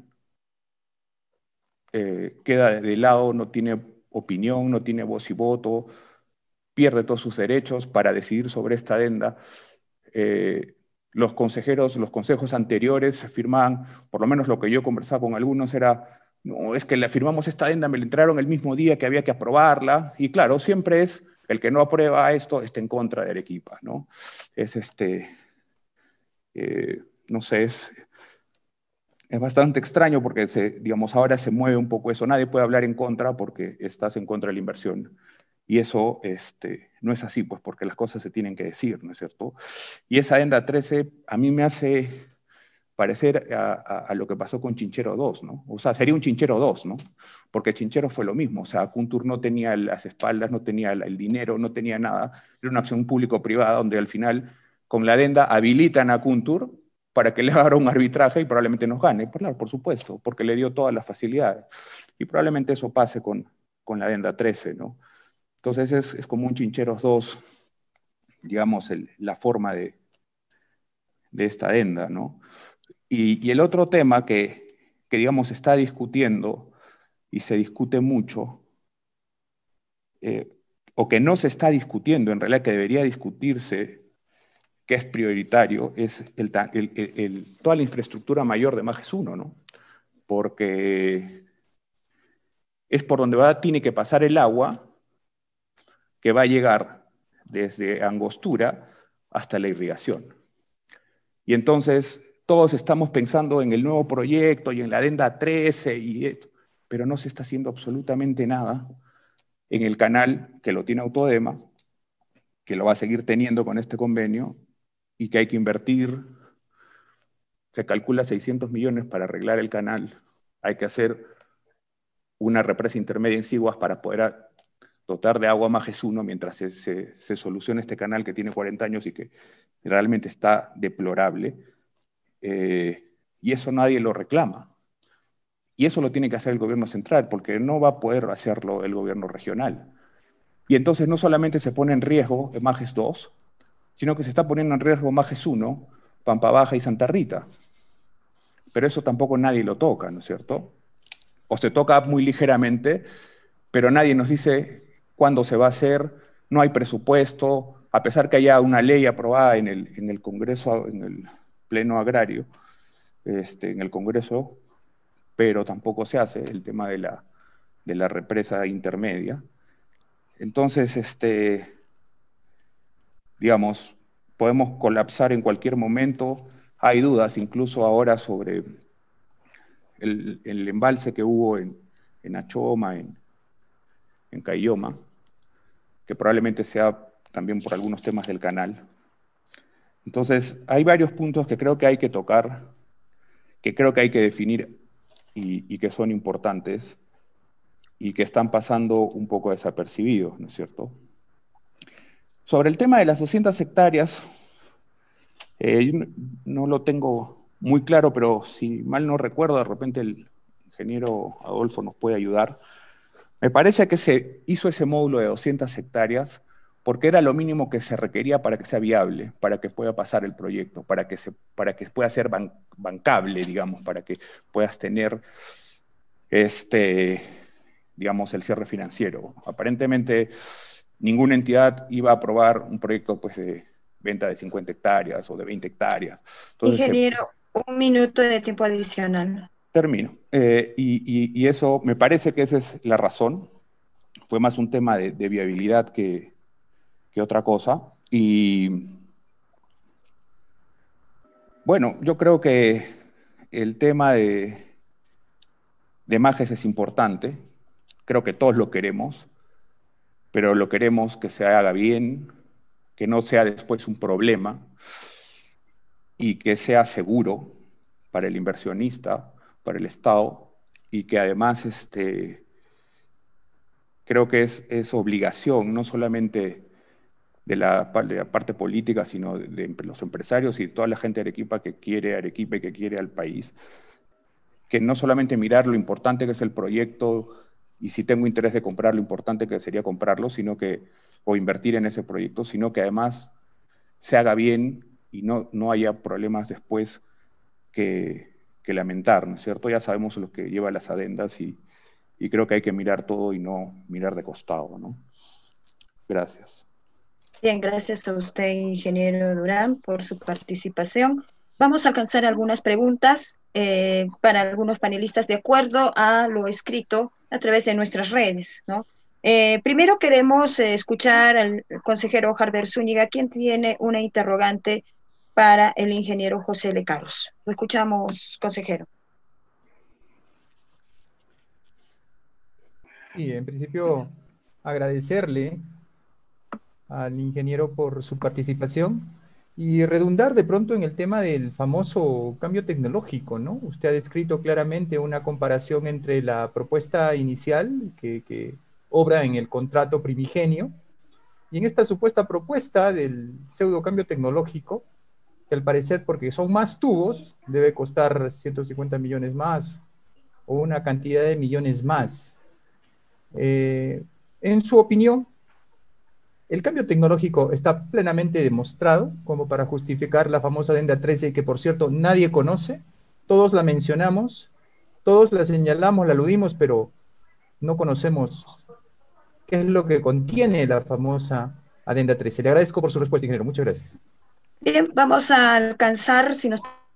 eh, queda de lado, no tiene opinión, no tiene voz y voto, pierde todos sus derechos para decidir sobre esta adenda. Eh, los consejeros, los consejos anteriores firmaban, por lo menos lo que yo conversaba con algunos era, no, es que le firmamos esta adenda, me la entraron el mismo día que había que aprobarla, y claro, siempre es el que no aprueba esto está en contra de Arequipa, ¿no? Es este, eh, no sé, es, es bastante extraño porque, se, digamos, ahora se mueve un poco eso, nadie puede hablar en contra porque estás en contra de la inversión. Y eso este, no es así, pues, porque las cosas se tienen que decir, ¿no es cierto? Y esa adenda trece a mí me hace parecer a, a, a lo que pasó con Chinchero dos, ¿no? O sea, sería un Chinchero dos, ¿no? Porque Chinchero fue lo mismo, o sea, Kuntur no tenía las espaldas, no tenía el, el dinero, no tenía nada, era una acción público-privada donde al final, con la adenda, habilitan a Kuntur para que le haga un arbitraje y probablemente nos gane, por, claro, por supuesto, porque le dio todas las facilidades. Y probablemente eso pase con, con la adenda trece, ¿no? Entonces es, es como un Chincheros dos, digamos, el, la forma de, de esta adenda, ¿no? Y, y el otro tema que, que, digamos, se está discutiendo y se discute mucho, eh, o que no se está discutiendo, en realidad que debería discutirse, que es prioritario, es el, el, el, el, toda la infraestructura mayor de Majes uno, ¿no? Porque es por donde va, tiene que pasar el agua que va a llegar desde Angostura hasta la irrigación. Y entonces todos estamos pensando en el nuevo proyecto y en la adenda trece, y, pero no se está haciendo absolutamente nada en el canal que lo tiene Autodema, que lo va a seguir teniendo con este convenio, y que hay que invertir, se calcula seiscientos millones para arreglar el canal, hay que hacer una represa intermedia en Siguas para poder dotar de agua a Majes uno mientras se, se, se soluciona este canal que tiene cuarenta años y que realmente está deplorable, eh, y eso nadie lo reclama. Y eso lo tiene que hacer el gobierno central, porque no va a poder hacerlo el gobierno regional. Y entonces no solamente se pone en riesgo Majes dos, sino que se está poniendo en riesgo Majes uno, Pampa Baja y Santa Rita. Pero eso tampoco nadie lo toca, ¿no es cierto? O se toca muy ligeramente, pero nadie nos dice cuándo se va a hacer, no hay presupuesto, a pesar que haya una ley aprobada en el, en el Congreso, en el Pleno Agrario, este, en el Congreso, pero tampoco se hace el tema de la, de la represa intermedia. Entonces, este, digamos, podemos colapsar en cualquier momento. Hay dudas incluso ahora sobre el, el embalse que hubo en, en Achoma, en, en Caylloma, que probablemente sea también por algunos temas del canal. Entonces, hay varios puntos que creo que hay que tocar, que creo que hay que definir y, y que son importantes y que están pasando un poco desapercibidos, ¿no es cierto? Sobre el tema de las doscientas hectáreas, eh, yo no, no lo tengo muy claro, pero si mal no recuerdo, de repente el ingeniero Adolfo nos puede ayudar. Me parece que se hizo ese módulo de doscientas hectáreas porque era lo mínimo que se requería para que sea viable, para que pueda pasar el proyecto, para que, se, para que pueda ser ban, bancable, digamos, para que puedas tener, este, digamos, el cierre financiero. Aparentemente, ninguna entidad iba a aprobar un proyecto pues, de venta de cincuenta hectáreas o de veinte hectáreas. Entonces, ingeniero, se... un minuto de tiempo adicional. Termino. Eh, y, y, y eso, me parece que esa es la razón. Fue más un tema de, de viabilidad que, que otra cosa. Y bueno, yo creo que el tema de, de Majes es importante. Creo que todos lo queremos, pero lo queremos que se haga bien, que no sea después un problema y que sea seguro para el inversionista, para el Estado, y que además este, creo que es, es obligación, no solamente de la, de la parte política, sino de, de los empresarios y toda la gente de Arequipa que quiere Arequipa y que quiere al país, que no solamente mirar lo importante que es el proyecto y si tengo interés de comprar, lo importante que sería comprarlo, sino que, o invertir en ese proyecto, sino que además se haga bien y no, no haya problemas después que, que lamentar, ¿no es cierto? Ya sabemos lo que lleva las adendas y, y creo que hay que mirar todo y no mirar de costado, ¿no? Gracias. Bien, gracias a usted, ingeniero Durán, por su participación. Vamos a alcanzar algunas preguntas eh, para algunos panelistas de acuerdo a lo escrito a través de nuestras redes, ¿no? Eh, primero queremos eh, escuchar al consejero Harbert Zúñiga, quien tiene una interrogante para el ingeniero José Lecaros. Lo escuchamos, consejero. Sí, en principio agradecerle al ingeniero por su participación y redundar de pronto en el tema del famoso cambio tecnológico, ¿no? Usted ha descrito claramente una comparación entre la propuesta inicial que, que obra en el contrato primigenio y en esta supuesta propuesta del pseudo cambio tecnológico, que al parecer, porque son más tubos, debe costar ciento cincuenta millones más o una cantidad de millones más. Eh, en su opinión, ¿el cambio tecnológico está plenamente demostrado como para justificar la famosa adenda trece, que por cierto nadie conoce? Todos la mencionamos, todos la señalamos, la aludimos, pero no conocemos qué es lo que contiene la famosa adenda trece. Le agradezco por su respuesta, ingeniero. Muchas gracias. Bien, vamos a alcanzar, si nos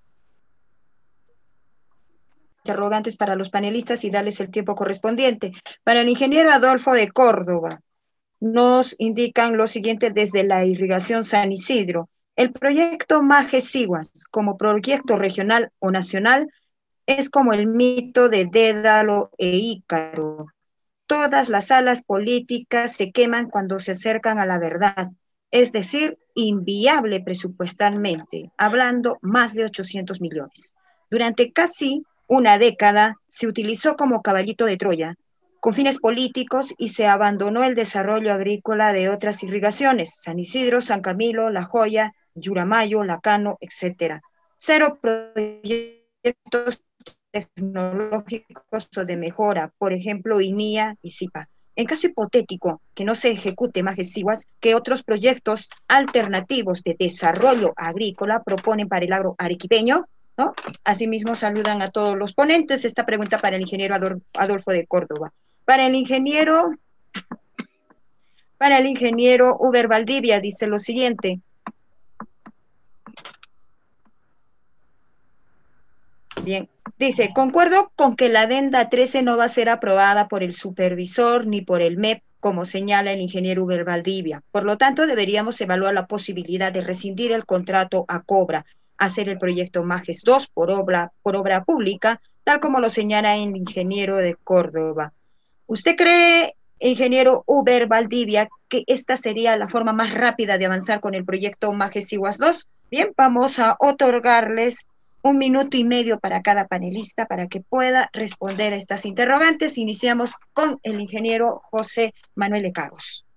interrogantes para los panelistas y darles el tiempo correspondiente. Para el ingeniero Adolfo de Córdoba, nos indican lo siguiente desde la irrigación San Isidro. El proyecto Majes-Siguas, como proyecto regional o nacional, es como el mito de Dédalo e Ícaro. Todas las alas políticas se queman cuando se acercan a la verdad, es decir, inviable presupuestalmente, hablando más de ochocientos millones. Durante casi una década se utilizó como caballito de Troya, con fines políticos, y se abandonó el desarrollo agrícola de otras irrigaciones, San Isidro, San Camilo, La Joya, Yuramayo, Lacano, etcétera. Cero proyectos tecnológicos o de mejora, por ejemplo, I N I A y SIPA. En caso hipotético que no se ejecute Majes-Siguas, ¿qué otros proyectos alternativos de desarrollo agrícola proponen para el agro arequipeño? ¿No? Asimismo, saludan a todos los ponentes. Esta pregunta para el ingeniero Adolfo de Córdoba. Para el ingeniero, para el ingeniero Uber Valdivia, dice lo siguiente. Bien, dice, concuerdo con que la adenda trece no va a ser aprobada por el supervisor ni por el M E P, como señala el ingeniero Uber Valdivia. Por lo tanto, deberíamos evaluar la posibilidad de rescindir el contrato a Cobra, hacer el proyecto Majes dos por obra, por obra pública, tal como lo señala el ingeniero de Córdoba. ¿Usted cree, ingeniero Uber Valdivia, que esta sería la forma más rápida de avanzar con el proyecto Majes-Siguas dos? Bien, vamos a otorgarles un minuto y medio para cada panelista para que pueda responder a estas interrogantes. Iniciamos con el ingeniero José Manuel Lecaros.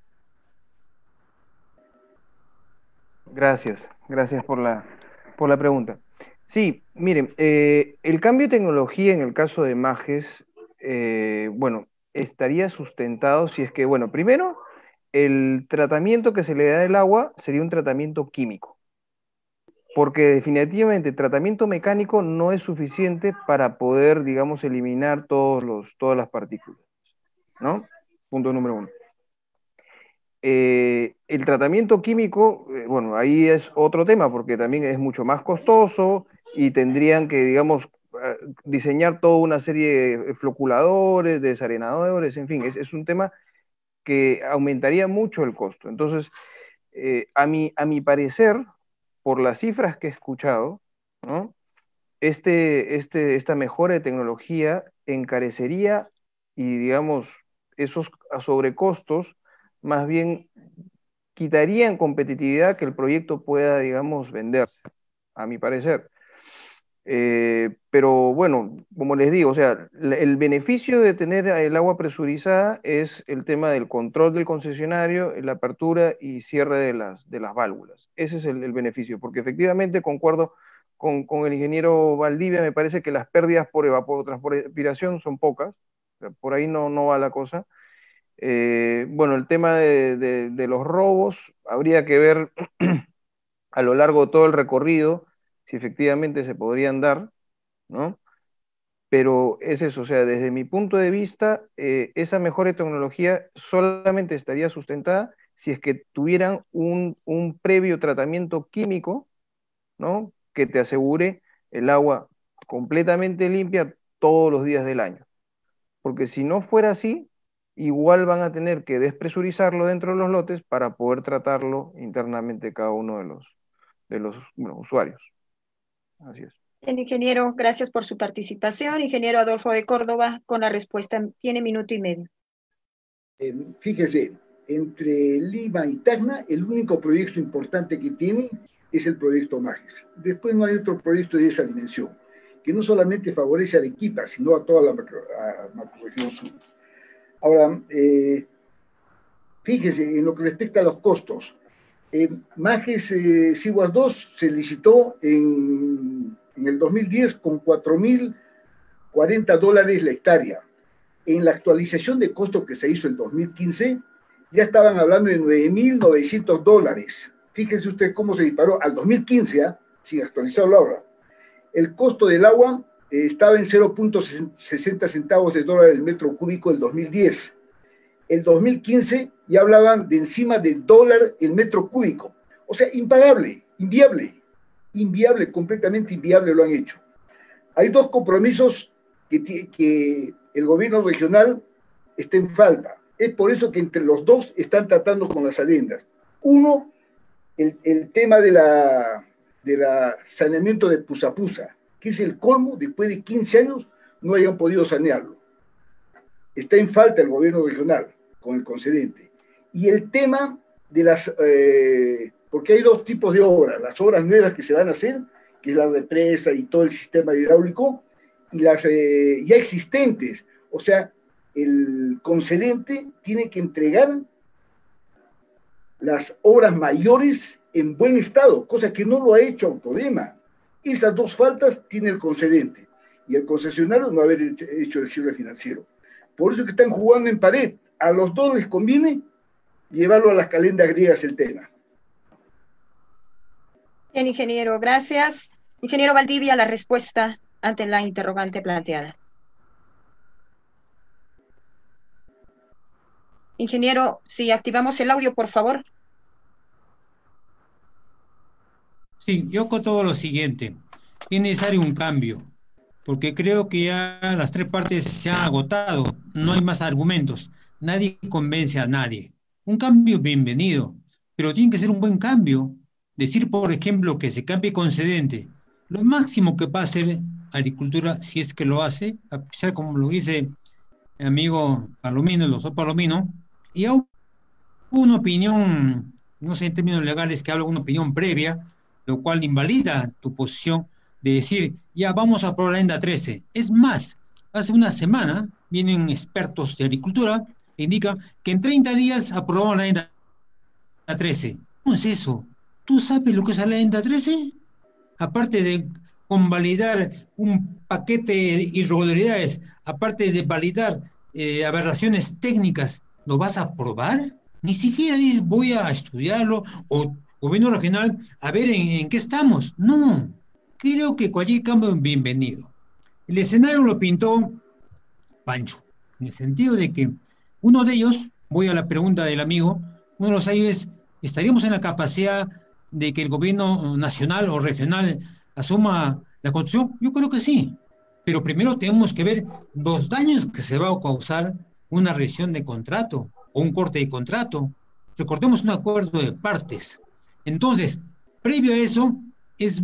Gracias, gracias por la, por la pregunta. Sí, miren, eh, el cambio de tecnología en el caso de Majes, eh, bueno, estaría sustentado si es que, bueno, primero, el tratamiento que se le da al agua sería un tratamiento químico, porque definitivamente el tratamiento mecánico no es suficiente para poder, digamos, eliminar todos los, todas las partículas, ¿no? Punto número uno. Eh, el tratamiento químico, eh, bueno, ahí es otro tema, porque también es mucho más costoso y tendrían que, digamos, diseñar toda una serie de floculadores, desarenadores, en fin, es, es un tema que aumentaría mucho el costo. Entonces, eh, a, mi, a mi parecer, por las cifras que he escuchado, ¿no? este, este, esta mejora de tecnología encarecería y, digamos, esos sobrecostos más bien quitarían competitividad que el proyecto pueda, digamos, venderse, a mi parecer. Eh, pero bueno, como les digo, o sea, el beneficio de tener el agua presurizada es el tema del control del concesionario, la apertura y cierre de las, de las válvulas. Ese es el, el beneficio, porque efectivamente concuerdo con, con el ingeniero Valdivia, me parece que las pérdidas por evapotranspiración son pocas, o sea, por ahí no, no va la cosa. Eh, bueno, el tema de, de, de los robos, habría que ver a lo largo de todo el recorrido si efectivamente se podrían dar, ¿no? Pero es eso, o sea, desde mi punto de vista, eh, esa mejora de tecnología solamente estaría sustentada si es que tuvieran un, un previo tratamiento químico, ¿no? Que te asegure el agua completamente limpia todos los días del año. Porque si no fuera así, igual van a tener que despresurizarlo dentro de los lotes para poder tratarlo internamente cada uno de los, de los bueno, usuarios. Así es. Bien, ingeniero, gracias por su participación. Ingeniero Adolfo de Córdoba, con la respuesta, tiene minuto y medio. Eh, fíjese, entre Lima y Tacna, el único proyecto importante que tiene es el proyecto Majes. Después no hay otro proyecto de esa dimensión, que no solamente favorece a Arequipa, sino a toda la macrorregión sur. Ahora, eh, fíjese, en lo que respecta a los costos, eh, Majes-Siguas dos se licitó en, en el dos mil diez con cuatro mil cuarenta dólares la hectárea. En la actualización de costos que se hizo en dos mil quince, ya estaban hablando de nueve mil novecientos dólares. Fíjese usted cómo se disparó al dos mil quince, ¿eh? Sin actualizarlo ahora. El costo del agua eh, estaba en cero punto sesenta centavos de dólar el metro cúbico del dos mil diez. El dos mil quince ya hablaban de encima de dólar el metro cúbico. O sea, impagable, inviable, inviable, completamente inviable lo han hecho. Hay dos compromisos que, que el gobierno regional está en falta. Es por eso que entre los dos están tratando con las adendas. Uno, el, el tema de la, de la saneamiento de Pusapusa, que es el colmo, después de quince años no hayan podido sanearlo. Está en falta el gobierno regional con el concedente. Y el tema de las, eh, porque hay dos tipos de obras, las obras nuevas que se van a hacer, que es la represa y todo el sistema hidráulico, y las eh, ya existentes. O sea, el concedente tiene que entregar las obras mayores en buen estado, cosa que no lo ha hecho Autodema. Esas dos faltas tiene el concedente, y el concesionario no haber hecho el cierre financiero. Por eso que están jugando en pared. A los dos les conviene llevarlo a las calendas griegas el tema. Bien, ingeniero, gracias. Ingeniero Valdivia, la respuesta ante la interrogante planteada. Ingeniero, si activamos el audio, por favor. Sí, yo acoto lo siguiente. Es necesario un cambio, porque creo que ya las tres partes se han agotado, no hay más argumentos, nadie convence a nadie. Un cambio bienvenido, pero tiene que ser un buen cambio. Decir, por ejemplo, que se cambie concedente, lo máximo que va a hacer agricultura, si es que lo hace, a pesar como lo dice mi amigo Palomino, el doctor Palomino, y hubo una opinión, no sé en términos legales, que habla de una opinión previa, lo cual invalida tu posición de decir, ya vamos a aprobar la Agenda trece. Es más, hace una semana vienen expertos de agricultura e indican que en treinta días aprobamos la Agenda trece. ¿Cómo es eso? ¿Tú sabes lo que es la Agenda trece? Aparte de convalidar un paquete de irregularidades, aparte de validar eh, aberraciones técnicas, ¿lo vas a aprobar? Ni siquiera dices, voy a estudiarlo, o gobierno regional, a ver en, en qué estamos. No. Creo que cualquier cambio es bienvenido. El escenario lo pintó Pancho, en el sentido de que uno de ellos, voy a la pregunta del amigo, uno de los ellos es, ¿estaríamos en la capacidad de que el gobierno nacional o regional asuma la construcción? Yo creo que sí, pero primero tenemos que ver los daños que se va a causar una rescisión de contrato o un corte de contrato. Recordemos un acuerdo de partes. Entonces, previo a eso, es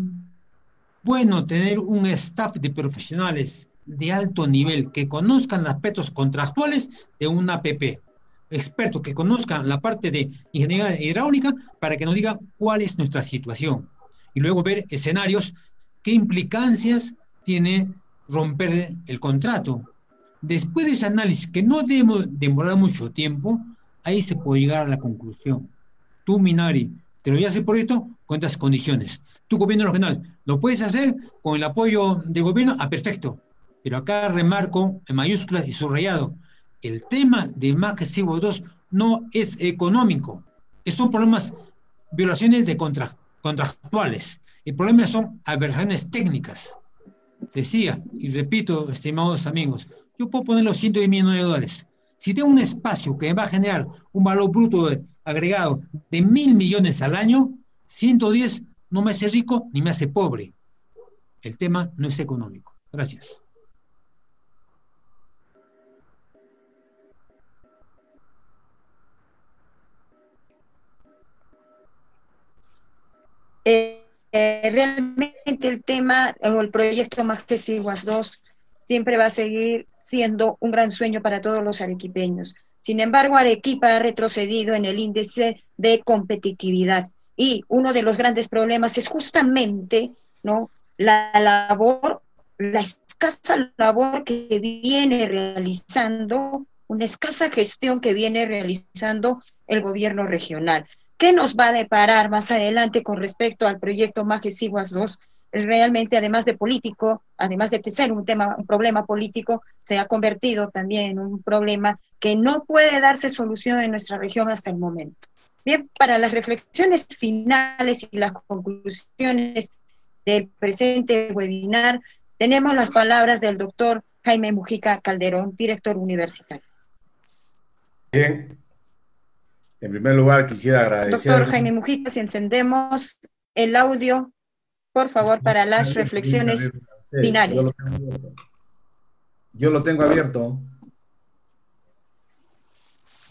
bueno tener un staff de profesionales de alto nivel que conozcan los aspectos contractuales de una A P P, expertos que conozcan la parte de ingeniería hidráulica para que nos diga cuál es nuestra situación y luego ver escenarios, qué implicancias tiene romper el contrato. Después de ese análisis, que no debe demorar mucho tiempo, ahí se puede llegar a la conclusión. Tú, Minari, te lo voy a hacer por esto con estas condiciones. Tu gobierno regional, ¿lo puedes hacer con el apoyo del gobierno? Ah, perfecto. Pero acá remarco en mayúsculas y subrayado, el tema de más que C O dos no es económico. Son problemas, violaciones de contra, contractuales. El problema son aberraciones técnicas. Decía, y repito, estimados amigos, yo puedo poner los ciento diez millones de dólares. Si tengo un espacio que va a generar un valor bruto de, agregado de mil millones al año, ciento diez no me hace rico ni me hace pobre. El tema no es económico. Gracias. Eh, eh, realmente el tema o el proyecto Majesiguas dos siempre va a seguir siendo un gran sueño para todos los arequipeños. Sin embargo, Arequipa ha retrocedido en el índice de competitividad y uno de los grandes problemas es justamente, ¿no?, la labor, la escasa labor que viene realizando, una escasa gestión que viene realizando el gobierno regional. ¿Qué nos va a deparar más adelante con respecto al proyecto Majesiguas dos? Realmente, además de político, además de ser un tema, un problema político, se ha convertido también en un problema que no puede darse solución en nuestra región hasta el momento. Bien, para las reflexiones finales y las conclusiones del presente webinar, tenemos las palabras del doctor Jaime Mujica Calderón, director universitario. Bien. En primer lugar, quisiera agradecer... Doctor Jaime Mujica, si encendemos el audio, por favor, para las reflexiones finales. Yo lo tengo abierto. Yo lo tengo abierto.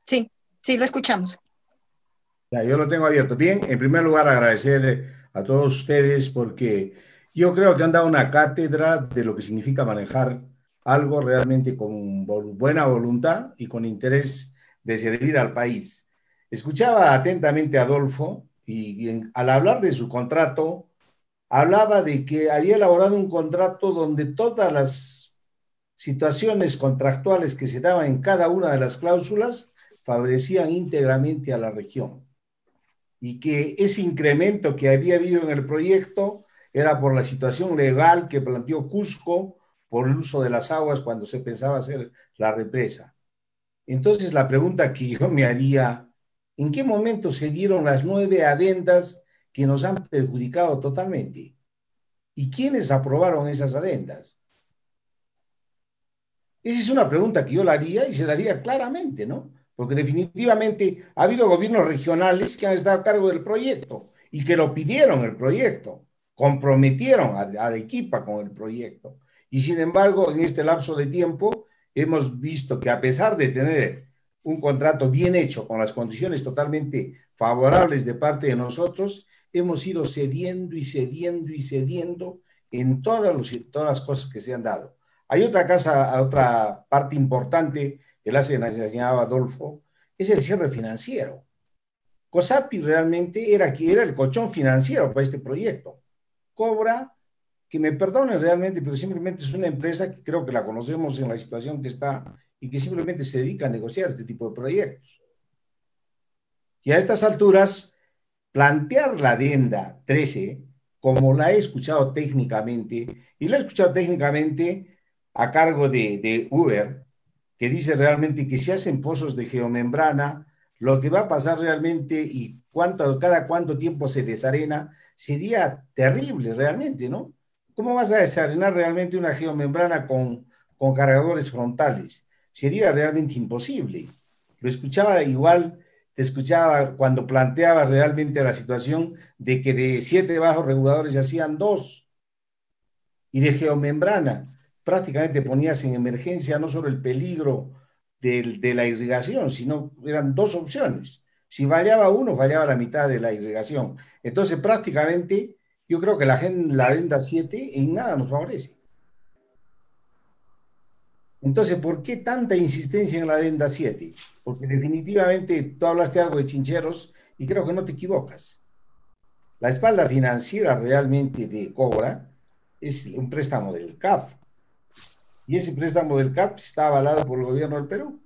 Sí, sí, lo escuchamos. Ya, yo lo tengo abierto. Bien, en primer lugar agradecer a todos ustedes porque yo creo que han dado una cátedra de lo que significa manejar algo realmente con buena voluntad y con interés de servir al país. Escuchaba atentamente a Adolfo y, y en, al hablar de su contrato, hablaba de que había elaborado un contrato donde todas las situaciones contractuales que se daban en cada una de las cláusulas favorecían íntegramente a la región y que ese incremento que había habido en el proyecto era por la situación legal que planteó Cusco por el uso de las aguas cuando se pensaba hacer la represa. Entonces la pregunta que yo me haría, ¿en qué momento se dieron las nueve adendas que nos han perjudicado totalmente? ¿Y quiénes aprobaron esas adendas? Esa es una pregunta que yo la haría y se la haría claramente, ¿no? Porque definitivamente ha habido gobiernos regionales que han estado a cargo del proyecto y que lo pidieron el proyecto, comprometieron a, a Arequipa con el proyecto. Y sin embargo, en este lapso de tiempo hemos visto que a pesar de tener un contrato bien hecho con las condiciones totalmente favorables de parte de nosotros, hemos ido cediendo y cediendo y cediendo en todas, los, todas las cosas que se han dado. Hay otra casa, otra parte importante que la señalaba Adolfo, es el cierre financiero. COSAPI realmente era, era el colchón financiero para este proyecto. Cobra, que me perdonen realmente, pero simplemente es una empresa que creo que la conocemos en la situación que está y que simplemente se dedica a negociar este tipo de proyectos. Y a estas alturas, plantear la adenda trece, como la he escuchado técnicamente, y la he escuchado técnicamente a cargo de, de Uber, que dice realmente que si hacen pozos de geomembrana, lo que va a pasar realmente y cuánto, cada cuánto tiempo se desarena, sería terrible realmente, ¿no? ¿Cómo vas a desarenar realmente una geomembrana con, con cargadores frontales? Sería realmente imposible. Lo escuchaba igual, te escuchaba cuando planteaba realmente la situación de que de siete bajos reguladores se hacían dos, y de geomembrana prácticamente ponías en emergencia no solo el peligro de, de la irrigación, sino eran dos opciones. Si fallaba uno, fallaba la mitad de la irrigación. Entonces, prácticamente, yo creo que la, la adenda siete en nada nos favorece. Entonces, ¿por qué tanta insistencia en la adenda siete? Porque definitivamente tú hablaste algo de chincheros y creo que no te equivocas. La espalda financiera realmente de Cobra es un préstamo del C A F. Y ese préstamo del C A F está avalado por el gobierno del Perú.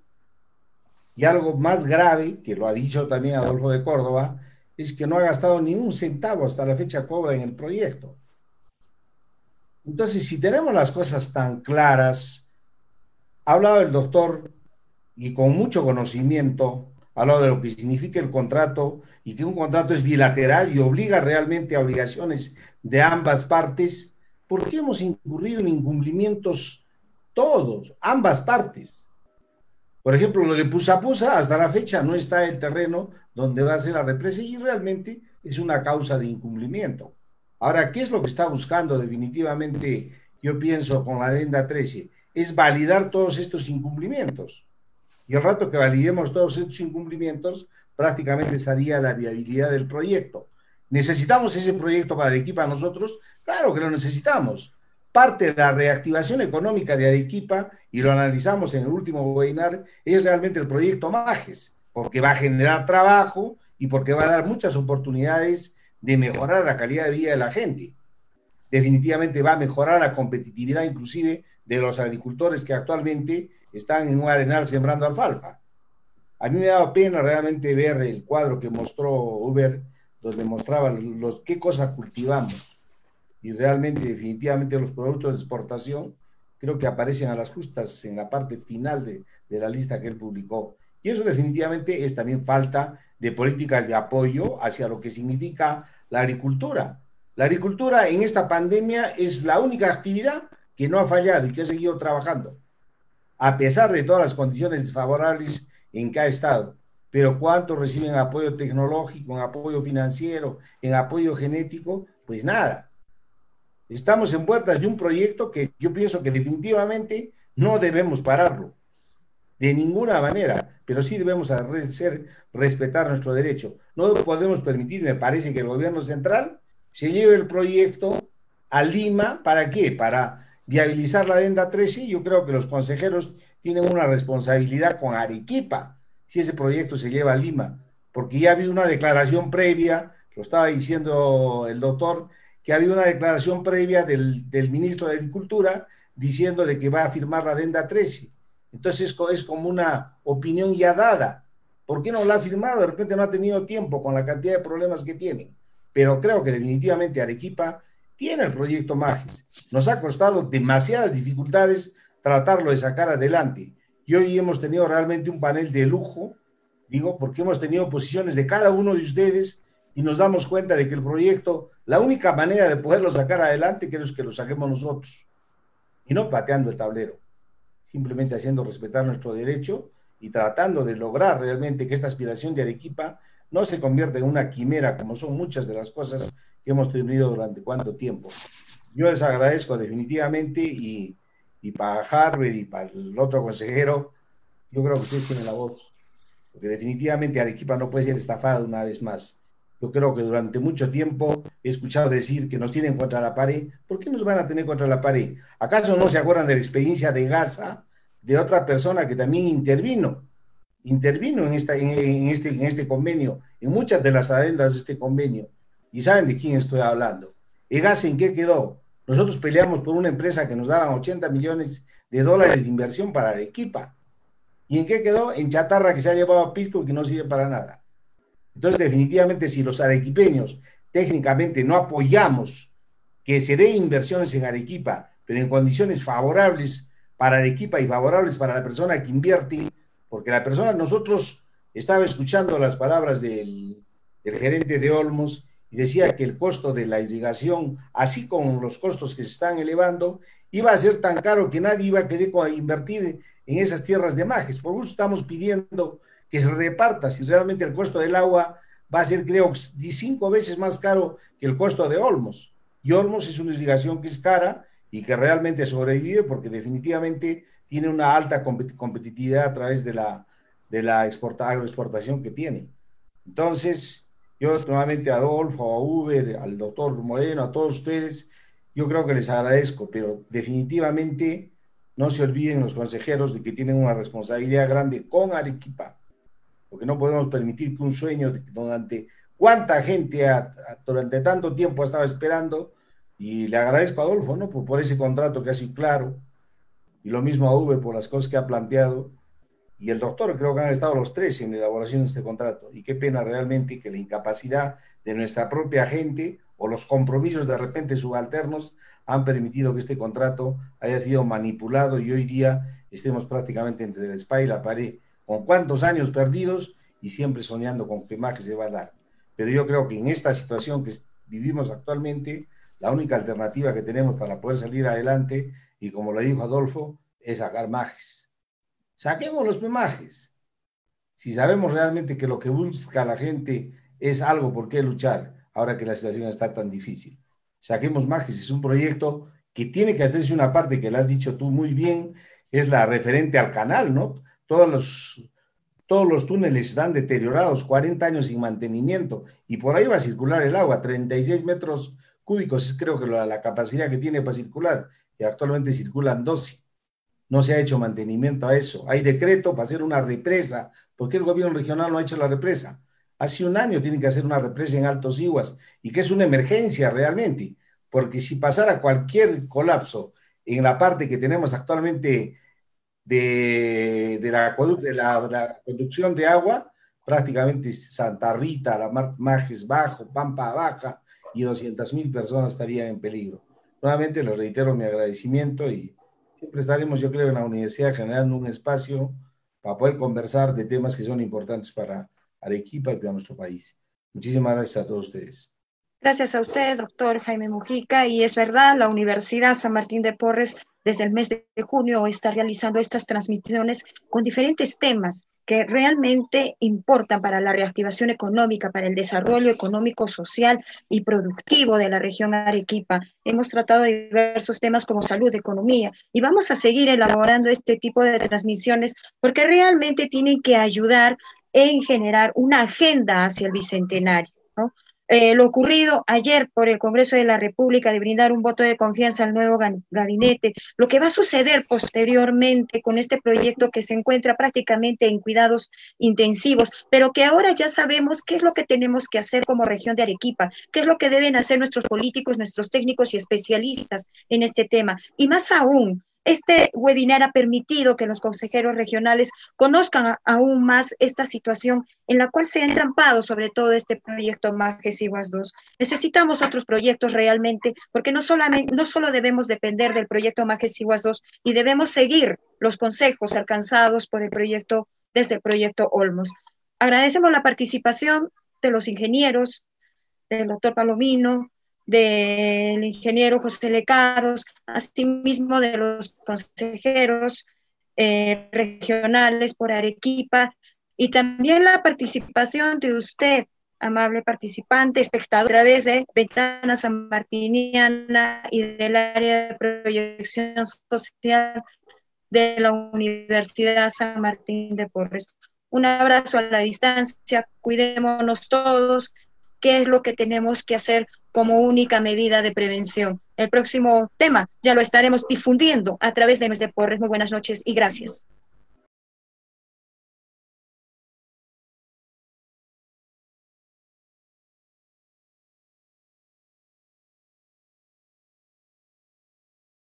Y algo más grave, que lo ha dicho también Adolfo de Córdoba, es que no ha gastado ni un centavo hasta la fecha Cobra en el proyecto. Entonces, si tenemos las cosas tan claras, ha hablado el doctor, y con mucho conocimiento, ha hablado de lo que significa el contrato, y que un contrato es bilateral y obliga realmente a obligaciones de ambas partes. ¿Por qué hemos incurrido en incumplimientos todos, ambas partes? Por ejemplo, lo de Pusapusa, hasta la fecha no está el terreno donde va a ser la represa y realmente es una causa de incumplimiento. Ahora, ¿qué es lo que está buscando definitivamente, yo pienso, con la adenda trece? Es validar todos estos incumplimientos. Y al rato que validemos todos estos incumplimientos, prácticamente estaría la viabilidad del proyecto. ¿Necesitamos ese proyecto para Arequipa nosotros? Claro que lo necesitamos. Parte de la reactivación económica de Arequipa, y lo analizamos en el último webinar, es realmente el proyecto MAGES, porque va a generar trabajo y porque va a dar muchas oportunidades de mejorar la calidad de vida de la gente. Definitivamente va a mejorar la competitividad inclusive de los agricultores que actualmente están en un arenal sembrando alfalfa. A mí me daba pena realmente ver el cuadro que mostró Uber, donde mostraba los, qué cosas cultivamos. Y realmente, definitivamente, los productos de exportación creo que aparecen a las justas en la parte final de, de la lista que él publicó. Y eso definitivamente es también falta de políticas de apoyo hacia lo que significa la agricultura. La agricultura en esta pandemia es la única actividad que no ha fallado y que ha seguido trabajando, a pesar de todas las condiciones desfavorables en que ha estado. Pero ¿cuántos reciben apoyo tecnológico, en apoyo financiero, en apoyo genético? Pues nada. Estamos en puertas de un proyecto que yo pienso que definitivamente no debemos pararlo. de ninguna manera, pero sí debemos hacer respetar nuestro derecho. No podemos permitir, me parece, que el gobierno central se lleve el proyecto a Lima. ¿Para qué? Para viabilizar la adenda trece. Yo creo que los consejeros tienen una responsabilidad con Arequipa si ese proyecto se lleva a Lima, porque ya ha habido una declaración previa, lo estaba diciendo el doctor, que ha habido una declaración previa del, del ministro de Agricultura diciendo de que va a firmar la adenda trece. Entonces es como una opinión ya dada. ¿Por qué no la ha firmado? De repente no ha tenido tiempo con la cantidad de problemas que tiene. Pero creo que definitivamente Arequipa tiene el proyecto Magis. Nos ha costado demasiadas dificultades tratarlo de sacar adelante. Y hoy hemos tenido realmente un panel de lujo, digo, porque hemos tenido posiciones de cada uno de ustedes y nos damos cuenta de que el proyecto, la única manera de poderlo sacar adelante, creo es que lo saquemos nosotros. Y no pateando el tablero, simplemente haciendo respetar nuestro derecho y tratando de lograr realmente que esta aspiración de Arequipa no se convierta en una quimera, como son muchas de las cosas que hemos tenido durante cuánto tiempo. Yo les agradezco definitivamente y, y para Harvard y para el otro consejero, yo creo que ustedes tienen la voz, porque definitivamente Arequipa no puede ser estafada una vez más. Yo creo que durante mucho tiempo he escuchado decir que nos tienen contra la pared. ¿Por qué nos van a tener contra la pared? ¿Acaso no se acuerdan de la experiencia de Gaza, de otra persona que también intervino? Intervino en, esta, en, en, este, en este convenio, en muchas de las adendas de este convenio. ¿Y saben de quién estoy hablando? ¿Egas en qué quedó? Nosotros peleamos por una empresa que nos daban ochenta millones de dólares de inversión para Arequipa. ¿Y en qué quedó? En chatarra que se ha llevado a Pisco y que no sirve para nada. Entonces, definitivamente, si los arequipeños técnicamente no apoyamos que se dé inversiones en Arequipa, pero en condiciones favorables para Arequipa y favorables para la persona que invierte, porque la persona, nosotros estaba escuchando las palabras del, del gerente de Olmos y decía que el costo de la irrigación, así como los costos que se están elevando, iba a ser tan caro que nadie iba a querer invertir en esas tierras de Magis. Por eso estamos pidiendo que se reparta, si realmente el costo del agua va a ser, creo, cinco veces más caro que el costo de Olmos. Y Olmos es una irrigación que es cara y que realmente sobrevive porque definitivamente tiene una alta competitividad a través de la, de la exporta, agroexportación que tiene. Entonces, yo nuevamente a Adolfo, a Uber, al doctor Moreno, a todos ustedes, yo creo que les agradezco, pero definitivamente no se olviden los consejeros de que tienen una responsabilidad grande con Arequipa, porque no podemos permitir que un sueño de, durante cuánta gente ha, a, durante tanto tiempo ha estado esperando, y le agradezco a Adolfo, ¿no? por, por ese contrato que ha sido claro, y lo mismo a Uber por las cosas que ha planteado, y el doctor, creo que han estado los tres en la elaboración de este contrato, y qué pena realmente que la incapacidad de nuestra propia gente, o los compromisos de repente subalternos, han permitido que este contrato haya sido manipulado, y hoy día estemos prácticamente entre la espada y la pared, con cuántos años perdidos y siempre soñando con que más que se va a dar. Pero yo creo que en esta situación que vivimos actualmente, la única alternativa que tenemos para poder salir adelante, y como lo dijo Adolfo, es sacar Magis. Saquemos los Magis. Si sabemos realmente que lo que busca la gente es algo por qué luchar, ahora que la situación está tan difícil. Saquemos Magis, es un proyecto que tiene que hacerse una parte que la has dicho tú muy bien, es la referente al canal, ¿no? Todos los, todos los túneles están deteriorados, cuarenta años sin mantenimiento, y por ahí va a circular el agua, treinta y seis metros cúbicos es creo que la, la capacidad que tiene para circular, y actualmente circulan doce. No se ha hecho mantenimiento a eso. Hay decreto para hacer una represa. ¿Por qué el gobierno regional no ha hecho la represa? Hace un año tienen que hacer una represa en Altos Iguas, y que es una emergencia realmente, porque si pasara cualquier colapso en la parte que tenemos actualmente de, de, la, de, la, de la conducción de agua, prácticamente Santa Rita, la Mar, Marges Bajo, Pampa Baja, y doscientas mil personas estarían en peligro. Nuevamente les reitero mi agradecimiento, y siempre estaremos, yo creo, en la universidad generando un espacio para poder conversar de temas que son importantes para Arequipa y para nuestro país. Muchísimas gracias a todos ustedes. Gracias a usted, doctor Jaime Mujica, y es verdad, la Universidad San Martín de Porres desde el mes de junio está realizando estas transmisiones con diferentes temas que realmente importan para la reactivación económica, para el desarrollo económico, social y productivo de la región Arequipa. Hemos tratado diversos temas como salud, economía, y vamos a seguir elaborando este tipo de transmisiones porque realmente tienen que ayudar en generar una agenda hacia el Bicentenario, ¿no? Eh, lo ocurrido ayer por el Congreso de la República de brindar un voto de confianza al nuevo gabinete, lo que va a suceder posteriormente con este proyecto que se encuentra prácticamente en cuidados intensivos, pero que ahora ya sabemos qué es lo que tenemos que hacer como región de Arequipa, qué es lo que deben hacer nuestros políticos, nuestros técnicos y especialistas en este tema. Y más aún, este webinar ha permitido que los consejeros regionales conozcan a, aún más esta situación en la cual se ha entrampado sobre todo este proyecto Majes-Iguas dos. Necesitamos otros proyectos realmente, porque no, solamente, no solo debemos depender del proyecto Majes-Iguas dos y debemos seguir los consejos alcanzados por el proyecto, desde el proyecto Olmos. Agradecemos la participación de los ingenieros, del doctor Palomino, del ingeniero José Lecaros, asimismo de los consejeros eh, regionales por Arequipa, y también la participación de usted, amable participante, espectador, a través de Ventana San Martiniana y del área de proyección social de la Universidad San Martín de Porres. Un abrazo a la distancia, cuidémonos todos, qué es lo que tenemos que hacer como única medida de prevención. El próximo tema ya lo estaremos difundiendo a través de nuestro Porres. Muy buenas noches y gracias.